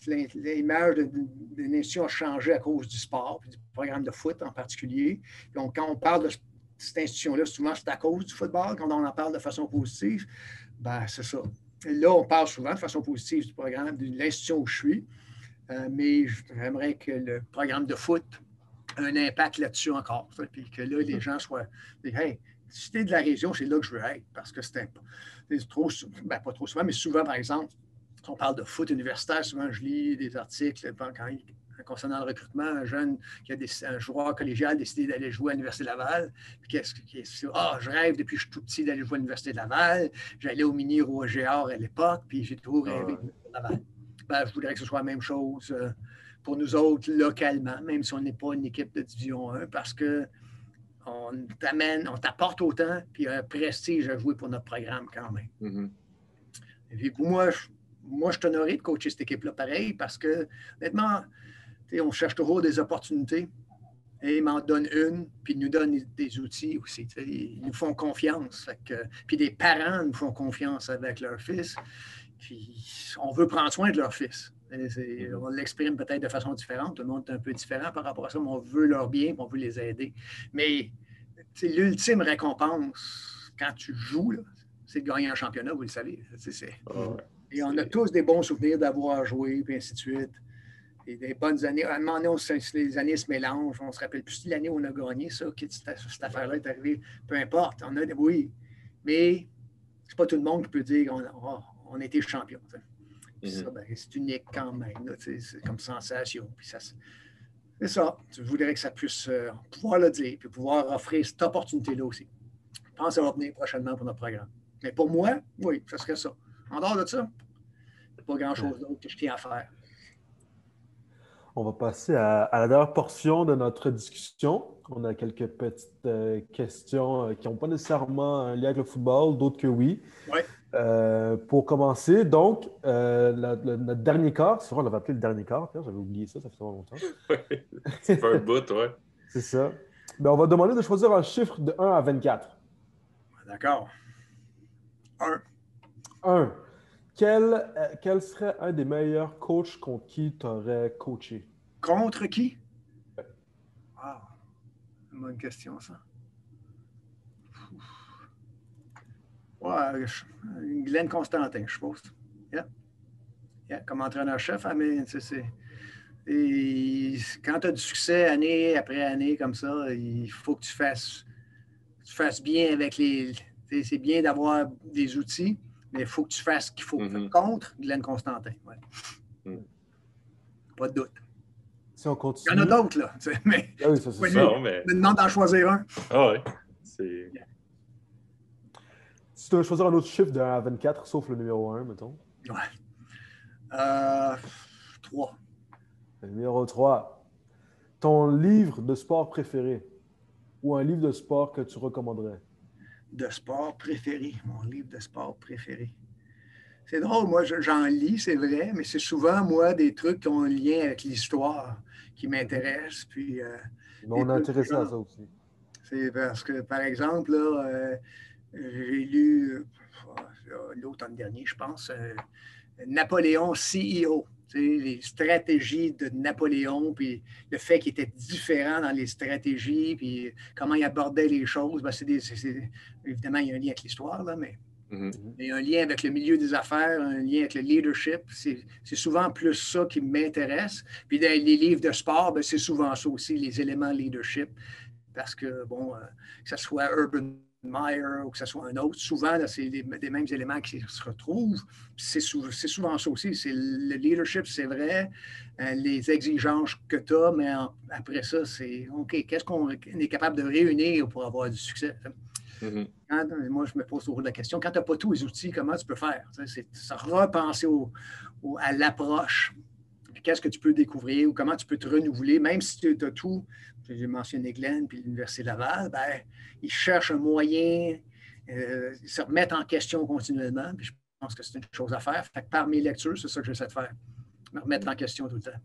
l'image d'une institution a changé à cause du sport, puis du programme de foot en particulier. Donc, quand on parle de cette institution-là, souvent, c'est à cause du football. Quand on en parle de façon positive, ben c'est ça. Et là, on parle souvent de façon positive du programme, de l'institution où je suis. Euh, mais j'aimerais que le programme de foot ait un impact là-dessus encore. Ça, puis que là, les gens soient... Hey, si tu es de la région, c'est là que je veux être. Parce que c'est trop... Ben, pas trop souvent, mais souvent, par exemple, on parle de foot universitaire, souvent je lis des articles quand il, concernant le recrutement, un jeune qui a des, un joueur collégial décidé d'aller jouer à l'Université de Laval. Puis qu'est-ce qui est Ah, oh, je rêve depuis que je suis tout petit d'aller jouer à l'Université de Laval. J'allais au mini Rouge-Géard à l'époque, puis j'ai toujours rêvé de Laval. Ben, je voudrais que ce soit la même chose pour nous autres localement, même si on n'est pas une équipe de Division un, parce que on t'amène, on t'apporte autant, puis un prestige à jouer pour notre programme quand même. Mm-hmm. Et puis pour moi, je Moi, je suis honoré de coacher cette équipe-là pareil parce que, honnêtement, on cherche toujours des opportunités et ils m'en donnent une, puis ils nous donnent des outils aussi. Ils nous font confiance. Fait que, puis des parents nous font confiance avec leur fils. Puis on veut prendre soin de leur fils. Et on l'exprime peut-être de façon différente. Tout le monde est un peu différent par rapport à ça, mais on veut leur bien, on veut les aider. Mais l'ultime récompense, quand tu joues, là, c'est de gagner un championnat, vous le savez. C'est... Oh. Et on a tous des bons souvenirs d'avoir joué, puis ainsi de suite. Et des bonnes années. À un moment donné, on, les années se mélangent. On se rappelle plus de l'année où on a gagné ça, que cette, cette affaire-là est arrivée. Peu importe. On a, oui. Mais c'est pas tout le monde qui peut dire qu'on oh, on a été champion. Mm-hmm. Ça, ben, c'est unique quand même. Là, c'est comme sensation. Puis ça, c'est ça. Je voudrais que ça puisse euh, pouvoir le dire, puis pouvoir offrir cette opportunité-là aussi. Je pense que ça va venir prochainement pour notre programme. Mais pour moi, oui, ça serait ça. En dehors de ça, il n'y a pas grand-chose d'autre que je tiens à faire. On va passer à, à la dernière portion de notre discussion. On a quelques petites euh, questions euh, qui n'ont pas nécessairement un lien avec le football, d'autres que oui. Oui. Euh, pour commencer, donc, euh, la, le, notre dernier quart, c'est vrai, on l'avait appelé le dernier quart, j'avais oublié ça, ça fait tellement longtemps. Oui, c'est pas un bout, ouais. C'est ça. Ben, on va demander de choisir un chiffre de un à vingt-quatre. D'accord. un. un. Quel, euh, quel serait un des meilleurs coachs contre qui tu aurais coaché? Contre qui? Ah, c'est une bonne question, ça. Ouais, Glenn Constantin, je suppose. Yeah. Yeah. Comme entraîneur-chef, mais c'est... Et quand tu as du succès année après année comme ça, il faut que tu fasses, tu fasses bien avec les... C'est bien d'avoir des outils, mais il faut que tu fasses ce qu'il faut. Mm-hmm. Contre Glenn Constantin. Ouais. Mm. Pas de doute. Si on continue... Il y en a d'autres, là. Mais... Ah oui, ça, c'est ouais, ça. Non, mais... me demande d'en choisir un. Ah oui. C'est... Yeah. Si tu veux choisir un autre chiffre de un à vingt-quatre, sauf le numéro un, mettons. Ouais. Euh... trois. Le numéro trois. Ton livre de sport préféré ou un livre de sport que tu recommanderais? De sport préféré. Mon livre de sport préféré. C'est drôle, moi, j'en lis, c'est vrai, mais c'est souvent, moi, des trucs qui ont un lien avec l'histoire qui m'intéressent. Puis, euh, mais on est intéressé à ça aussi. C'est parce que, par exemple, là, euh, j'ai lu euh, l'automne dernier, je pense, euh, Napoléon C E O. Les stratégies de Napoléon, puis le fait qu'il était différent dans les stratégies, puis comment il abordait les choses. Ben, c'est des, c'est, c'est, évidemment, il y a un lien avec l'histoire, là, mais mm-hmm. il y a un lien avec le milieu des affaires, un lien avec le leadership. C'est, c'est souvent plus ça qui m'intéresse. Puis dans les livres de sport, ben, c'est souvent ça aussi, les éléments leadership. Parce que, bon, euh, que ce soit Urban Meyer ou que ce soit un autre, souvent, là, c'est les, les mêmes éléments qui se retrouvent. C'est, sou, c'est souvent ça aussi. C'est le leadership, c'est vrai, euh, les exigences que tu as, mais en, après ça, c'est OK, qu'est-ce qu'on est capable de réunir pour avoir du succès? Mm-hmm. Quand, moi, je me pose toujours la question, quand tu n'as pas tous les outils, comment tu peux faire? C'est, c'est repenser au, au, à l'approche. Qu'est-ce que tu peux découvrir ou comment tu peux te renouveler, même si tu as tout. J'ai mentionné Glenn puis l'Université Laval, ben, ils cherchent un moyen, euh, ils se remettent en question continuellement. Puis je pense que c'est une chose à faire. Fait que par mes lectures, c'est ça que j'essaie de faire. Me remettre en question tout le temps.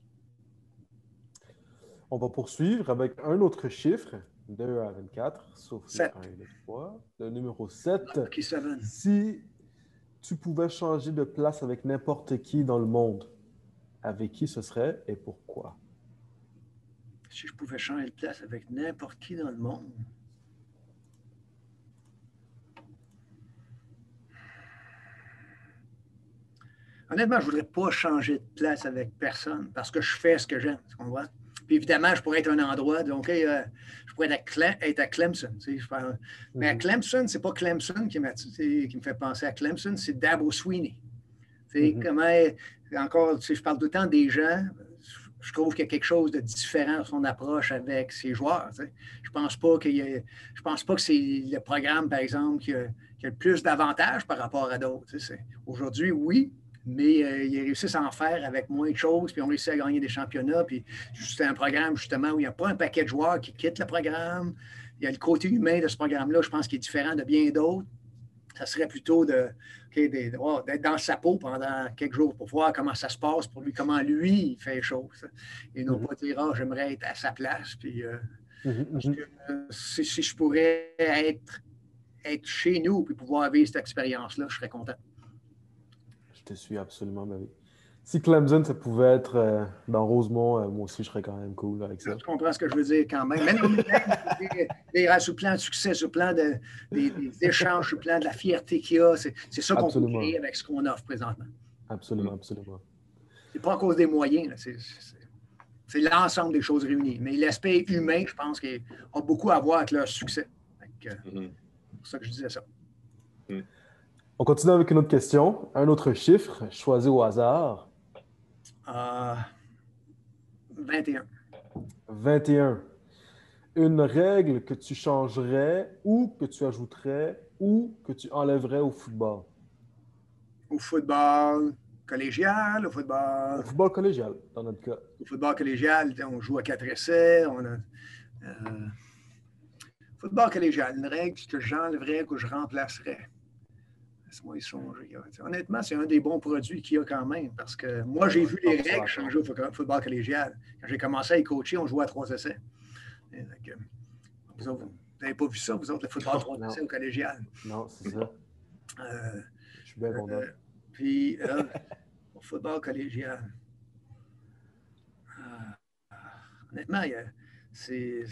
On va poursuivre avec un autre chiffre, de un à vingt-quatre, sauf le un et le trois. Le numéro sept. Okay, si tu pouvais changer de place avec n'importe qui dans le monde, avec qui ce serait et pourquoi? Si je pouvais changer de place avec n'importe qui dans le monde. Honnêtement, je ne voudrais pas changer de place avec personne parce que je fais ce que j'aime, tu comprends? Puis évidemment, je pourrais être à un endroit, donc euh, je pourrais être à, Cle- être à Clemson. Tu sais, je parle... mm-hmm. Mais à Clemson, ce n'est pas Clemson qui, qui me fait penser à Clemson, c'est Dabo Swinney. Tu sais, mm-hmm. comment, encore, tu sais, je parle tout le temps des gens. Je trouve qu'il y a quelque chose de différent dans son approche avec ses joueurs. Tu sais. Je pense pas qu'il y a, je pense pas que c'est le programme, par exemple, qui a, qui a le plus d'avantages par rapport à d'autres. Tu sais. Aujourd'hui, oui, mais euh, ils réussissent à en faire avec moins de choses, puis on réussit à gagner des championnats. Puis c'est un programme, justement, où il n'y a pas un paquet de joueurs qui quittent le programme. Il y a le côté humain de ce programme-là, je pense, qui est différent de bien d'autres. Ça serait plutôt de, okay, de, oh, d'être dans sa peau pendant quelques jours pour voir comment ça se passe pour lui, comment lui il fait les choses. Et non mm-hmm. pas dire, ah, oh, j'aimerais être à sa place. Puis, euh, mm-hmm. parce que, euh, si, si je pourrais être, être chez nous et pouvoir vivre cette expérience-là, je serais content. Je te suis absolument, Marie. Si Clemson, ça pouvait être euh, dans Rosemont, euh, moi aussi, je serais quand même cool avec ça. Tu comprends ce que je veux dire quand même. Même les, sur le plan de succès, sur le plan de, des, des échanges, sur le plan de la fierté qu'il y a, c'est, c'est ça qu'on peut créer avec ce qu'on offre présentement. Absolument, absolument. C'est pas à cause des moyens, là. C'est, c'est, c'est l'ensemble des choses réunies. Mais l'aspect humain, je pense, qu'il a beaucoup à voir avec leur succès. Donc, euh, mm-hmm. C'est pour ça que je disais ça. Mm. On continue avec une autre question. Un autre chiffre, choisi au hasard. Euh, vingt et un. vingt et un. Une règle que tu changerais ou que tu ajouterais ou que tu enlèverais au football? Au football collégial, au football... Au football collégial, dans notre cas. Au football collégial, on joue à quatre essais. On a, euh, football collégial, une règle que j'enlèverais, que je remplacerais. Laisse-moi y songer. Honnêtement, c'est un des bons produits qu'il y a quand même, parce que moi, j'ai vu les règles changer au football collégial. Quand j'ai commencé à y coacher, on jouait à trois essais. Donc, vous n'avez pas vu ça, vous autres, le football à trois essais au collégial? Non, c'est ça. Euh, Je suis bien content. Euh, puis, euh, au football collégial, euh, honnêtement, il y a, c'est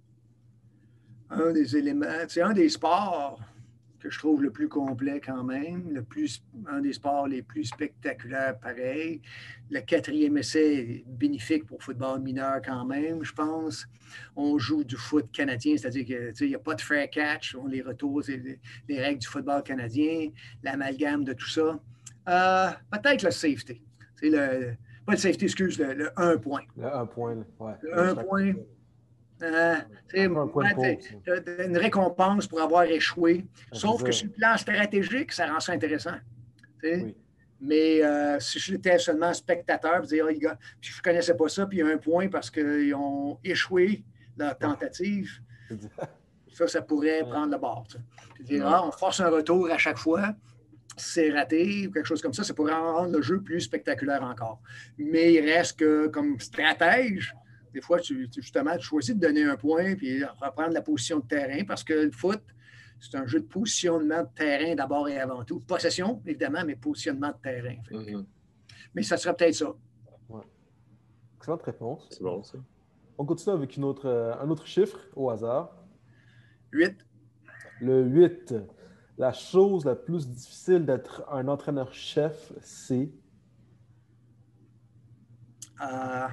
un des éléments, c'est un des sports que je trouve le plus complet quand même, le plus, un des sports les plus spectaculaires pareil. Le quatrième essai est bénéfique pour le football mineur quand même, je pense. On joue du foot canadien, c'est-à-dire qu'il n'y a pas de fair catch, on les retourne, c'est les, les règles du football canadien, l'amalgame de tout ça. Euh, peut-être le safety. C'est le, pas le safety, excuse, le, le un point. Le un point, ouais. Le un point. Euh, un point ouais, une récompense pour avoir échoué. Sauf que sur le plan stratégique, ça rend ça intéressant. Oui. Mais euh, si j'étais seulement spectateur, je ne oh, connaissais pas ça, puis il y a un point parce qu'ils ont échoué leur tentative, ça, ça pourrait ouais. prendre le bord. Puis dire, ouais. ah, on force un retour à chaque fois, c'est raté ou quelque chose comme ça, ça pourrait rendre le jeu plus spectaculaire encore. Mais il reste que, comme stratège, Des fois, tu, tu- justement, tu choisis de donner un point puis reprendre la position de terrain parce que le foot, c'est un jeu de positionnement de terrain d'abord et avant tout. Possession, évidemment, mais positionnement de terrain. Fait que- Mhm. Mais ça serait peut-être ça. Excellente réponse. C'est bon, ça. On continue avec une autre, euh, un autre chiffre au hasard. Huit. Le huit. La chose la plus difficile d'être un entraîneur-chef, c'est... Euh,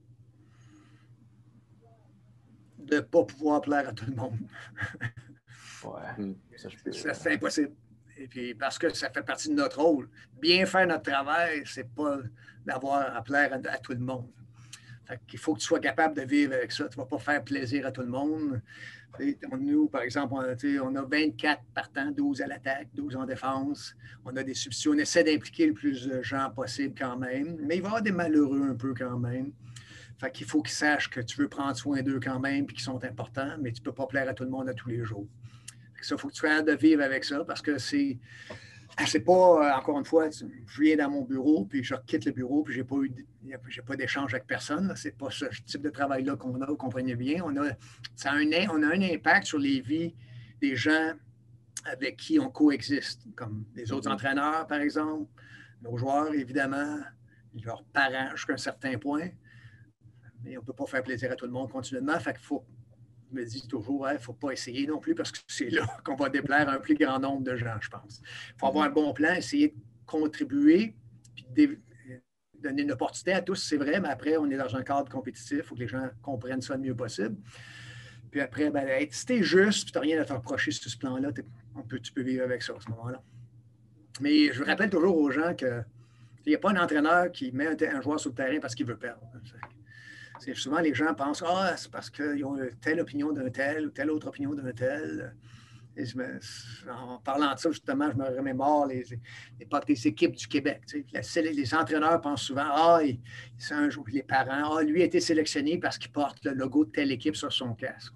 de ne pas pouvoir plaire à tout le monde. Ouais, Mm. ça je peux... Ça, c'est impossible. Et puis, parce que ça fait partie de notre rôle. Bien faire notre travail, c'est pas d'avoir à plaire à, à tout le monde. Fait qu'il faut que tu sois capable de vivre avec ça. Tu ne vas pas faire plaisir à tout le monde. Et nous, par exemple, on a, on a vingt-quatre partants, douze à l'attaque, douze en défense. On a des substituts. On essaie d'impliquer le plus de gens possible quand même. Mais il va y avoir des malheureux un peu quand même. Fait qu'il faut qu'ils sachent que tu veux prendre soin d'eux quand même et qu'ils sont importants, mais tu ne peux pas plaire à tout le monde à tous les jours. Ça, il faut que tu sois capable de vivre avec ça parce que c'est. C'est pas, encore une fois, je viens dans mon bureau, puis je quitte le bureau, puis je n'ai pas eu j'ai pas d'échange avec personne. Ce n'est pas ce type de travail-là qu'on a, vous comprenez bien. On a, ça a un, on a un impact sur les vies des gens avec qui on coexiste, comme les autres Mm-hmm. entraîneurs, par exemple, nos joueurs, évidemment, leurs parents jusqu'à un certain point. Mais on ne peut pas faire plaisir à tout le monde continuellement. Fait qu'il faut, je me dis toujours, il hein, ne faut pas essayer non plus parce que c'est là qu'on va déplaire un plus grand nombre de gens, je pense. Il faut avoir un bon plan, essayer de contribuer, puis de donner une opportunité à tous, c'est vrai, mais après, on est dans un cadre compétitif, il faut que les gens comprennent ça le mieux possible. Puis après, ben, être, si tu es juste, puis tu n'as rien à te reprocher sur ce plan-là, on peut, tu peux vivre avec ça à ce moment-là. Mais je rappelle toujours aux gens qu'il n'y a pas un entraîneur qui met un, un joueur sur le terrain parce qu'il veut perdre. C'est souvent, les gens pensent « Ah, c'est parce qu'ils ont telle opinion d'un tel ou telle autre opinion d'un tel. » Et je me, en parlant de ça, justement, je me remémore les, l'époque des équipes du Québec. Tu sais, les, les entraîneurs pensent souvent « Ah, il, c'est un jour, les parents, ah, lui a été sélectionné parce qu'il porte le logo de telle équipe sur son casque.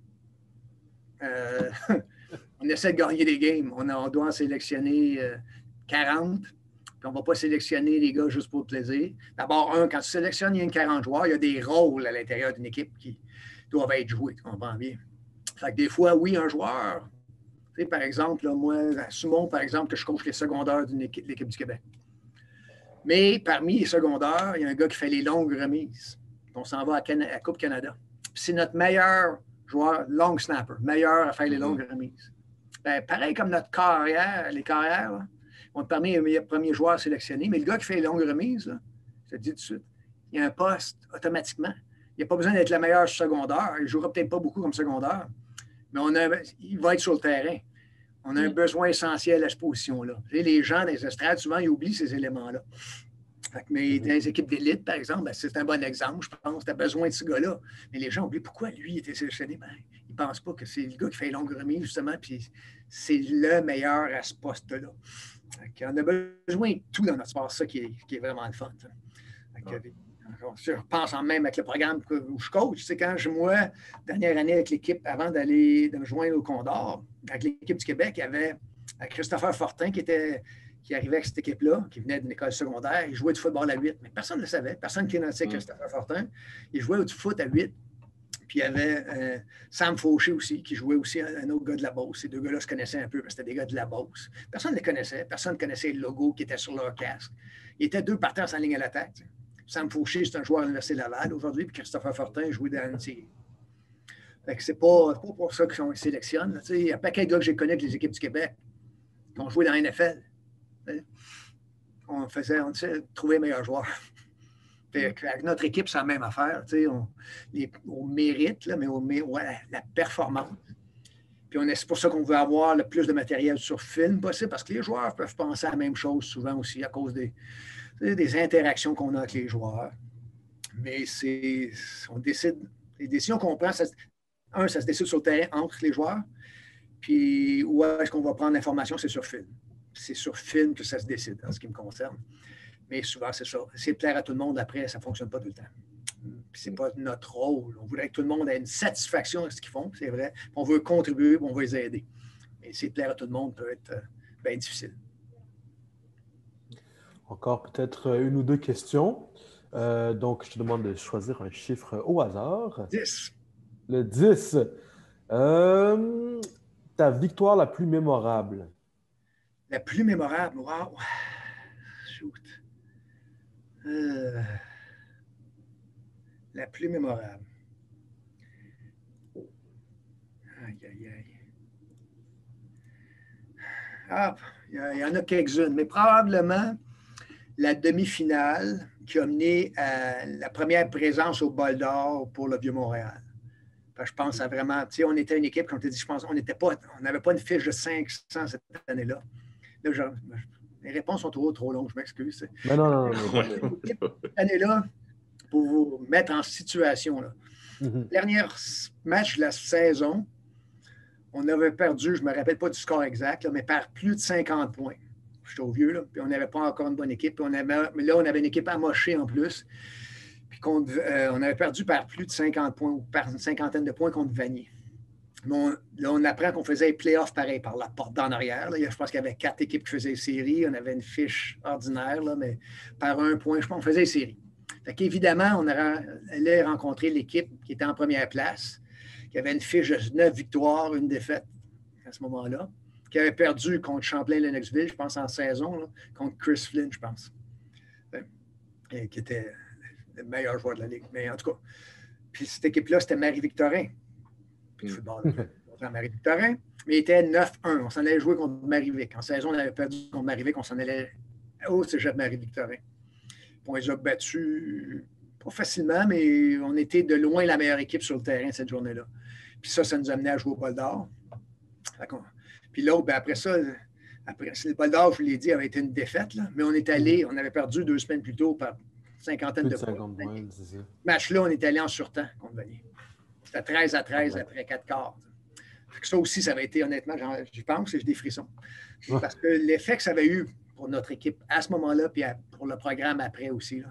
Euh, » On essaie de gagner des games. On, a, on doit en sélectionner euh, quarante. Puis on ne va pas sélectionner les gars juste pour le plaisir. D'abord, un, quand tu sélectionnes, il y a une quarante joueurs, il y a des rôles à l'intérieur d'une équipe qui doivent être joués. Tu comprends bien? Fait que des fois, oui, un joueur, tu sais, par exemple, là, moi, assumons, par exemple, que je coach les secondaires d'une équipe, l'équipe du Québec. Mais parmi les secondaires, il y a un gars qui fait les longues remises. On s'en va à, Can- à Coupe Canada. Puis c'est notre meilleur joueur, long snapper, meilleur à faire les longues mm-hmm. remises. Ben, pareil comme notre carrière, les carrières, là, on est parmi les premiers joueurs sélectionnés, mais le gars qui fait les longues remises, là, je te dis tout de suite, il y a un poste automatiquement. Il n'y a pas besoin d'être le meilleur secondaire. Il ne jouera peut-être pas beaucoup comme secondaire, mais on a, il va être sur le terrain. On a un besoin essentiel à cette position-là. Les gens des estrades, souvent, ils oublient ces éléments-là. Mais dans les équipes d'élite, par exemple, ben, c'est un bon exemple, je pense. Tu as besoin de ce gars-là. Mais les gens oublient pourquoi lui était sélectionné. Ben, ils ne pensent pas que c'est le gars qui fait les longues remises, justement, puis c'est le meilleur à ce poste-là. On a besoin de tout dans notre sport, ça qui est, qui est vraiment le fun. Ouais. Je pense en même avec le programme où je coach. Tu sais, quand je, moi, dernière année avec l'équipe, avant d'aller de me joindre au Condor, avec l'équipe du Québec, il y avait Christopher Fortin qui était. qui arrivait avec cette équipe-là, qui venait d'une école secondaire. Il jouait du football à huit, mais personne ne le savait. Personne qui connaissait Christopher Fortin. Il jouait du foot à huit. Puis il y avait euh, Sam Fauché aussi, qui jouait aussi un, un autre gars de la Beauce. Ces deux gars-là se connaissaient un peu, parce que c'était des gars de la Beauce. Personne ne les connaissait. Personne ne connaissait le logo qui était sur leur casque. Ils étaient deux partants en ligne à l'attaque. Tu sais. Sam Fauché, c'est un joueur à l'Université Laval aujourd'hui, puis Christopher Fortin jouait dans l'N C A A. C'est pas, pas pour ça qu'on les sélectionne. Tu sais, il y a un paquet de gars que j'ai connus avec les équipes du Québec qui ont joué dans la N F L. On faisait, on essayait de trouver les meilleurs joueurs. Puis avec notre équipe, c'est la même affaire. On, les, on mérite, là, mais on met ouais, la performance. Puis on est, c'est pour ça qu'on veut avoir le plus de matériel sur film possible, parce que les joueurs peuvent penser à la même chose souvent aussi à cause des, des interactions qu'on a avec les joueurs. Mais c'est, on décide, les décisions qu'on prend, ça, un, ça se décide sur le terrain entre les joueurs, puis où est-ce qu'on va prendre l'information, c'est sur film. C'est sur film que ça se décide, en ce qui me concerne. Mais souvent, c'est ça. C'est plaire à tout le monde après, ça ne fonctionne pas tout le temps. Puis c'est pas notre rôle. On voudrait que tout le monde ait une satisfaction de ce qu'ils font, c'est vrai. On veut contribuer, on veut les aider. Mais c'est plaire à tout le monde peut être euh, bien difficile. Encore peut-être une ou deux questions. Euh, donc, je te demande de choisir un chiffre au hasard. dix. Le dix. Euh, ta victoire la plus mémorable. La plus mémorable, wow. Shoot. Euh, la plus mémorable. Aïe, aïe, aïe. Ah, il y, y en a quelques-unes, mais probablement la demi-finale qui a mené à la première présence au Bol d'Or pour le Vieux-Montréal. Je pense à vraiment, tu sais, on était une équipe, comme tu dis, je pense, on n'était pas, on n'avait pas une fiche de cinq cents cette année-là. Là, je, les réponses sont trop, trop longues, je m'excuse. Mais non, non, non. non, non. Cette année-là, pour vous mettre en situation, là. Mm-hmm. Dernier match de la saison, on avait perdu, je ne me rappelle pas du score exact, là, mais par plus de cinquante points. Je suis au vieux, là, puis on n'avait pas encore une bonne équipe. Puis on avait, mais là, on avait une équipe amochée en plus. Puis qu'on, euh, on avait perdu par plus de cinquante points, ou par une cinquantaine de points contre Vanier. On, là, on apprend qu'on faisait les playoffs pareil par la porte d'en arrière. Là. Je pense qu'il y avait quatre équipes qui faisaient les séries. On avait une fiche ordinaire, là, mais par un point, je pense qu'on faisait les séries. Fait qu'évidemment, on allait rencontrer l'équipe qui était en première place, qui avait une fiche de neuf victoires, une défaite à ce moment-là, qui avait perdu contre Champlain-Lennoxville, je pense, en saison, là, contre Chris Flynn, je pense, et qui était le meilleur joueur de la Ligue. Mais en tout cas, puis cette équipe-là, c'était Marie-Victorin. Puis le football, Marie-Victorin. Mais il était neuf un. On s'en allait jouer contre Marie-Vic. En saison, on avait perdu contre Marie-Vic. On s'en allait au cégep Marie-Victorin. Puis on les a battus, pas facilement, mais on était de loin la meilleure équipe sur le terrain cette journée-là. Puis ça, ça nous amenait à jouer au Bol d'Or. Puis l'autre, ben après ça, après, le Bol d'Or, je vous l'ai dit, avait été une défaite, là, mais on est allé, on avait perdu deux semaines plus tôt par cinquantaine de, de points. points c'est ça. Match-là, on est allé en surtemps contre Vanier. C'était treize à treize ouais. Après quatre quarts. Ça aussi, ça avait été, honnêtement, j'y pense, j'ai des frissons. Ouais. Parce que l'effet que ça avait eu pour notre équipe à ce moment-là, puis à, pour le programme après aussi. Là.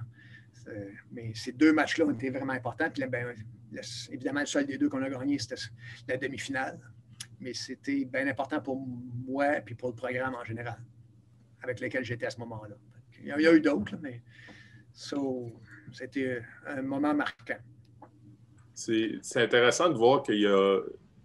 Mais ces deux matchs-là ont été vraiment importants. Puis là, ben, le, évidemment, le seul des deux qu'on a gagné, c'était la demi-finale. Mais c'était bien important pour moi et pour le programme en général, avec lequel j'étais à ce moment-là. Il y a eu d'autres, mais so, c'était un moment marquant. C'est, c'est intéressant de voir qu'il y a.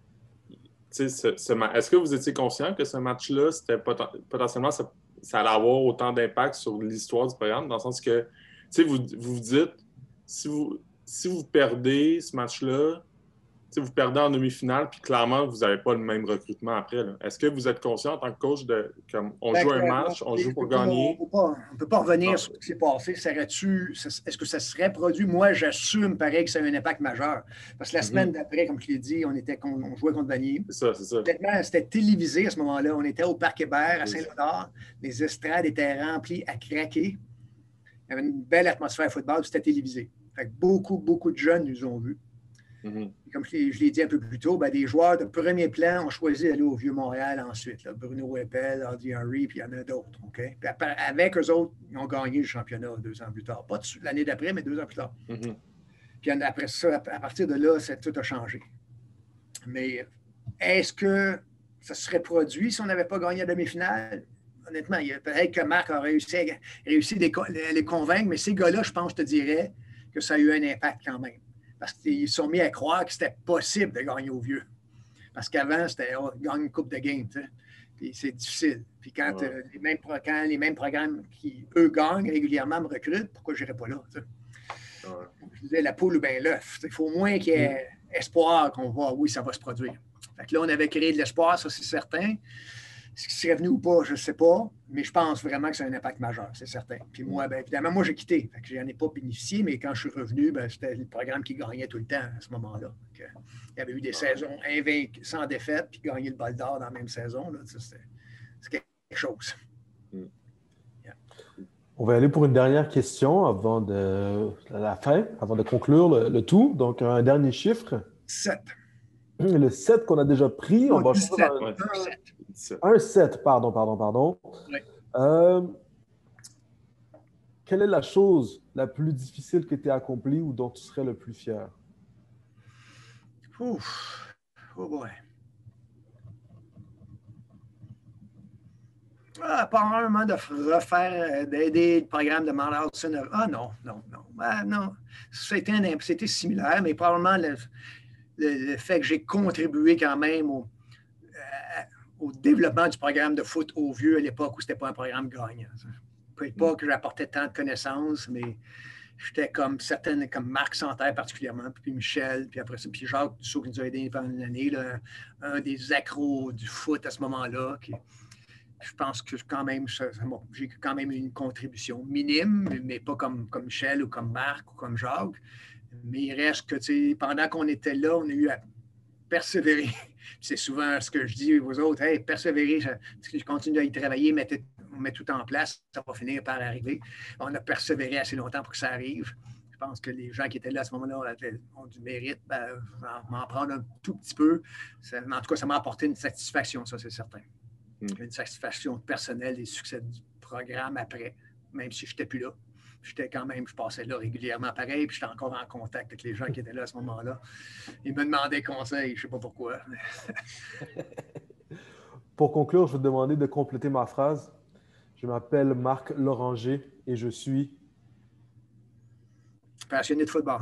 Ce, ce, est-ce que vous étiez conscient que ce match-là, c'était poten- potentiellement, ça, ça allait avoir autant d'impact sur l'histoire du programme, dans le sens que, vous, vous vous dites, si vous, si vous perdez ce match-là, vous perdez en demi-finale, puis clairement, vous n'avez pas le même recrutement après. Là. Est-ce que vous êtes conscient en tant que coach de comme on ben, joue un match, on joue pour gagner? On ne peut pas revenir non. sur ce qui s'est passé. Serait-tu, est-ce que ça serait produit? Moi, j'assume pareil que ça a un impact majeur. Parce que la semaine mm-hmm. d'après, comme je l'ai dit, on, était, on jouait contre Vanier. C'est ça, c'est ça. Honnêtement, c'était télévisé à ce moment-là. On était au Parc Hébert, à Saint-Léonard. Les estrades étaient remplies à craquer. Il y avait une belle atmosphère football, c'était télévisé. Fait que beaucoup, beaucoup de jeunes nous ont vus. Mm-hmm. Comme je l'ai, je l'ai dit un peu plus tôt, ben, des joueurs de premier plan ont choisi d'aller au Vieux-Montréal ensuite. Là. Bruno Weppel, Hardy Henry, puis il y en a d'autres. Okay? Puis après, avec eux autres, ils ont gagné le championnat deux ans plus tard. Pas l'année d'après, mais deux ans plus tard. Mm-hmm. Puis après ça, à partir de là, ça, tout a changé. Mais est-ce que ça serait produit si on n'avait pas gagné la demi-finale? Honnêtement, il y a, peut-être que Marc a réussi à, réussi à les convaincre, mais ces gars-là, je pense, je te dirais que ça a eu un impact quand même. Parce qu'ils se sont mis à croire que c'était possible de gagner au vieux. Parce qu'avant, c'était oh, gagner une coupe de game, tu sais. Puis c'est difficile. Puis quand, ouais. euh, les mêmes, quand les mêmes programmes qui, eux, gagnent régulièrement me recrutent, pourquoi je n'irais pas là, tu sais? Ouais. Je disais la poule ou bien l'œuf. Il faut au moins qu'il y ait mmh. espoir qu'on voit, oui, ça va se produire. Fait que là, on avait créé de l'espoir, ça, c'est certain. Ce qui serait venu ou pas, je ne sais pas, mais je pense vraiment que c'est un impact majeur, c'est certain. Puis moi, bien évidemment, moi, j'ai quitté. Fait que je n'en ai pas bénéficié, mais quand je suis revenu, ben, c'était le programme qui gagnait tout le temps à ce moment-là. Donc, euh, il y avait eu des saisons invaincues, sans défaite, puis gagner le Bol d'Or dans la même saison. Là, c'est, c'est quelque chose. Yeah. On va aller pour une dernière question avant de la fin, avant de conclure le, le tout. Donc, un dernier chiffre. sept. Le sept qu'on a déjà pris. Non, on va sept, un, ouais, un, un sept, pardon, pardon, pardon. Oui. Euh, quelle est la chose la plus difficile que tu as accomplie ou dont tu serais le plus fier? Ouf. Oh boy. Ah, pas vraiment de refaire, d'aider le programme de Mount Holston. Ah non, non, non. Ah, non. C'était, un, c'était similaire, mais probablement le, le, le fait que j'ai contribué quand même au, euh, au développement du programme de foot au vieux à l'époque où ce n'était pas un programme gagnant. Peut-être pas que j'apportais tant de connaissances, mais j'étais comme certaines, comme Marc Santerre particulièrement, puis Michel, puis après ça, puis Jacques Dussault qui nous a aidés pendant une année, là, un des accros du foot à ce moment-là, qui je pense que quand même, ça, ça j'ai quand même eu une contribution minime, mais pas comme, comme Michel ou comme Marc ou comme Jacques. Mais il reste que, tu sais, pendant qu'on était là, on a eu à persévérer. C'est souvent ce que je dis aux autres, hey, persévérer, ça, je continue à y travailler, mettez, on met tout en place, ça va finir par arriver. On a persévéré assez longtemps pour que ça arrive. Je pense que les gens qui étaient là à ce moment-là ont du mérite. Ben, m'en prendre un tout petit peu. Ça, en tout cas, ça m'a apporté une satisfaction, ça, c'est certain. Une satisfaction personnelle des succès du programme après, même si je n'étais plus là. J'étais quand même, je passais là régulièrement pareil, puis j'étais encore en contact avec les gens qui étaient là à ce moment-là. Ils me demandaient conseil, je ne sais pas pourquoi. Pour conclure, je vais te demander de compléter ma phrase. Je m'appelle Marc Loranger et je suis... passionné de football.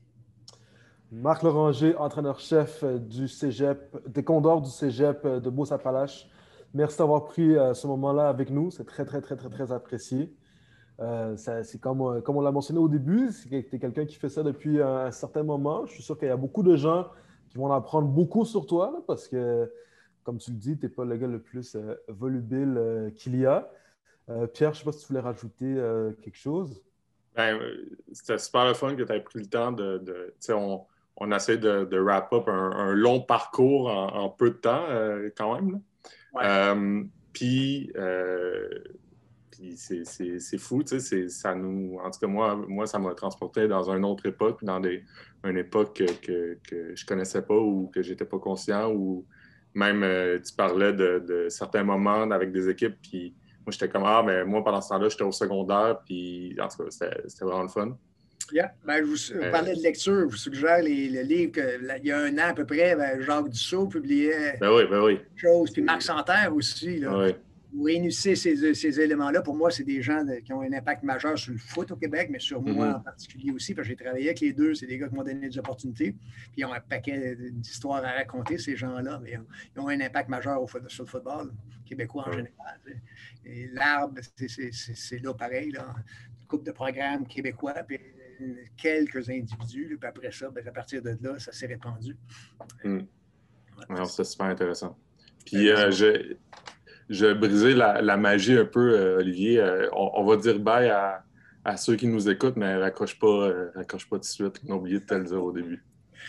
Marc Loranger, entraîneur-chef du Cégep, des Condors du Cégep de Beauce-Appalaches. Merci d'avoir pris euh, ce moment-là avec nous. C'est très, très, très, très, très apprécié. Euh, ça, c'est comme, euh, comme on l'a mentionné au début, c'est que tu es quelqu'un qui fait ça depuis un, un certain moment. Je suis sûr qu'il y a beaucoup de gens qui vont en apprendre beaucoup sur toi là, parce que, comme tu le dis, tu n'es pas le gars le plus euh, volubile euh, qu'il y a. Euh, Pierre, je ne sais pas si tu voulais rajouter euh, quelque chose. Ben, c'était super le fun que tu aies pris le temps de... de tu sais, on, on essaie de, de wrap up un, un long parcours en, en peu de temps, euh, quand même, là. Ouais. Euh, puis, euh, puis c'est, c'est, c'est fou, tu sais, c'est, ça nous, en tout cas, moi, moi ça m'a transporté dans une autre époque, dans des, une époque que, que, que je connaissais pas ou que j'étais pas conscient, ou même, euh, tu parlais de, de certains moments avec des équipes, puis moi, j'étais comme, ah, mais moi, pendant ce temps-là, j'étais au secondaire, puis en tout cas, c'était, c'était vraiment le fun. Yeah. Ben, je vous euh, parlais de lecture. Je vous suggère les, le livre qu'il y a un an à peu près, ben, Jacques Dussault publiait ben oui, ben oui. chose, puis Marc Santerre aussi. Là. Oui. Vous réunissez ces, ces éléments-là. Pour moi, c'est des gens de, qui ont un impact majeur sur le foot au Québec, mais sur mm-hmm. moi en particulier aussi, parce que j'ai travaillé avec les deux. C'est des gars qui m'ont donné des opportunités. Puis ils ont un paquet d'histoires à raconter, ces gens-là, mais ils ont un impact majeur au, sur le football québécois en mm-hmm. général. Et l'arbre, c'est, c'est, c'est, c'est là pareil, là. Une couple de programmes québécois, puis quelques individus, puis après ça, ben, à partir de là, ça s'est répandu. Mm. Alors, c'est super intéressant. Puis, euh, je, je vais briser la, la magie un peu, euh, Olivier. Euh, on, on va dire bye à, à ceux qui nous écoutent, mais raccroche pas, euh, raccroche pas tout de suite. On a oublié de te le dire au début.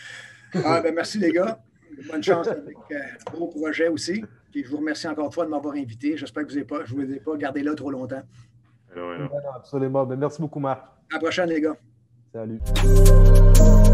Ah, ben, merci, les gars. Bonne chance avec euh, vos projets aussi. Puis, je vous remercie encore une fois de m'avoir invité. J'espère que vous pas, je ne vous ai pas gardé là trop longtemps. Alors, alors. Absolument. Ben, merci beaucoup, Marc. À la prochaine, les gars. Salut.